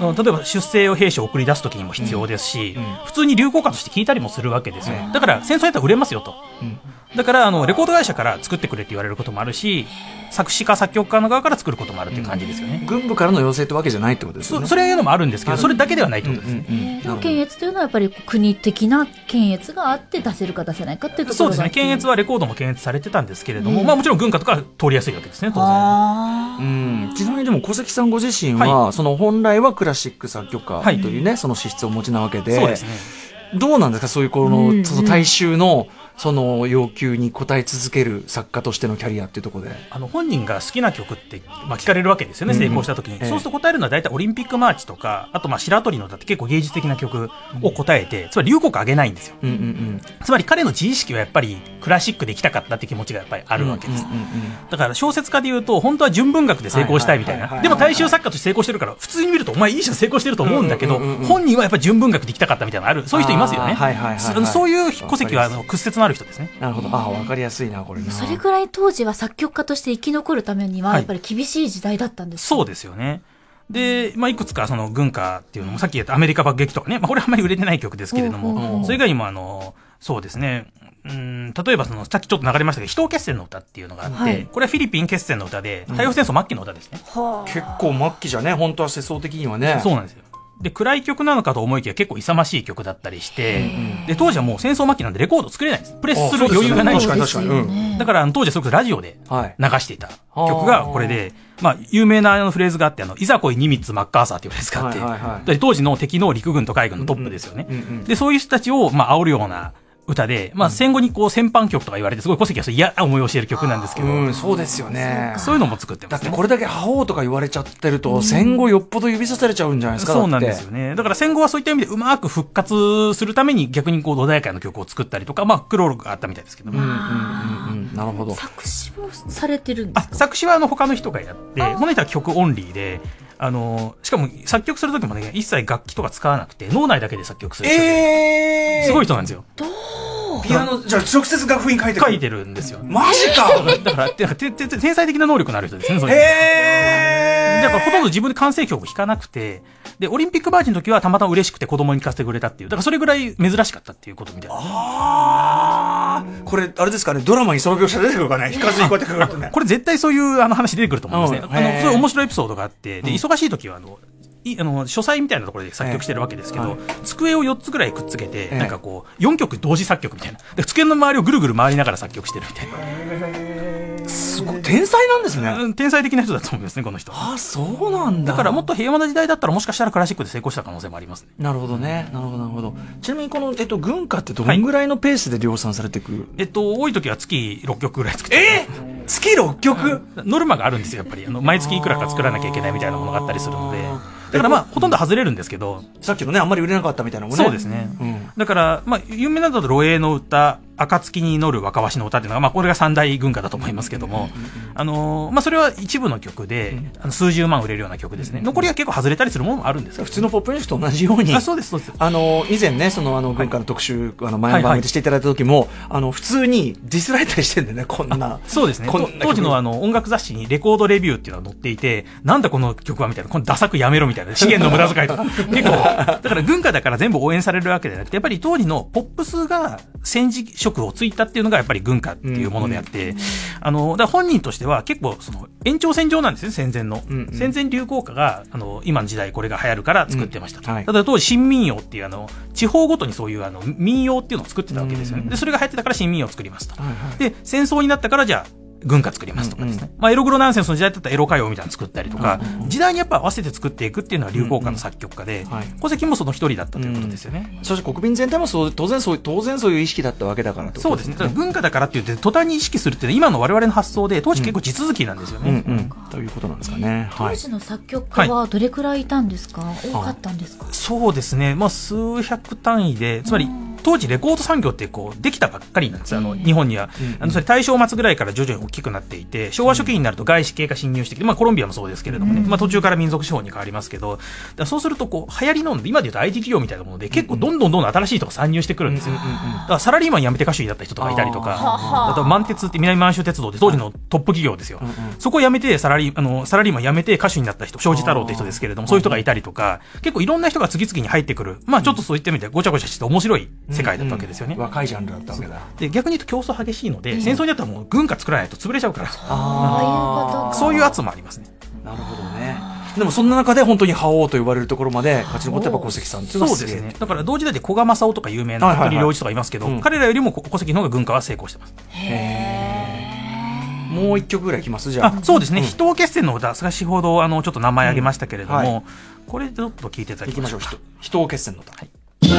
例えば出征を兵士を送り出すときにも必要ですし、普通に流行歌として聴いたりもするわけですよ。だから戦争やったら売れますよと。だからレコード会社から作ってくれって言われることもあるし、作詞家作曲家の側から作ることもあるっていう感じですよね。 軍部からの要請ってわけじゃないってことですよね。 それいうのもあるんですけど、それだけではないってことですね。 検閲というのはやっぱり国的な検閲があって出せるか出せないかっていうところが。 そうですね。検閲はレコードも検閲されてたんですけれども、まあもちろん軍歌とか通りやすいわけですね、当然。 ちなみにでも小関さんご自身は、その本来はクラシック作曲家というね、その資質をお持ちなわけで、 そうですね。 どうなんですか、そういうその大衆のその要求に応え続ける作家としてのキャリアっていうところで、 本人が好きな曲って、聞かれるわけですよね、成功した時に。そうすると答えるのは大体オリンピックマーチとか、あと白鳥の歌って結構芸術的な曲を答えて、つまり流行歌上げないんですよ。つまり彼の自意識はやっぱりクラシックで行きたかったって気持ちがやっぱりあるわけです。だから小説家で言うと本当は純文学で成功したいみたいな。でも大衆作家として成功してるから、普通に見るとお前いいじゃん成功してると思うんだけど、本人はやっぱり純文学で行きたかったみたいなのある、そういう人いますよね。そういう戸籍は屈折のある人ですね。 なるほど。わかりやすいな、これな。 それぐらい当時は作曲家として生き残るためにはやっぱり厳しい時代だったんです。 そうですよね。で、いくつかその軍歌っていうのも、さっき言ったアメリカ爆撃とかね、これはあんまり売れてない曲ですけれども、それ以外にもそうですね、例えばさっきちょっと流れましたけど、人決戦の歌っていうのがあって、これはフィリピン決戦の歌で、太平洋戦争末期の歌ですね。 結構末期じゃね、本当は世相的にはね。 そうなんですよ。で、暗い曲なのかと思いきや結構勇ましい曲だったりして、で、当時はもう戦争末期なんでレコード作れないんです。プレスする余裕がないんです。だから当時はすごくラジオで流していた曲がこれで、有名なフレーズがあって、いざこいニミッツ・マッカーサーっていうフレーズがあって、当時の敵の陸軍と海軍のトップですよね。で、そういう人たちを煽るような歌で、戦後に戦犯曲とか言われて、すごい小関は嫌な思いをしている曲なんですけど、 そうですよね。 そういうのも作ってますね。 だってこれだけ覇王とか言われちゃってると、戦後よっぽど指さされちゃうんじゃないですか。 そうなんですよね。だから戦後はそういった意味でうまく復活するために逆に穏やかな曲を作ったりとか、クロールがあったみたいですけど。 なるほど。 作詞もされてるんですか？ 作詞は他の人がやって、この人は曲オンリーで、しかも作曲するときもね、一切楽器とか使わなくて、脳内だけで作曲する人で、すごい人なんですよ。 ピアノ、じゃあ直接楽譜に書いてるんですよ。 マジかだから、天才的な能力のある人ですね、それ。だからほとんど自分で完成曲を弾かなくて、で、オリンピックバージョンの時はたまたま嬉しくて子供に聴かせてくれたっていう、だからそれぐらい珍しかったっていうことみたいな。 これ、あれですかね、ドラマにその描写出てくるかね、弾かずにこうやってくるとね。 これ絶対そういう話出てくると思うんですね。そういう面白いエピソードがあって、で、忙しい時は書斎みたいなところで作曲してるわけですけど、机を4つぐらいくっつけて、なんか4曲同時作曲みたいな。で、机の周りをぐるぐる回りながら作曲してるみたいな。 すごい、天才なんですね。 天才的な人だと思うんですね、この人。 そうなんだ。 だからもっと平和な時代だったらもしかしたらクラシックで成功した可能性もありますね。 なるほどね。なるほど。ちなみにこの、軍歌ってどのぐらいのペースで量産されていく？ 多い時は月6曲ぐらい作って。 月6曲？ ノルマがあるんですよ、やっぱり。毎月いくらか作らなきゃいけないみたいなものがあったりするので。だからほとんど外れるんですけど。 さっきのね、あんまり売れなかったみたいなもんね。 そうですね。だから、有名なのだと露営の歌、暁に乗る若鷲の歌っていうのが、これが三大軍歌だと思いますけども、それは一部の曲で、数十万売れるような曲ですね。残りは結構外れたりするものもあるんですよ。 普通のポップミュージックと同じように。 そうです、そうです。 以前ね、軍歌の特集、前の番組でしていただいた時も、普通にディスられたりしてるんでね、こんな。 そうですね。当時の音楽雑誌にレコードレビューっていうのが載っていて、なんだこの曲はみたいな、このダサくやめろみたいな、資源の無駄遣いとか。結構、だから軍歌だから全部応援されるわけじゃなくて、やっぱり当時のポップスが戦時色をついたっていうのがやっぱり軍歌っていうものであって、だから本人としては結構延長線上なんですね、戦前の。戦前流行歌が、今の時代これが流行るから作ってましたと。ただ当時新民謡っていう地方ごとにそういう民謡っていうのを作ってたわけですよね。で、それが流行ってたから新民謡を作りますと。で、戦争になったからじゃあ、軍歌作りますとかですね。エログロナンセンスの時代だったらエロ歌謡みたいなの作ったりとか、時代にやっぱ合わせて作っていくっていうのは流行歌の作曲家で、小関もその一人だったということですよね。 そして国民全体も当然そういう意識だったわけだからそうですね。文化だからって言って途端に意識するって今の我々の発想で、当時結構地続きなんですよね。 ということなんですかね。 当時の作曲家はどれくらいいたんですか？多かったんですか？ そうですね。数百単位で、つまり当時レコード産業ってこうできたばっかりなんですよ、日本には。それ大正末ぐらいから徐々に大きくなっていて、昭和初期になると外資系が侵入してきて、コロンビアもそうですけれどもね、途中から民族資本に変わりますけど、そうするとこう流行りの今でいうと IT 企業みたいなもので結構どんどん新しいとこ参入してくるんですよ。だからサラリーマン辞めて歌手になった人とかいたりとか、あと満鉄って南満州鉄道で当時のトップ企業ですよ。そこを辞めてサラリーマン辞めて歌手になった人、庄司太郎って人ですけれども、そういう人がいたりとか、結構いろんな人が次々に入ってくる、ちょっとそういった意味でごちゃごちゃして面白い世界だったわけですよね。 若いジャンルだったわけだ。 で逆に言うと競争激しいので、戦争になったらもう軍が作らないと潰れちゃうから、そういう圧もありますね。 なるほどね。でもそんな中で本当に覇王と呼ばれるところまで勝ち残ったやっぱ小関さんっていうのはそうですね。だから同時代で古賀正夫とか有名な服部良一とかいますけど、彼らよりも小関の方が軍歌は成功してます。 もう一曲ぐらいいきますじゃあ。 そうですね。人を決戦の歌、先ほどちょっと名前挙げましたけれども、これちょっと聞いていただきましょう。 人を決戦の歌。はい。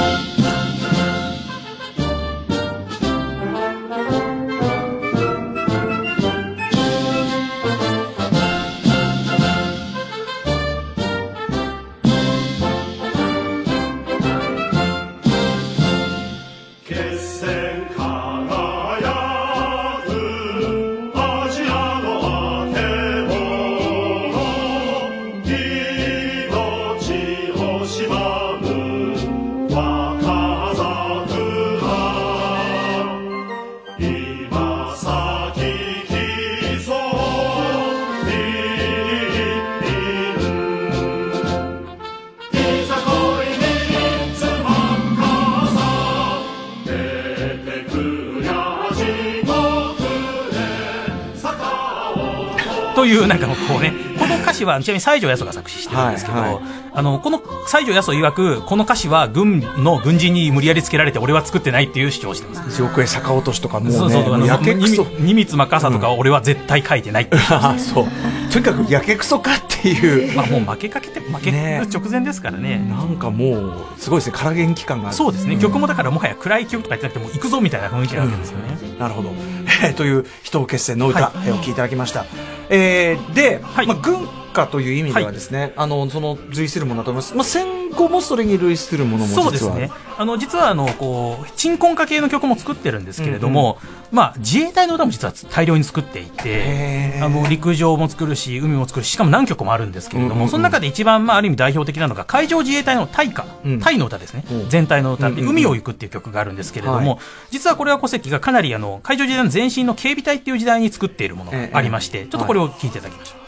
というなんかこうね、この歌詞はちなみに西条八十が作詞してるんですけど、この西条八十曰くこの歌詞は軍人に無理やりつけられて俺は作ってないっていう主張をしてます。 地獄へ逆落としとかもうね、やけくそニミツマカサとか俺は絶対書いてないってそうとにかくやけくそかっていう、 もう負け直前ですからね。 なんかもうすごいですね、空元気感がある。 そうですね。曲もだからもはや暗い曲とか言ってなくても行くぞみたいな雰囲気なわけですよね。 なるほど。という人を決戦の歌、お聴きいただきました。で、軍歌という意味ではですね、その類するものだと思います。戦後もそれに類するものも実は。 そうですね。実は鎮魂歌系の曲も作ってるんですけれども、自衛隊の歌も実は大量に作っていて、陸上も作るし海も作るし、しかも何曲もあるんですけれども、その中で一番ある意味代表的なのが海上自衛隊の大歌、タイの歌ですね。全体の歌で海を行くっていう曲があるんですけれども、実はこれは小関がかなり海上自衛隊の前身の警備隊っていう時代に作っているものがありまして、ちょっとこれを聞いていただきましょう。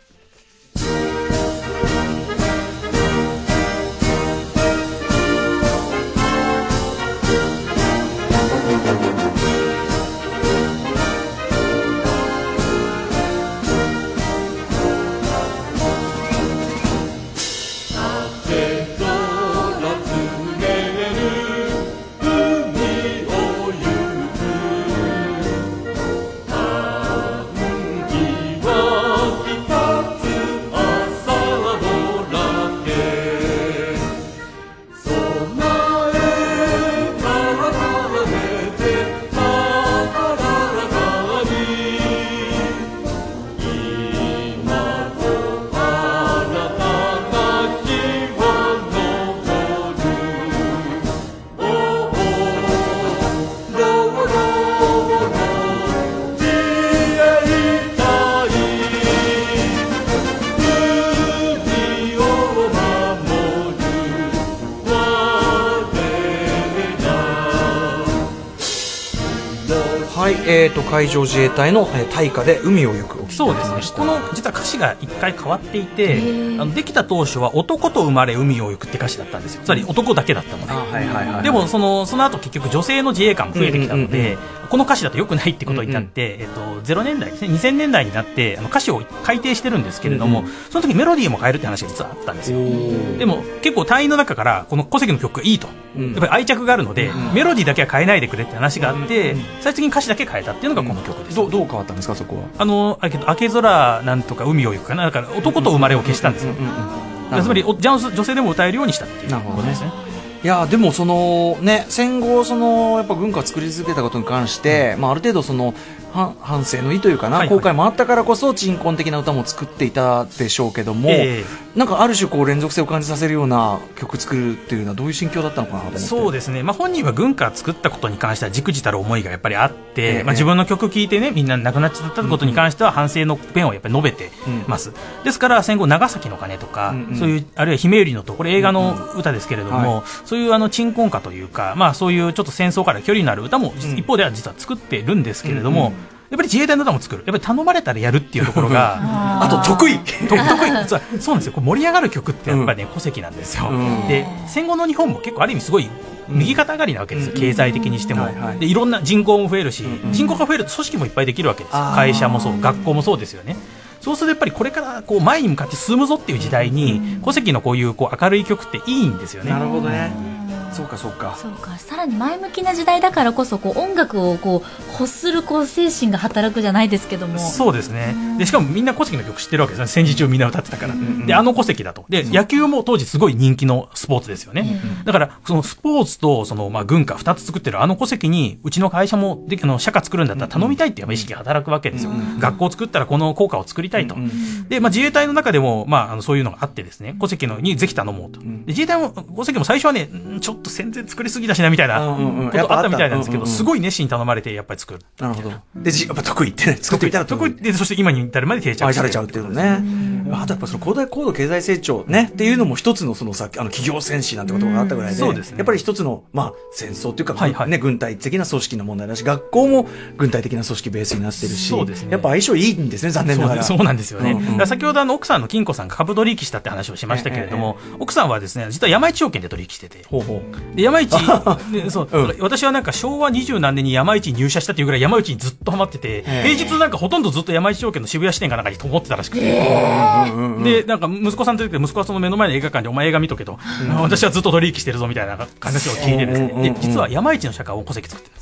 海上自衛隊の大歌で海を行く。 そうですね。この実は歌詞が一回変わっていて、できた当初は男と生まれ海を行くって歌詞だったんですよ。つまり男だけだったので。でもその後結局女性の自衛官も増えてきたので、この歌詞だと良くないってことになって、0年代ですね、2000年代になって歌詞を改定してるんですけれども、その時メロディーも変えるって話が実はあったんですよ。でも結構隊員の中からこの小関の曲がいいと、やっぱり愛着があるので、メロディーだけは変えないでくれって話があって、最終的に歌詞だけ変えたっていうのがこの曲です。 どう変わったんですか、そこは。 明け空なんとか海を行くかな、だから男と生まれを消したんですよ。つまり女性でも歌えるようにしたっていうことですね。 いやでも戦後やっぱ軍歌を作り続けたことに関して、ある程度反省の意というかな、公開もあったからこそ鎮魂的な歌も作っていたでしょうけども、なんかある種こう連続性を感じさせるような曲作るっていうのはどういう心境だったのかなと思って。 そうですね、本人は軍歌作ったことに関しては忸怩たる思いがやっぱりあって、自分の曲聴いてねみんな亡くなっちゃったことに関しては反省の弁をやっぱり述べてます、ですから戦後長崎の鐘とか、そういうあるいは姫百合のとこれ映画の歌ですけれども、そういう鎮魂歌というか、そういうちょっと戦争から距離のある歌も一方では実は作ってるんですけれども、やっぱり自衛隊の歌も作る、やっぱり頼まれたらやるっていうところがあと得意そうなんですよ。これ盛り上がる曲ってやっぱりね、戸籍なんですよ。で戦後の日本も結構ある意味すごい右肩上がりなわけですよ、経済的にしても。でいろんな人口も増えるし、人口が増えると組織もいっぱいできるわけですよ。会社もそう学校もそうですよね。そうするとやっぱりこれからこう前に向かって進むぞっていう時代に戸籍のこういう明るい曲っていいんですよね。 なるほどね。そうかそうか。 さらに前向きな時代だからこそ音楽を欲する精神が働くじゃないですけども。 そうですね。でしかもみんな戸籍の曲知ってるわけですね。戦時中みんな歌ってたから。で戸籍だと。で野球も当時すごい人気のスポーツですよね。だからそのスポーツとその軍歌2つ作ってる戸籍にうちの会社も社歌作るんだったら頼みたいっていう意識が働くわけですよ。学校作ったらこの校歌を作りたいと。で自衛隊の中でもそういうのがあってですね、戸籍にぜひ頼もうと。で自衛隊も戸籍も最初はねちょっと戦前作りすぎだしなみたいなことあったみたいなんですけど、すごい熱心に頼まれてやっぱり作る。 なるほど。でやっぱ得意ってね、作ってみたら得意で、そして今に至るまで定着して愛されちゃうっていうのね。あとやっぱその高度経済成長ねっていうのも一つの企業戦士なんてことがあったぐらいで、やっぱり一つの戦争っていうかね、軍隊的な組織の問題だし、学校も軍隊的な組織ベースになってるし、やっぱ相性いいんですね、残念ながら。 そうなんですよね。先ほど奥さんの金子さんが株取引したって話をしましたけれども、奥さんはですね実は山一証券で取引してて、で山一私はなんか昭和20何年に山一に入社したっていうぐらい山一にずっとハマってて、平日なんかほとんどずっと山一証券の渋谷支店かなんかにと思ってたらしくて、でなんか息子さんと言って息子はその目の前の映画館でお前映画見とけと、私はずっと取引してるぞみたいな話を聞いてですね、で実は山一の社歌を戸籍作ってます。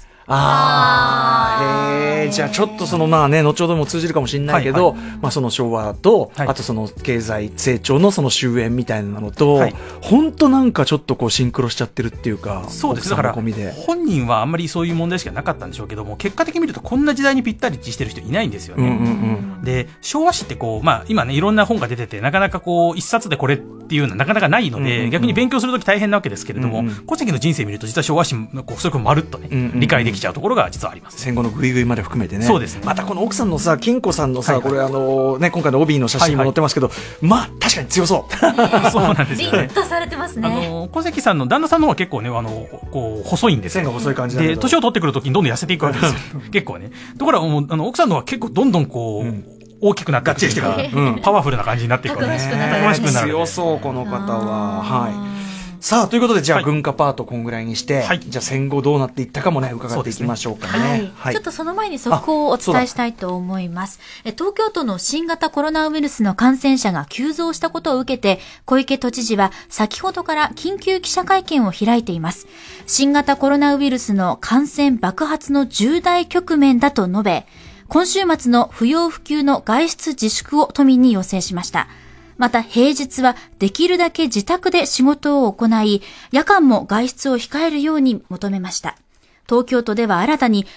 じゃあちょっと後ほども通じるかもしれないけど、その昭和と、あとその経済成長のその終焉みたいなのと、本当なんかちょっとシンクロしちゃってるっていうか。 そうです。だから本人はあんまりそういう問題しかなかったんでしょうけども、結果的に見るとこんな時代にぴったりしてる人いないんですよね。で昭和史って今ねいろんな本が出てて、なかなか一冊でこれっていうのはなかなかないので、逆に勉強するとき大変なわけですけれども、戸籍の人生見ると実は昭和史それこそまるっとね理解できちゃうところが実はあります。 戦後のグイグイまで含めてね。 そうですね。 またこの奥さんの金子さんのこれ今回の帯の写真も載ってますけど、確かに強そう。 そうなんですよね。 リッとされてますね。 小関さんの旦那さんの方は結構ね細いんですよ。 線が細い感じで年を取ってくるときにどんどん痩せていくわけですよ。結構ね。ところが奥さんの方は結構どんどん大きくなってきてパワフルな感じになっていくわけです。 たくましくなる。 強そうこの方は。さあということでじゃあ軍歌パートこんぐらいにして、じゃあ戦後どうなっていったかもね伺っていきましょうかね。 ちょっとその前に速報をお伝えしたいと思います。東京都の新型コロナウイルスの感染者が急増したことを受けて、小池都知事は先ほどから緊急記者会見を開いています。新型コロナウイルスの感染爆発の重大局面だと述べ、今週末の不要不急の外出自粛を都民に要請しました。また平日はできるだけ自宅で仕事を行い、夜間も外出を控えるように求めました。東京都では新たに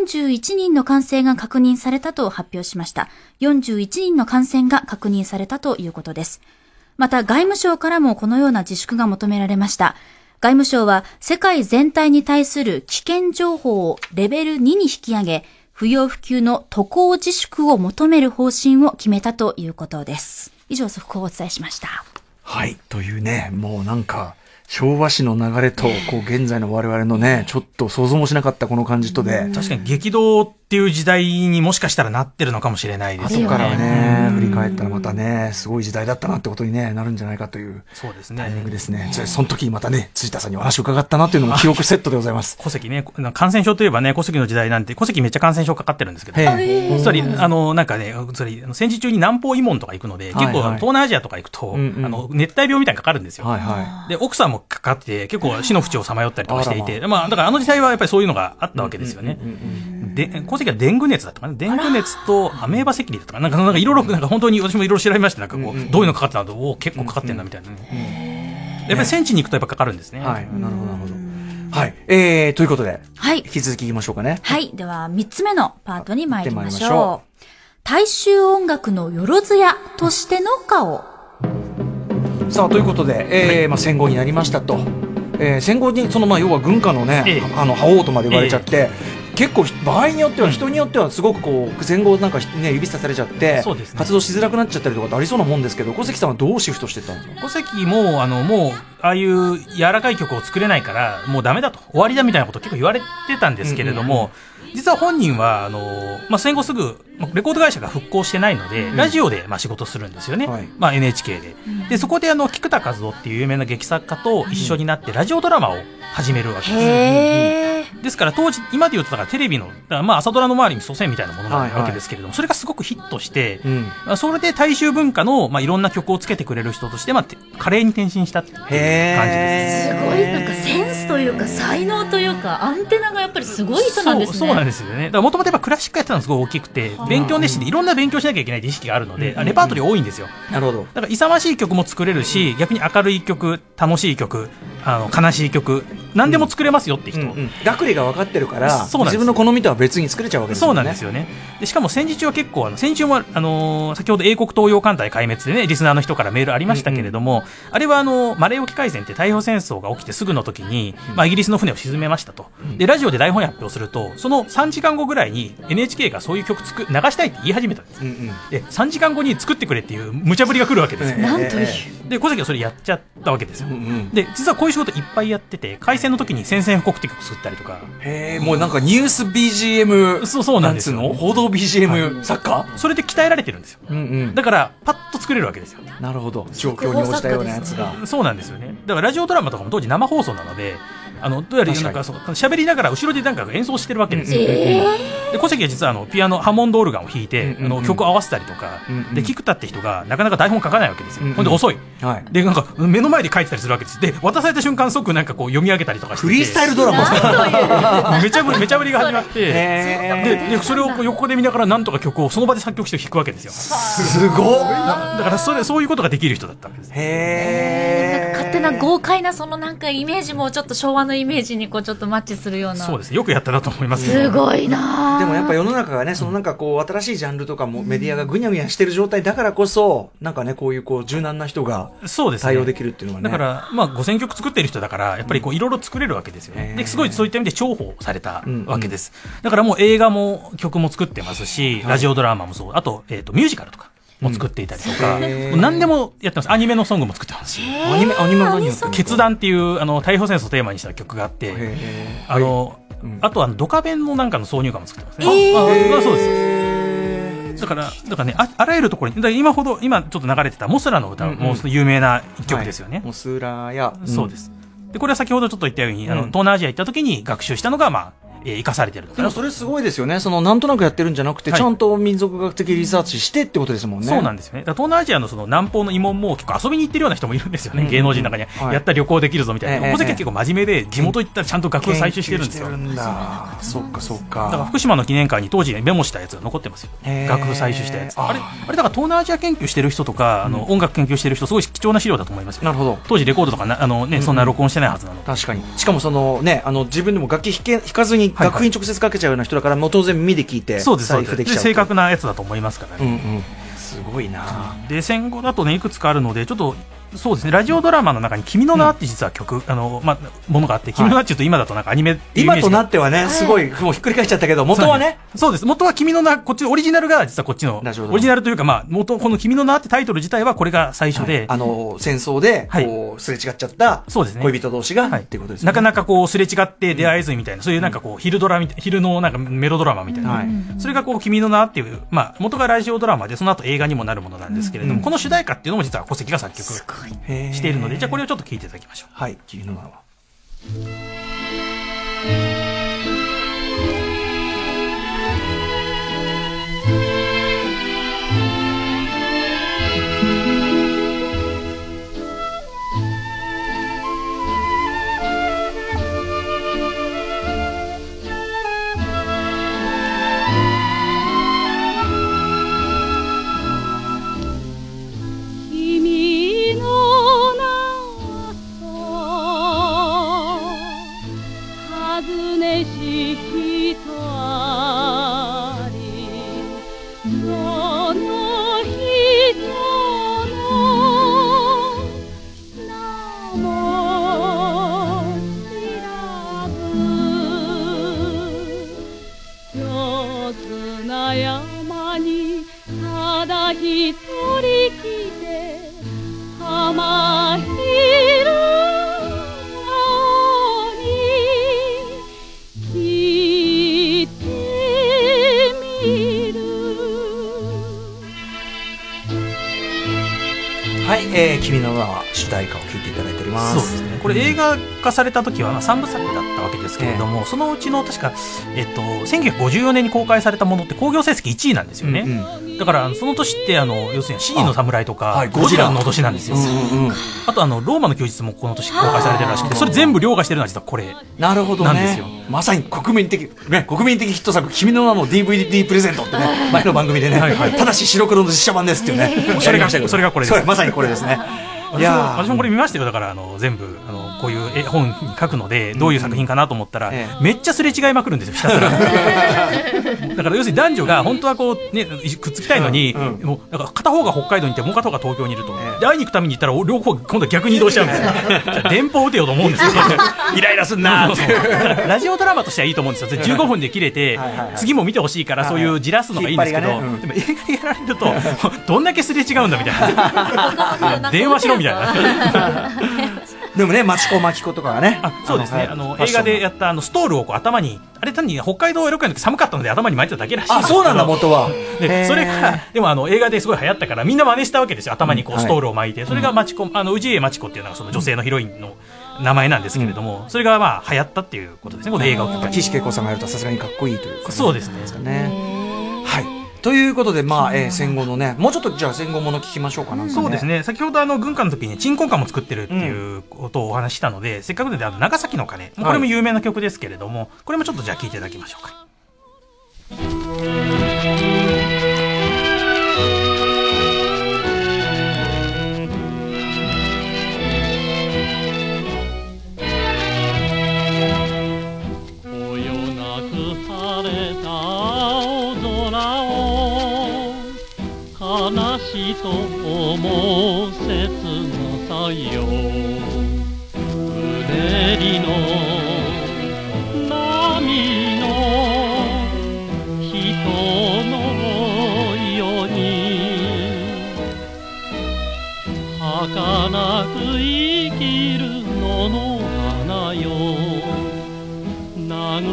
41人の感染が確認されたと発表しました。41人の感染が確認されたということです。また外務省からもこのような自粛が求められました。外務省は世界全体に対する危険情報をレベル2に引き上げ、不要不急の渡航自粛を求める方針を決めたということです。以上速報をお伝えしました。 はい、というね、もうなんか昭和史の流れと現在の我々のね、ちょっと想像もしなかったこの感じとで、 確かに激動っていう時代にもしかしたらなってるのかもしれないですよね。 後からね振り返ったらまたねすごい時代だったなってことに、ね、なるんじゃないかというタイミングですね。その時にまたね辻田さんにお話を伺ったなっていうのも記憶セットでございます。 戸籍ね、感染症といえばね、戸籍の時代なんて戸籍めっちゃ感染症かかってるんですけど、つまりなんかね、つまり戦時中に南方慰問とか行くので、結構東南アジアとか行くと、熱帯病みたいにかかるんですよ。で奥さんもかかって結構死の淵をさまよったりとかしていて、だから時代はやっぱりそういうのがあったわけですよね。で戸籍はデング熱だったかな、デング熱とアメーバ赤痢だったかな、なんかいろいろ本当に私もいろいろ調べまして、なんかどういうのかかってたのと結構かかってんだみたいなね。やっぱり戦地に行くとやっぱかかるんですね。 なるほどなるほど。 はい。ということで、 はい。 引き続きいきましょうかね。 はい。では、3つ目のパートに参りましょう。大衆音楽のよろずやとしての顔。 さあ、ということで、戦後になりましたと。戦後に、要は軍歌のね、覇王とまで言われちゃって、結構場合によっては、人によってはすごくこう戦後なんかね指さされちゃって、活動しづらくなっちゃったりとかってありそうなもんですけど、小関さんはどうシフトしてたんですか？ 小関ももうああいう柔らかい曲を作れないからもうダメだと、終わりだみたいなこと結構言われてたんですけれども、実は本人は戦後すぐレコード会社が復興してないので、ラジオで仕事するんですよね、NHK で。でそこで菊田一夫っていう有名な劇作家と一緒になってラジオドラマを始めるわけです。ですから当時今で言うとだからテレビの朝ドラの周りに祖先みたいなものなわけですけれども、それがすごくヒットして、それで大衆文化のいろんな曲をつけてくれる人として華麗に転身したっていう感じです。 すごいなんかセンスというか才能というかアンテナがやっぱりすごい人なんですね。 そうなんですよね。もともとクラシックやってたのがすごい大きくて、勉強熱心でいろんな勉強しなきゃいけないって意識があるので、レパートリー多いんですよ。 なるほど。 だから勇ましい曲も作れるし、逆に明るい曲、楽しい曲、悲しい曲、何でも作れますよって人。 学理が分かってるから、自分の好みとは別に作れちゃうわけですよね。 そうなんですよね。でしかも戦時中は結構戦時中も先ほど英国東洋艦隊壊滅でね、リスナーの人からメールありましたけれども、あれはマレー沖海戦って太平洋戦争が起きてすぐの時に、イギリスの船を沈めましたと。でラジオで台本発表すると、その3時間後ぐらいに NHK がそういう曲流したいって言い始めたんです。で3時間後に作ってくれっていう無茶ぶりが来るわけですよ。 なんという。 で小関はそれやっちゃったわけですよ。で実はこういう仕事いっぱいやってて、海戦の時に宣戦布告って曲作ったりとか。 もうなんかニュース BGM、 そうなんですよ。 報道 BGM 作家、 それで鍛えられてるんですよ。だからパッと作れるわけですよ。 なるほど。状況に応じたようなやつが。 そうなんですよね。だからラジオドラマとかも当時生放送なので、どうやらなんか喋りながら後ろでなんか演奏してるわけですよ。で小関は実はピアノハモンドオルガンを弾いて曲を合わせたりとかで、菊田って人がなかなか台本書かないわけですよ。ほんで遅い。でなんか目の前で書いてたりするわけです。で渡された瞬間即なんかこう読み上げたりとかして、 フリースタイルドラマめちゃぶりが始まって、でそれを横で見ながらなんとか曲をその場で作曲して弾くわけですよ。 すごい。 だからそういうことができる人だったわけです。 なんか勝手な豪快なそのなんかイメージもちょっと昭和のイメージにこうちょっとマッチするような。 そうです。よくやったなと思います。 すごいな。 でもやっぱ世の中がね、そのなんかこう新しいジャンルとかもメディアがぐにゃぐにゃしてる状態だからこそ、なんかねこういう柔軟な人が対応できるっていうのはね。 だから5000曲作ってる人だからやっぱりいろいろ作れるわけですよね。ですごいそういった意味で重宝されたわけです。だからもう映画も曲も作ってますし、ラジオドラマもそう、あとミュージカルとかも作っていたりとか、何でもやってます。アニメのソングも作ってますし、 アニメは何を作ってますか？ 決断っていう太平洋戦争をテーマにした曲があって、あとドカベンのなんかの挿入歌も作ってますね。そうです。だからね、あらゆるところに、今ちょっと流れてたモスラの歌も有名な一曲ですよね。 モスラや、 そうです。でこれは先ほどちょっと言ったように東南アジア行った時に学習したのが生かされてる。 でもそれすごいですよね。なんとなくやってるんじゃなくて、ちゃんと民族学的リサーチしてってことですもんね。 そうなんですよね。だから東南アジアの南方の慰問も結構遊びに行ってるような人もいるんですよね。芸能人の中にやったら旅行できるぞみたいな。小関は結構真面目で地元行ったらちゃんと楽譜採集してるんですよ。 そっかそっか。 だから福島の記念館に当時メモしたやつが残ってますよ。楽譜採集したやつ。あれだから東南アジア研究してる人とか音楽研究してる人すごい貴重な資料だと思いますよ。 なるほど。 当時レコードとかそんな録音してないはずなの。 確かに。しかも自分でも楽器弾かずに楽譜に直接かけちゃうような人だから、もう当然耳で聞いて財布できちゃう。正確なやつだと思いますからね。 すごいな。 で戦後だとねいくつかあるのでちょっと。そうですね、ラジオドラマの中に君の名って実は曲、ものがあって、君の名っていうと今だとなんかアニメっていうイメージが今となってはね、すごいもうひっくり返っちゃったけど、元はね。 そうです。元は君の名、こっちオリジナルが実はこっちのオリジナルというか、元この君の名ってタイトル自体はこれが最初で、 戦争でこうすれ違っちゃった恋人同士がっていうことですね。 なかなかこうすれ違って出会えずみたいな、そういうなんかこう昼のなんかメロドラマみたいな、それがこう君の名っていう元がラジオドラマでその後映画にもなるものなんですけれども、この主題歌っていうのも実は小関が作曲しているので、じゃあこれをちょっと聞いていただきましょう。 はい、君の名は。 君の名と山昼に来てみる。 はい、君の名は主題歌を聴いていただいております。 そうですね。これ映画化された時は3部作だったわけですけれども、そのうちの確か、1954年に公開されたものって興行成績1位なんですよね。だからその年って要するにシーの侍とかゴジラの年なんですよ。あとローマの休日もこの年公開されてるらしくて、それ全部凌駕してるのは実はこれなんですよ。 まさに国民的ヒット作君の名の DVD プレゼントってね、前の番組でね、ただし白黒の実写版ですっていうね、 それがこれです。 まさにこれですね。 私もこれ見ましたよ。だから全部こういう絵本に書くのでどういう作品かなと思ったら、めっちゃすれ違いまくるんですよ、ひたすら。だから要するに男女が本当はこう、ね、くっつきたいのに、もうだから片方が北海道にいてもう片方が東京にいると、で会いに行くために行ったら両方今度は逆に移動しちゃうんですよ。じゃあ電報打てよと思うんですよ。 イライラすんなーラジオドラマとしてはいいと思うんですよ。15分で切れて次も見てほしいからそういうじらすのがいいんですけど、でも映画でやられるとどんだけすれ違うんだみたいな。電話しろみたいな。 でもね、町子巻子とかがね、 そうですね、映画でやったストールをこう頭に、あれ単に北海道ロケの時寒かったので頭に巻いてただけらしいんですけど。 そうなんだ、元は。 でそれがでも映画ですごい流行ったからみんな真似したわけですよ。頭にこうストールを巻いて、それが町子、氏家町子っていうのがその女性のヒロインの名前なんですけれども、それがまあ流行ったっていうことですね、この映画をきっかけに。 岸恵子さんがやるとさすがにかっこいいというか、 そうですね。 はい。ということで、戦後のね、もうちょっとじゃあ戦後もの聞きましょうかな。 そうですね。先ほど軍歌の時に鎮魂歌も作ってるっていうことをお話ししたので、せっかくで長崎の鐘、これも有名な曲ですけれども、これもちょっとじゃあ聴いていただきましょうか。 悲しと思う切なさよ、うねりの波の人のように儚く生きる野の花よ、慰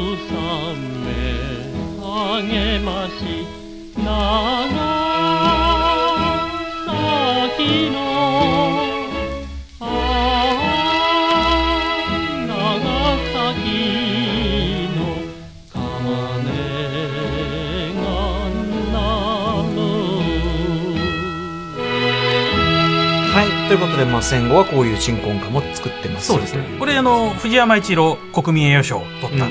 め励まし長崎の長崎の鐘が鳴る。 はい、ということで、戦後はこういう鎮魂歌も作ってます。 そうですね。これ藤山一郎国民栄誉賞を取った、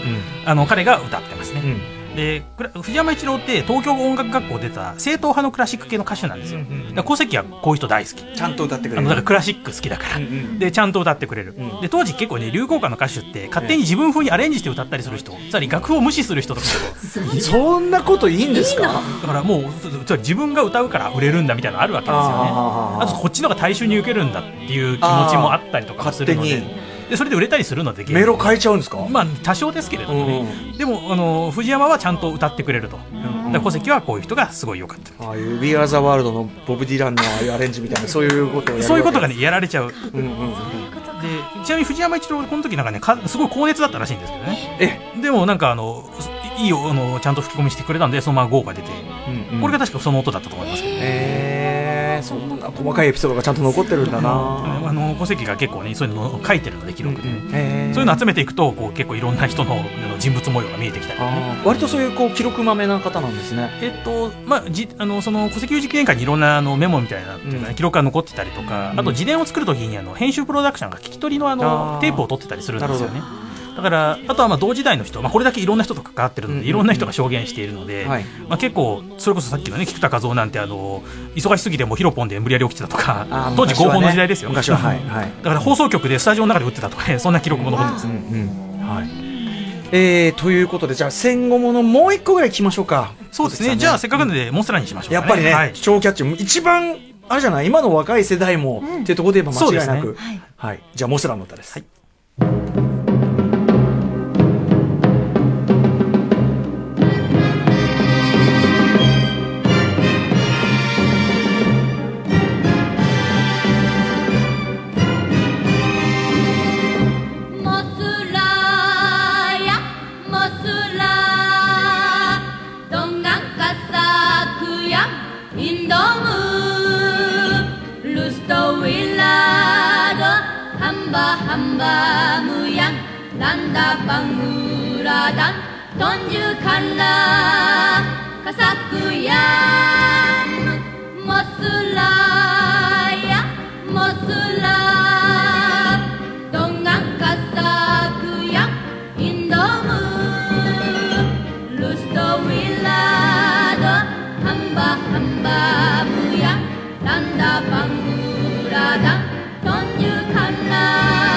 彼が歌ってますね。で藤山一郎って東京音楽学校出た正統派のクラシック系の歌手なんですよ。小関はこういう人大好き。 ちゃんと歌ってくれる。 だからクラシック好きだから、でちゃんと歌ってくれる。で当時結構ね、流行歌の歌手って勝手に自分風にアレンジして歌ったりする人、つまり楽譜を無視する人とかそんなこといいんですか？ だからもう自分が歌うから売れるんだみたいなのあるわけですよね。あとこっちの方が大衆に受けるんだっていう気持ちもあったりとかするので。でそれで売れたりするのでメロ変えちゃうんですか？ 多少ですけれどもね、でも藤山はちゃんと歌ってくれると。小関はこういう人がすごい良かった。 ああいう We Are the World のボブ・ディランのアレンジみたいなそういうことをやる。 そういうことがねやられちゃう。でちなみに藤山一郎この時なんかねすごい高熱だったらしいんですけどね。でもなんかいいよちゃんと吹き込みしてくれたんでそのまま5が出て、これが確かその音だったと思いますけどね。 そんな細かいエピソードがちゃんと残ってるんだな。 小関が結構ねそういうのを書いてるので記録で、そういうの集めていくとこう結構いろんな人の人物模様が見えてきたり、 割とそういう記録まめな方なんですね。 その戸籍有事記念館にいろんなメモみたいなっていうか、記録が残ってたりとか、あと自伝を作るときに編集プロダクションが聞き取りのテープを取ってたりするんですよね。だからあとは同時代の人、これだけいろんな人と関わってるので、いろんな人が証言しているので、結構それこそさっきのね菊田一夫なんて忙しすぎてもヒロポンで無理やり起きてたとか、当時合法の時代ですよ。昔はだから放送局でスタジオの中で打ってたとかね、そんな記録も残ってます。 ということでじゃあ戦後ものもう一個ぐらい聞きましょうか。 そうですね。じゃあせっかくなのでモンステラにしましょうかね。 やっぱりね、超キャッチ一番あれじゃない、今の若い世代もっていうところで言えば間違いなく、じゃあモンステラの歌です。 hambamuyan danda panguradan tonju kala kasakuyan mosulaya mosula dongang kasakuyan indomu lusto wilado hamba hambamuyan danda panguradan tonju kala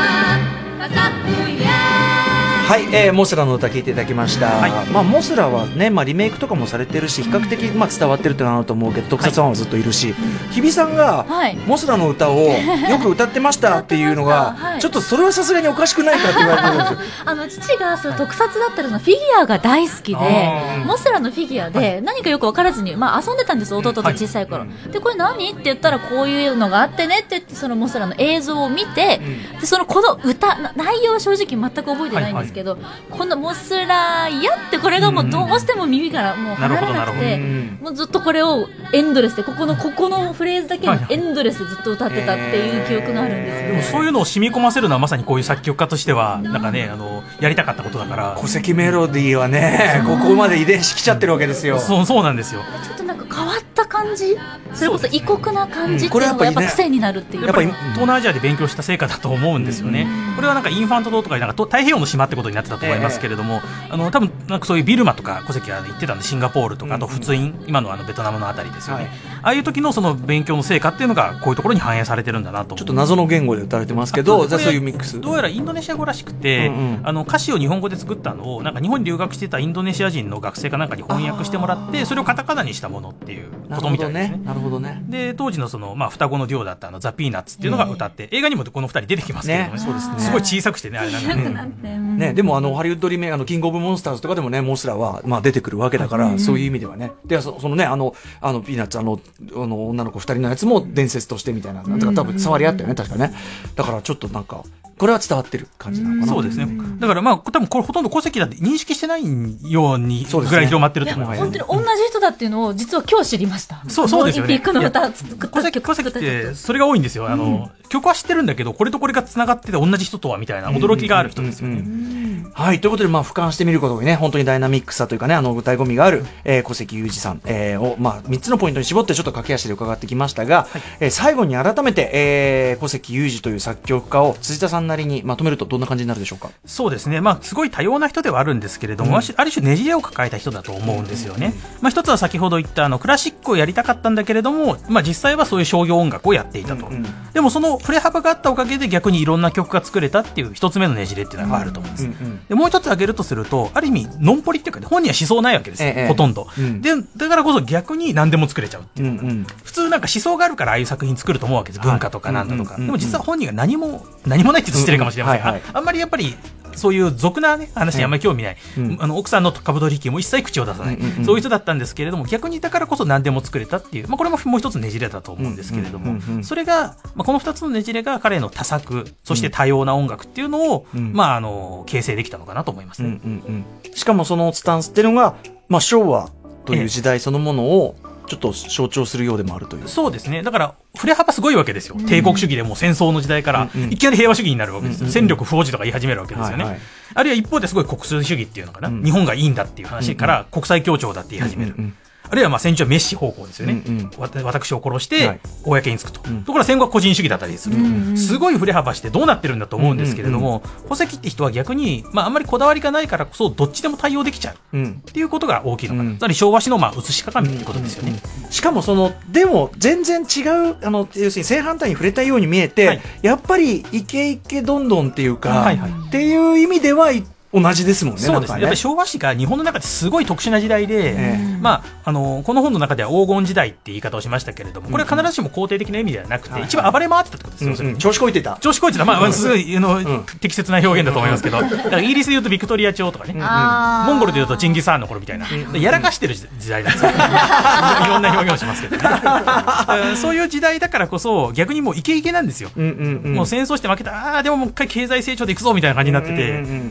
kasakuyan。 はい、モスラの歌聴いていただきました、はい、まあ、モスラはね、まあ、リメイクとかもされてるし比較的、まあ、伝わってるってのはあると思うけど特撮ファンはずっといるし、日比さんが、はい、モスラの歌をよく歌ってましたっていうのが、はい、ちょっとそれはさすがにおかしくないかって言われてるんですよ父がそう特撮だったりのフィギュアが大好きでモスラのフィギュアで何かよく分からずに、まあ、遊んでたんです弟と小さい頃、でこれ何って言ったらこういうのがあってねって言ってそのモスラの映像を見て、でそのこの歌内容は正直全く覚えてないんですけど、このモスラやってこれがもうどうしても耳からもう離れなくて、もうずっとこれをエンドレスでここのフレーズだけをエンドレスでずっと歌ってたっていう記憶があるんですよ、 でもそういうのを染み込ませるのはまさにこういう作曲家としてはなんかねやりたかったことだから、 戸籍メロディーはねここまで遺伝子来ちゃってるわけですよ。 そうなんですよ。 ちょっとなんか変わった感じ、それこそ異国な感じっていうのがやっぱ癖になるっていう、 やっぱり東南アジアで勉強した成果だと思うんですよね。これはなんかインファント島とかなんか太平洋の島ってことになってたと思いますけれども、多分なんかそういうビルマとか戸籍は言ってたんで、シンガポールとかあと仏印、今のベトナムのあたりですよね、ああいう時のその勉強の成果っていうのがこういうところに反映されてるんだなと。 ちょっと謎の言語で歌われてますけど、そういうミックスどうやらインドネシア語らしくて、歌詞を日本語で作ったのをなんか日本に留学していたインドネシア人の学生かなんかに翻訳してもらって、それをカタカナにしたものっていうことみたいですね。 なるほどね。 で当時のその、まあ、双子のデュオだったザ・ピーナッツっていうのが歌って、映画にもこの2人出てきますけどね、そうですね、すごい小さくしてねあれなんかね、でもハリウッドリメイクキングオブモンスターズとかでもねモスラは、まあ、出てくるわけだから、そういう意味ではね、でそのねピーナッツ女の子2人のやつも伝説としてみたいな、なんか多分触り合ったよね確かね。だからちょっとなんかこれは伝わってる感じなのかな。 そうですね。だからまあ多分これほとんど戸籍だって認識してないようにぐらい広まってると思います。 本当に同じ人だっていうのを実は今日知りました。 そうですよね。 オリンピックの歌作った戸籍ってそれが多いんですよ。曲は知ってるんだけどこれとこれがつながってて同じ人とはみたいな驚きがある人ですよね。 はい、ということで、まあ、俯瞰してみることにね、本当にダイナミックさというかね、歌い込みがある、小関裕二さん、を、まあ、3つのポイントに絞ってちょっと駆け足で伺ってきましたが、最後に改めて、小関裕二という作曲家を辻田さんなりにまとめるとどんな感じになるでしょうか。 そうですね。まあ、すごい多様な人ではあるんですけれども、ある種ねじれを抱えた人だと思うんですよね。まあ、一つは先ほど言ったクラシックをやりたかったんだけれども、まあ、実際はそういう商業音楽をやっていたと。でもその振れ幅があったおかげで逆にいろんな曲が作れたっていう一つ目のねじれっていうのがあると思うんです。でもう一つ挙げるとすると、ある意味ノンポリっていうか、ね、本人は思想ないわけですよ、ほとんど、でだからこそ逆に何でも作れちゃうっていう、普通なんか思想があるからああいう作品作ると思うわけです、文化とかなんだとか、でも実は本人が何もないって言うと失礼かもしれませんが、あんまりやっぱりそういう俗な、ね、話にあんまり興味ない、奥さんの株取引も一切口を出さない、そういう人だったんですけれども、逆にだからこそ何でも作れたっていう、これももう一つねじれだと思うんですけれども、それが、この二つのねじれが彼の多作、そして多様な音楽っていうのを、形成できたのかなと思いますね。 しかもそのスタンスっていうのが、昭和という時代そのものをちょっと象徴するようでもあるという。 そうですね。だから振れ幅すごいわけですよ。帝国主義でも戦争の時代からいきなり平和主義になるわけですよ。戦力不保持とか言い始めるわけですよね。あるいは一方ですごい国粋主義っていうのかな、日本がいいんだっていう話から国際協調だって言い始める。あるいは戦場はメッシ方向ですよね、私を殺して公につくと、ところが戦後は個人主義だったりする、すごい振れ幅してどうなってるんだと思うんですけれども、戸籍って人は逆に、あんまりこだわりがないからこそどっちでも対応できちゃう、っていうことが大きいのかな、つまり昭和史の写し鏡っていうことですよね。 しかもでも全然違う要するに正反対に触れたように見えて、やっぱりイケイケどんどんっていうか、っていう意味では同じですもんね。 そうですね。やっぱり昭和史が日本の中ですごい特殊な時代で、この本の中では黄金時代って言い方をしましたけれども、これは必ずしも肯定的な意味ではなくて、一番暴れ回ってたってことですよ。 調子こいてた。 すごい適切な表現だと思いますけど、だからイギリスで言うとビクトリア朝とかね、モンゴルで言うとチンギス・ハーンの頃みたいな、やらかしてる時代なんですよ。いろんな表現をしますけどね。そういう時代だからこそ逆にもうイケイケなんですよ。もう戦争して負けた、でももう一回経済成長でいくぞみたいな感じになってて、そういう右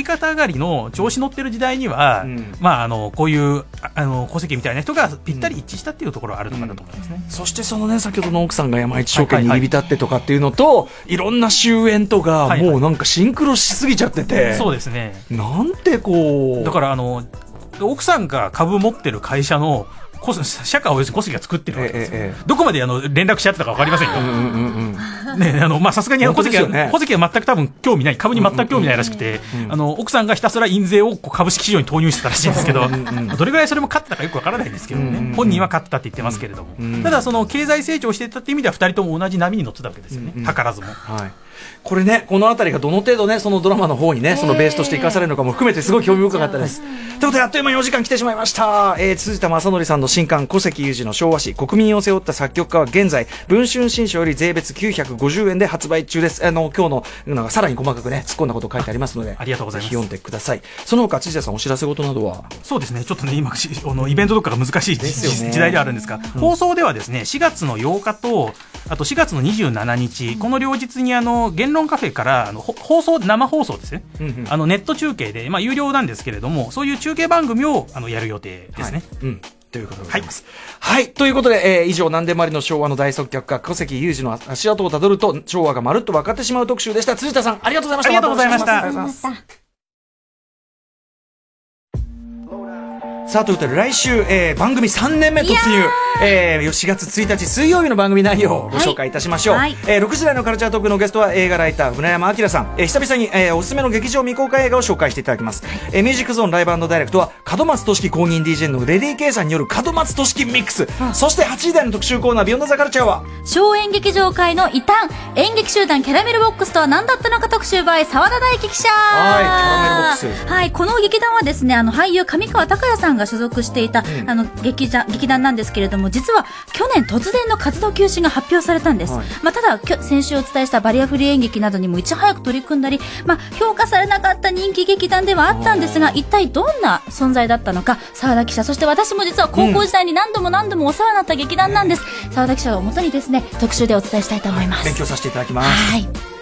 方上がりの調子乗ってる時代には、まあこういう小関みたいな人がぴったり一致したっていうところはあるのかなと思いますね。 そしてそのね、先ほどの奥さんが山一証券に入り浸ってとかっていうのと、いろんな終焉とか、もうなんかシンクロしすぎちゃってて、 そうですね。 なんてこう、 だから奥さんが株持ってる会社の社会を要するに小関が作ってるわけですよ。どこまで連絡し合ってたか分かりませんよ。ね、まあさすがに小関は全く多分興味ない、株に全く興味ないらしくて、奥さんがひたすら印税を株式市場に投入してたらしいんですけど、どれぐらいそれも勝ってたかよく分からないんですけどね。本人は勝ってたって言ってますけれども、ただその経済成長していたっていう意味では2人とも同じ波に乗ってたわけですよね。図らずも。 これね、このあたりがどの程度ね、そのドラマの方にね、そのベースとして生かされるのかも含めてすごい興味深かったです。ということで、あっという間にお時間来てしまいました。辻田正則さんの新刊、小関裕二の昭和史、国民を背負った作曲家は現在、文春新書より税別950円で発売中です。今日の、さらに細かくね、突っ込んだこと書いてありますので、 ありがとうございます。 読んでください。その他、辻田さん、お知らせ事などは？ そうですね、ちょっとね、今、イベントとかが難しい時代ではあるんですが、放送ではですね、4月の8日と、あと4月の27日、この両日に言論カフェから生放送ですね、ネット中継で、まあ、有料なんですけれども、そういう中継番組をやる予定ですね。 ということでございます。はい。ということで、以上、何でもありの昭和の大作曲家、小関裕二の足跡をたどると、昭和がまるっと分かってしまう特集でした。辻田さん、ありがとうございました。 ありがとうございました。 ありがとうございました。さあ、ということで来週、番組3年目突入、4月1日水曜日の番組内容をご紹介いたしましょう。6時台のカルチャートークのゲストは映画ライター船山明さん、久々に、おすすめの劇場未公開映画を紹介していただきます。ミュージックゾーンライブ&ダイレクトは門松俊樹公認 DJ のレディー K さんによる門松俊樹ミックス、そして8時台の特集コーナービヨンドザカルチャーは小演劇場界の異端、演劇集団キャラメルボックスとは何だったのか特集 by 沢田大樹記者。 はい、キャラメルボックス。 はい、この劇団はですね、俳優上川隆也さんが所属していた劇団なんですけれども、実は去年突然の活動休止が発表されたんです。まあ、ただ先週お伝えしたバリアフリー演劇などにもいち早く取り組んだり、まあ、評価されなかった人気劇団ではあったんですが、一体どんな存在だったのか、沢田記者、そして私も実は高校時代に何度もお世話になった劇団なんです。沢田記者をもとにですね、特集でお伝えしたいと思います。 勉強させていただきます。 はい。